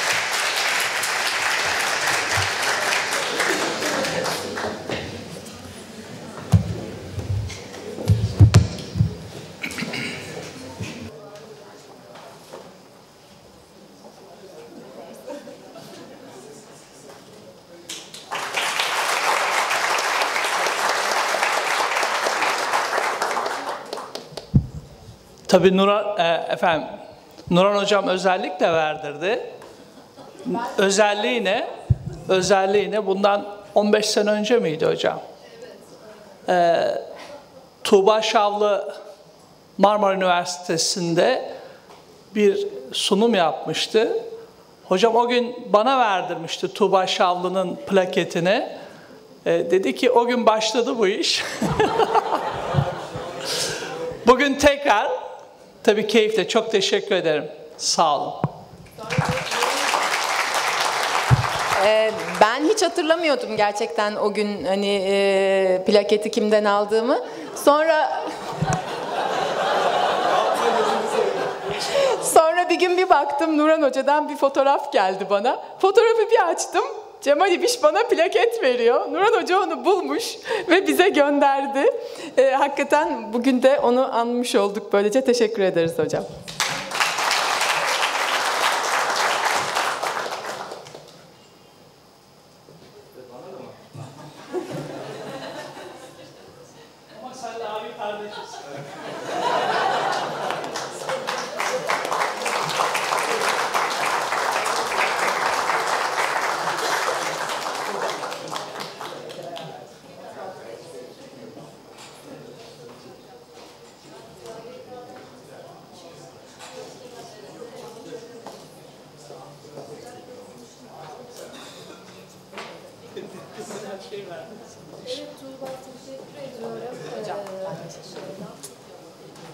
Tabii Nuran, e, efendim, Nuran Hocam özellikle verdirdi. Özelliği ne? Özelliği ne? Bundan on beş sene önce miydi hocam? E, Tuğba Şavlı Marmara Üniversitesi'nde bir sunum yapmıştı. Hocam o gün bana verdirmişti Tuğba Şavlı'nın plaketini. E, dedi ki o gün başladı bu iş. Bugün tekrar, tabii keyifle, çok teşekkür ederim. Sağ olun. Ee, ben hiç hatırlamıyordum gerçekten o gün hani e, plaketi kimden aldığımı. Sonra sonra bir gün bir baktım Nuran Hoca'dan bir fotoğraf geldi bana. Fotoğrafı bir açtım. Cemal İbiş bana plaket veriyor. Nuran Hoca onu bulmuş ve bize gönderdi. Ee, hakikaten bugün de onu anmış olduk böylece. Teşekkür ederiz hocam. Ama sen de abi kardeşiz. Evet Tuğba teşekkür ediyorum. Hocam.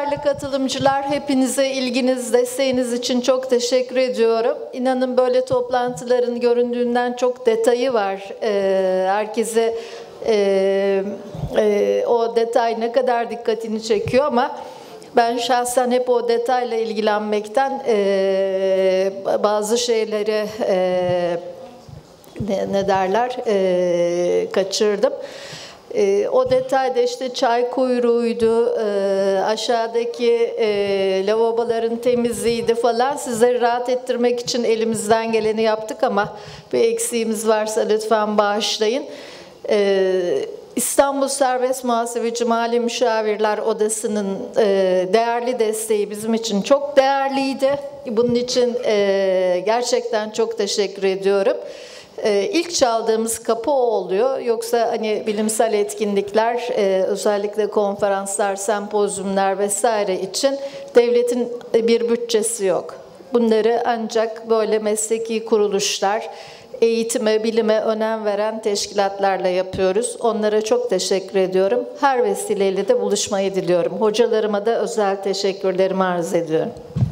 değerli katılımcılar, hepinize ilginiz, desteğiniz için çok teşekkür ediyorum. İnanın böyle toplantıların göründüğünden çok detayı var. Ee, herkese e, e, o detay ne kadar dikkatini çekiyor ama ben şahsen hep o detayla ilgilenmekten e, bazı şeyleri e, ne, ne derler e, kaçırdım. E, o detayda işte çay kuyruğuydu, e, aşağıdaki e, lavaboların temizliğiydi falan. Sizleri rahat ettirmek için elimizden geleni yaptık ama bir eksiğimiz varsa lütfen bağışlayın. E, İstanbul Serbest Muhasebeci Mali Müşavirler Odası'nın e, değerli desteği bizim için çok değerliydi. Bunun için e, gerçekten çok teşekkür ediyorum. Ee, ilk çaldığımız kapı o oluyor. Yoksa hani bilimsel etkinlikler, e, özellikle konferanslar, sempozyumlar vesaire için devletin bir bütçesi yok. Bunları ancak böyle mesleki kuruluşlar, eğitime, bilime önem veren teşkilatlarla yapıyoruz. Onlara çok teşekkür ediyorum. Her vesileyle de buluşmayı diliyorum. Hocalarıma da özel teşekkürlerimi arz ediyorum.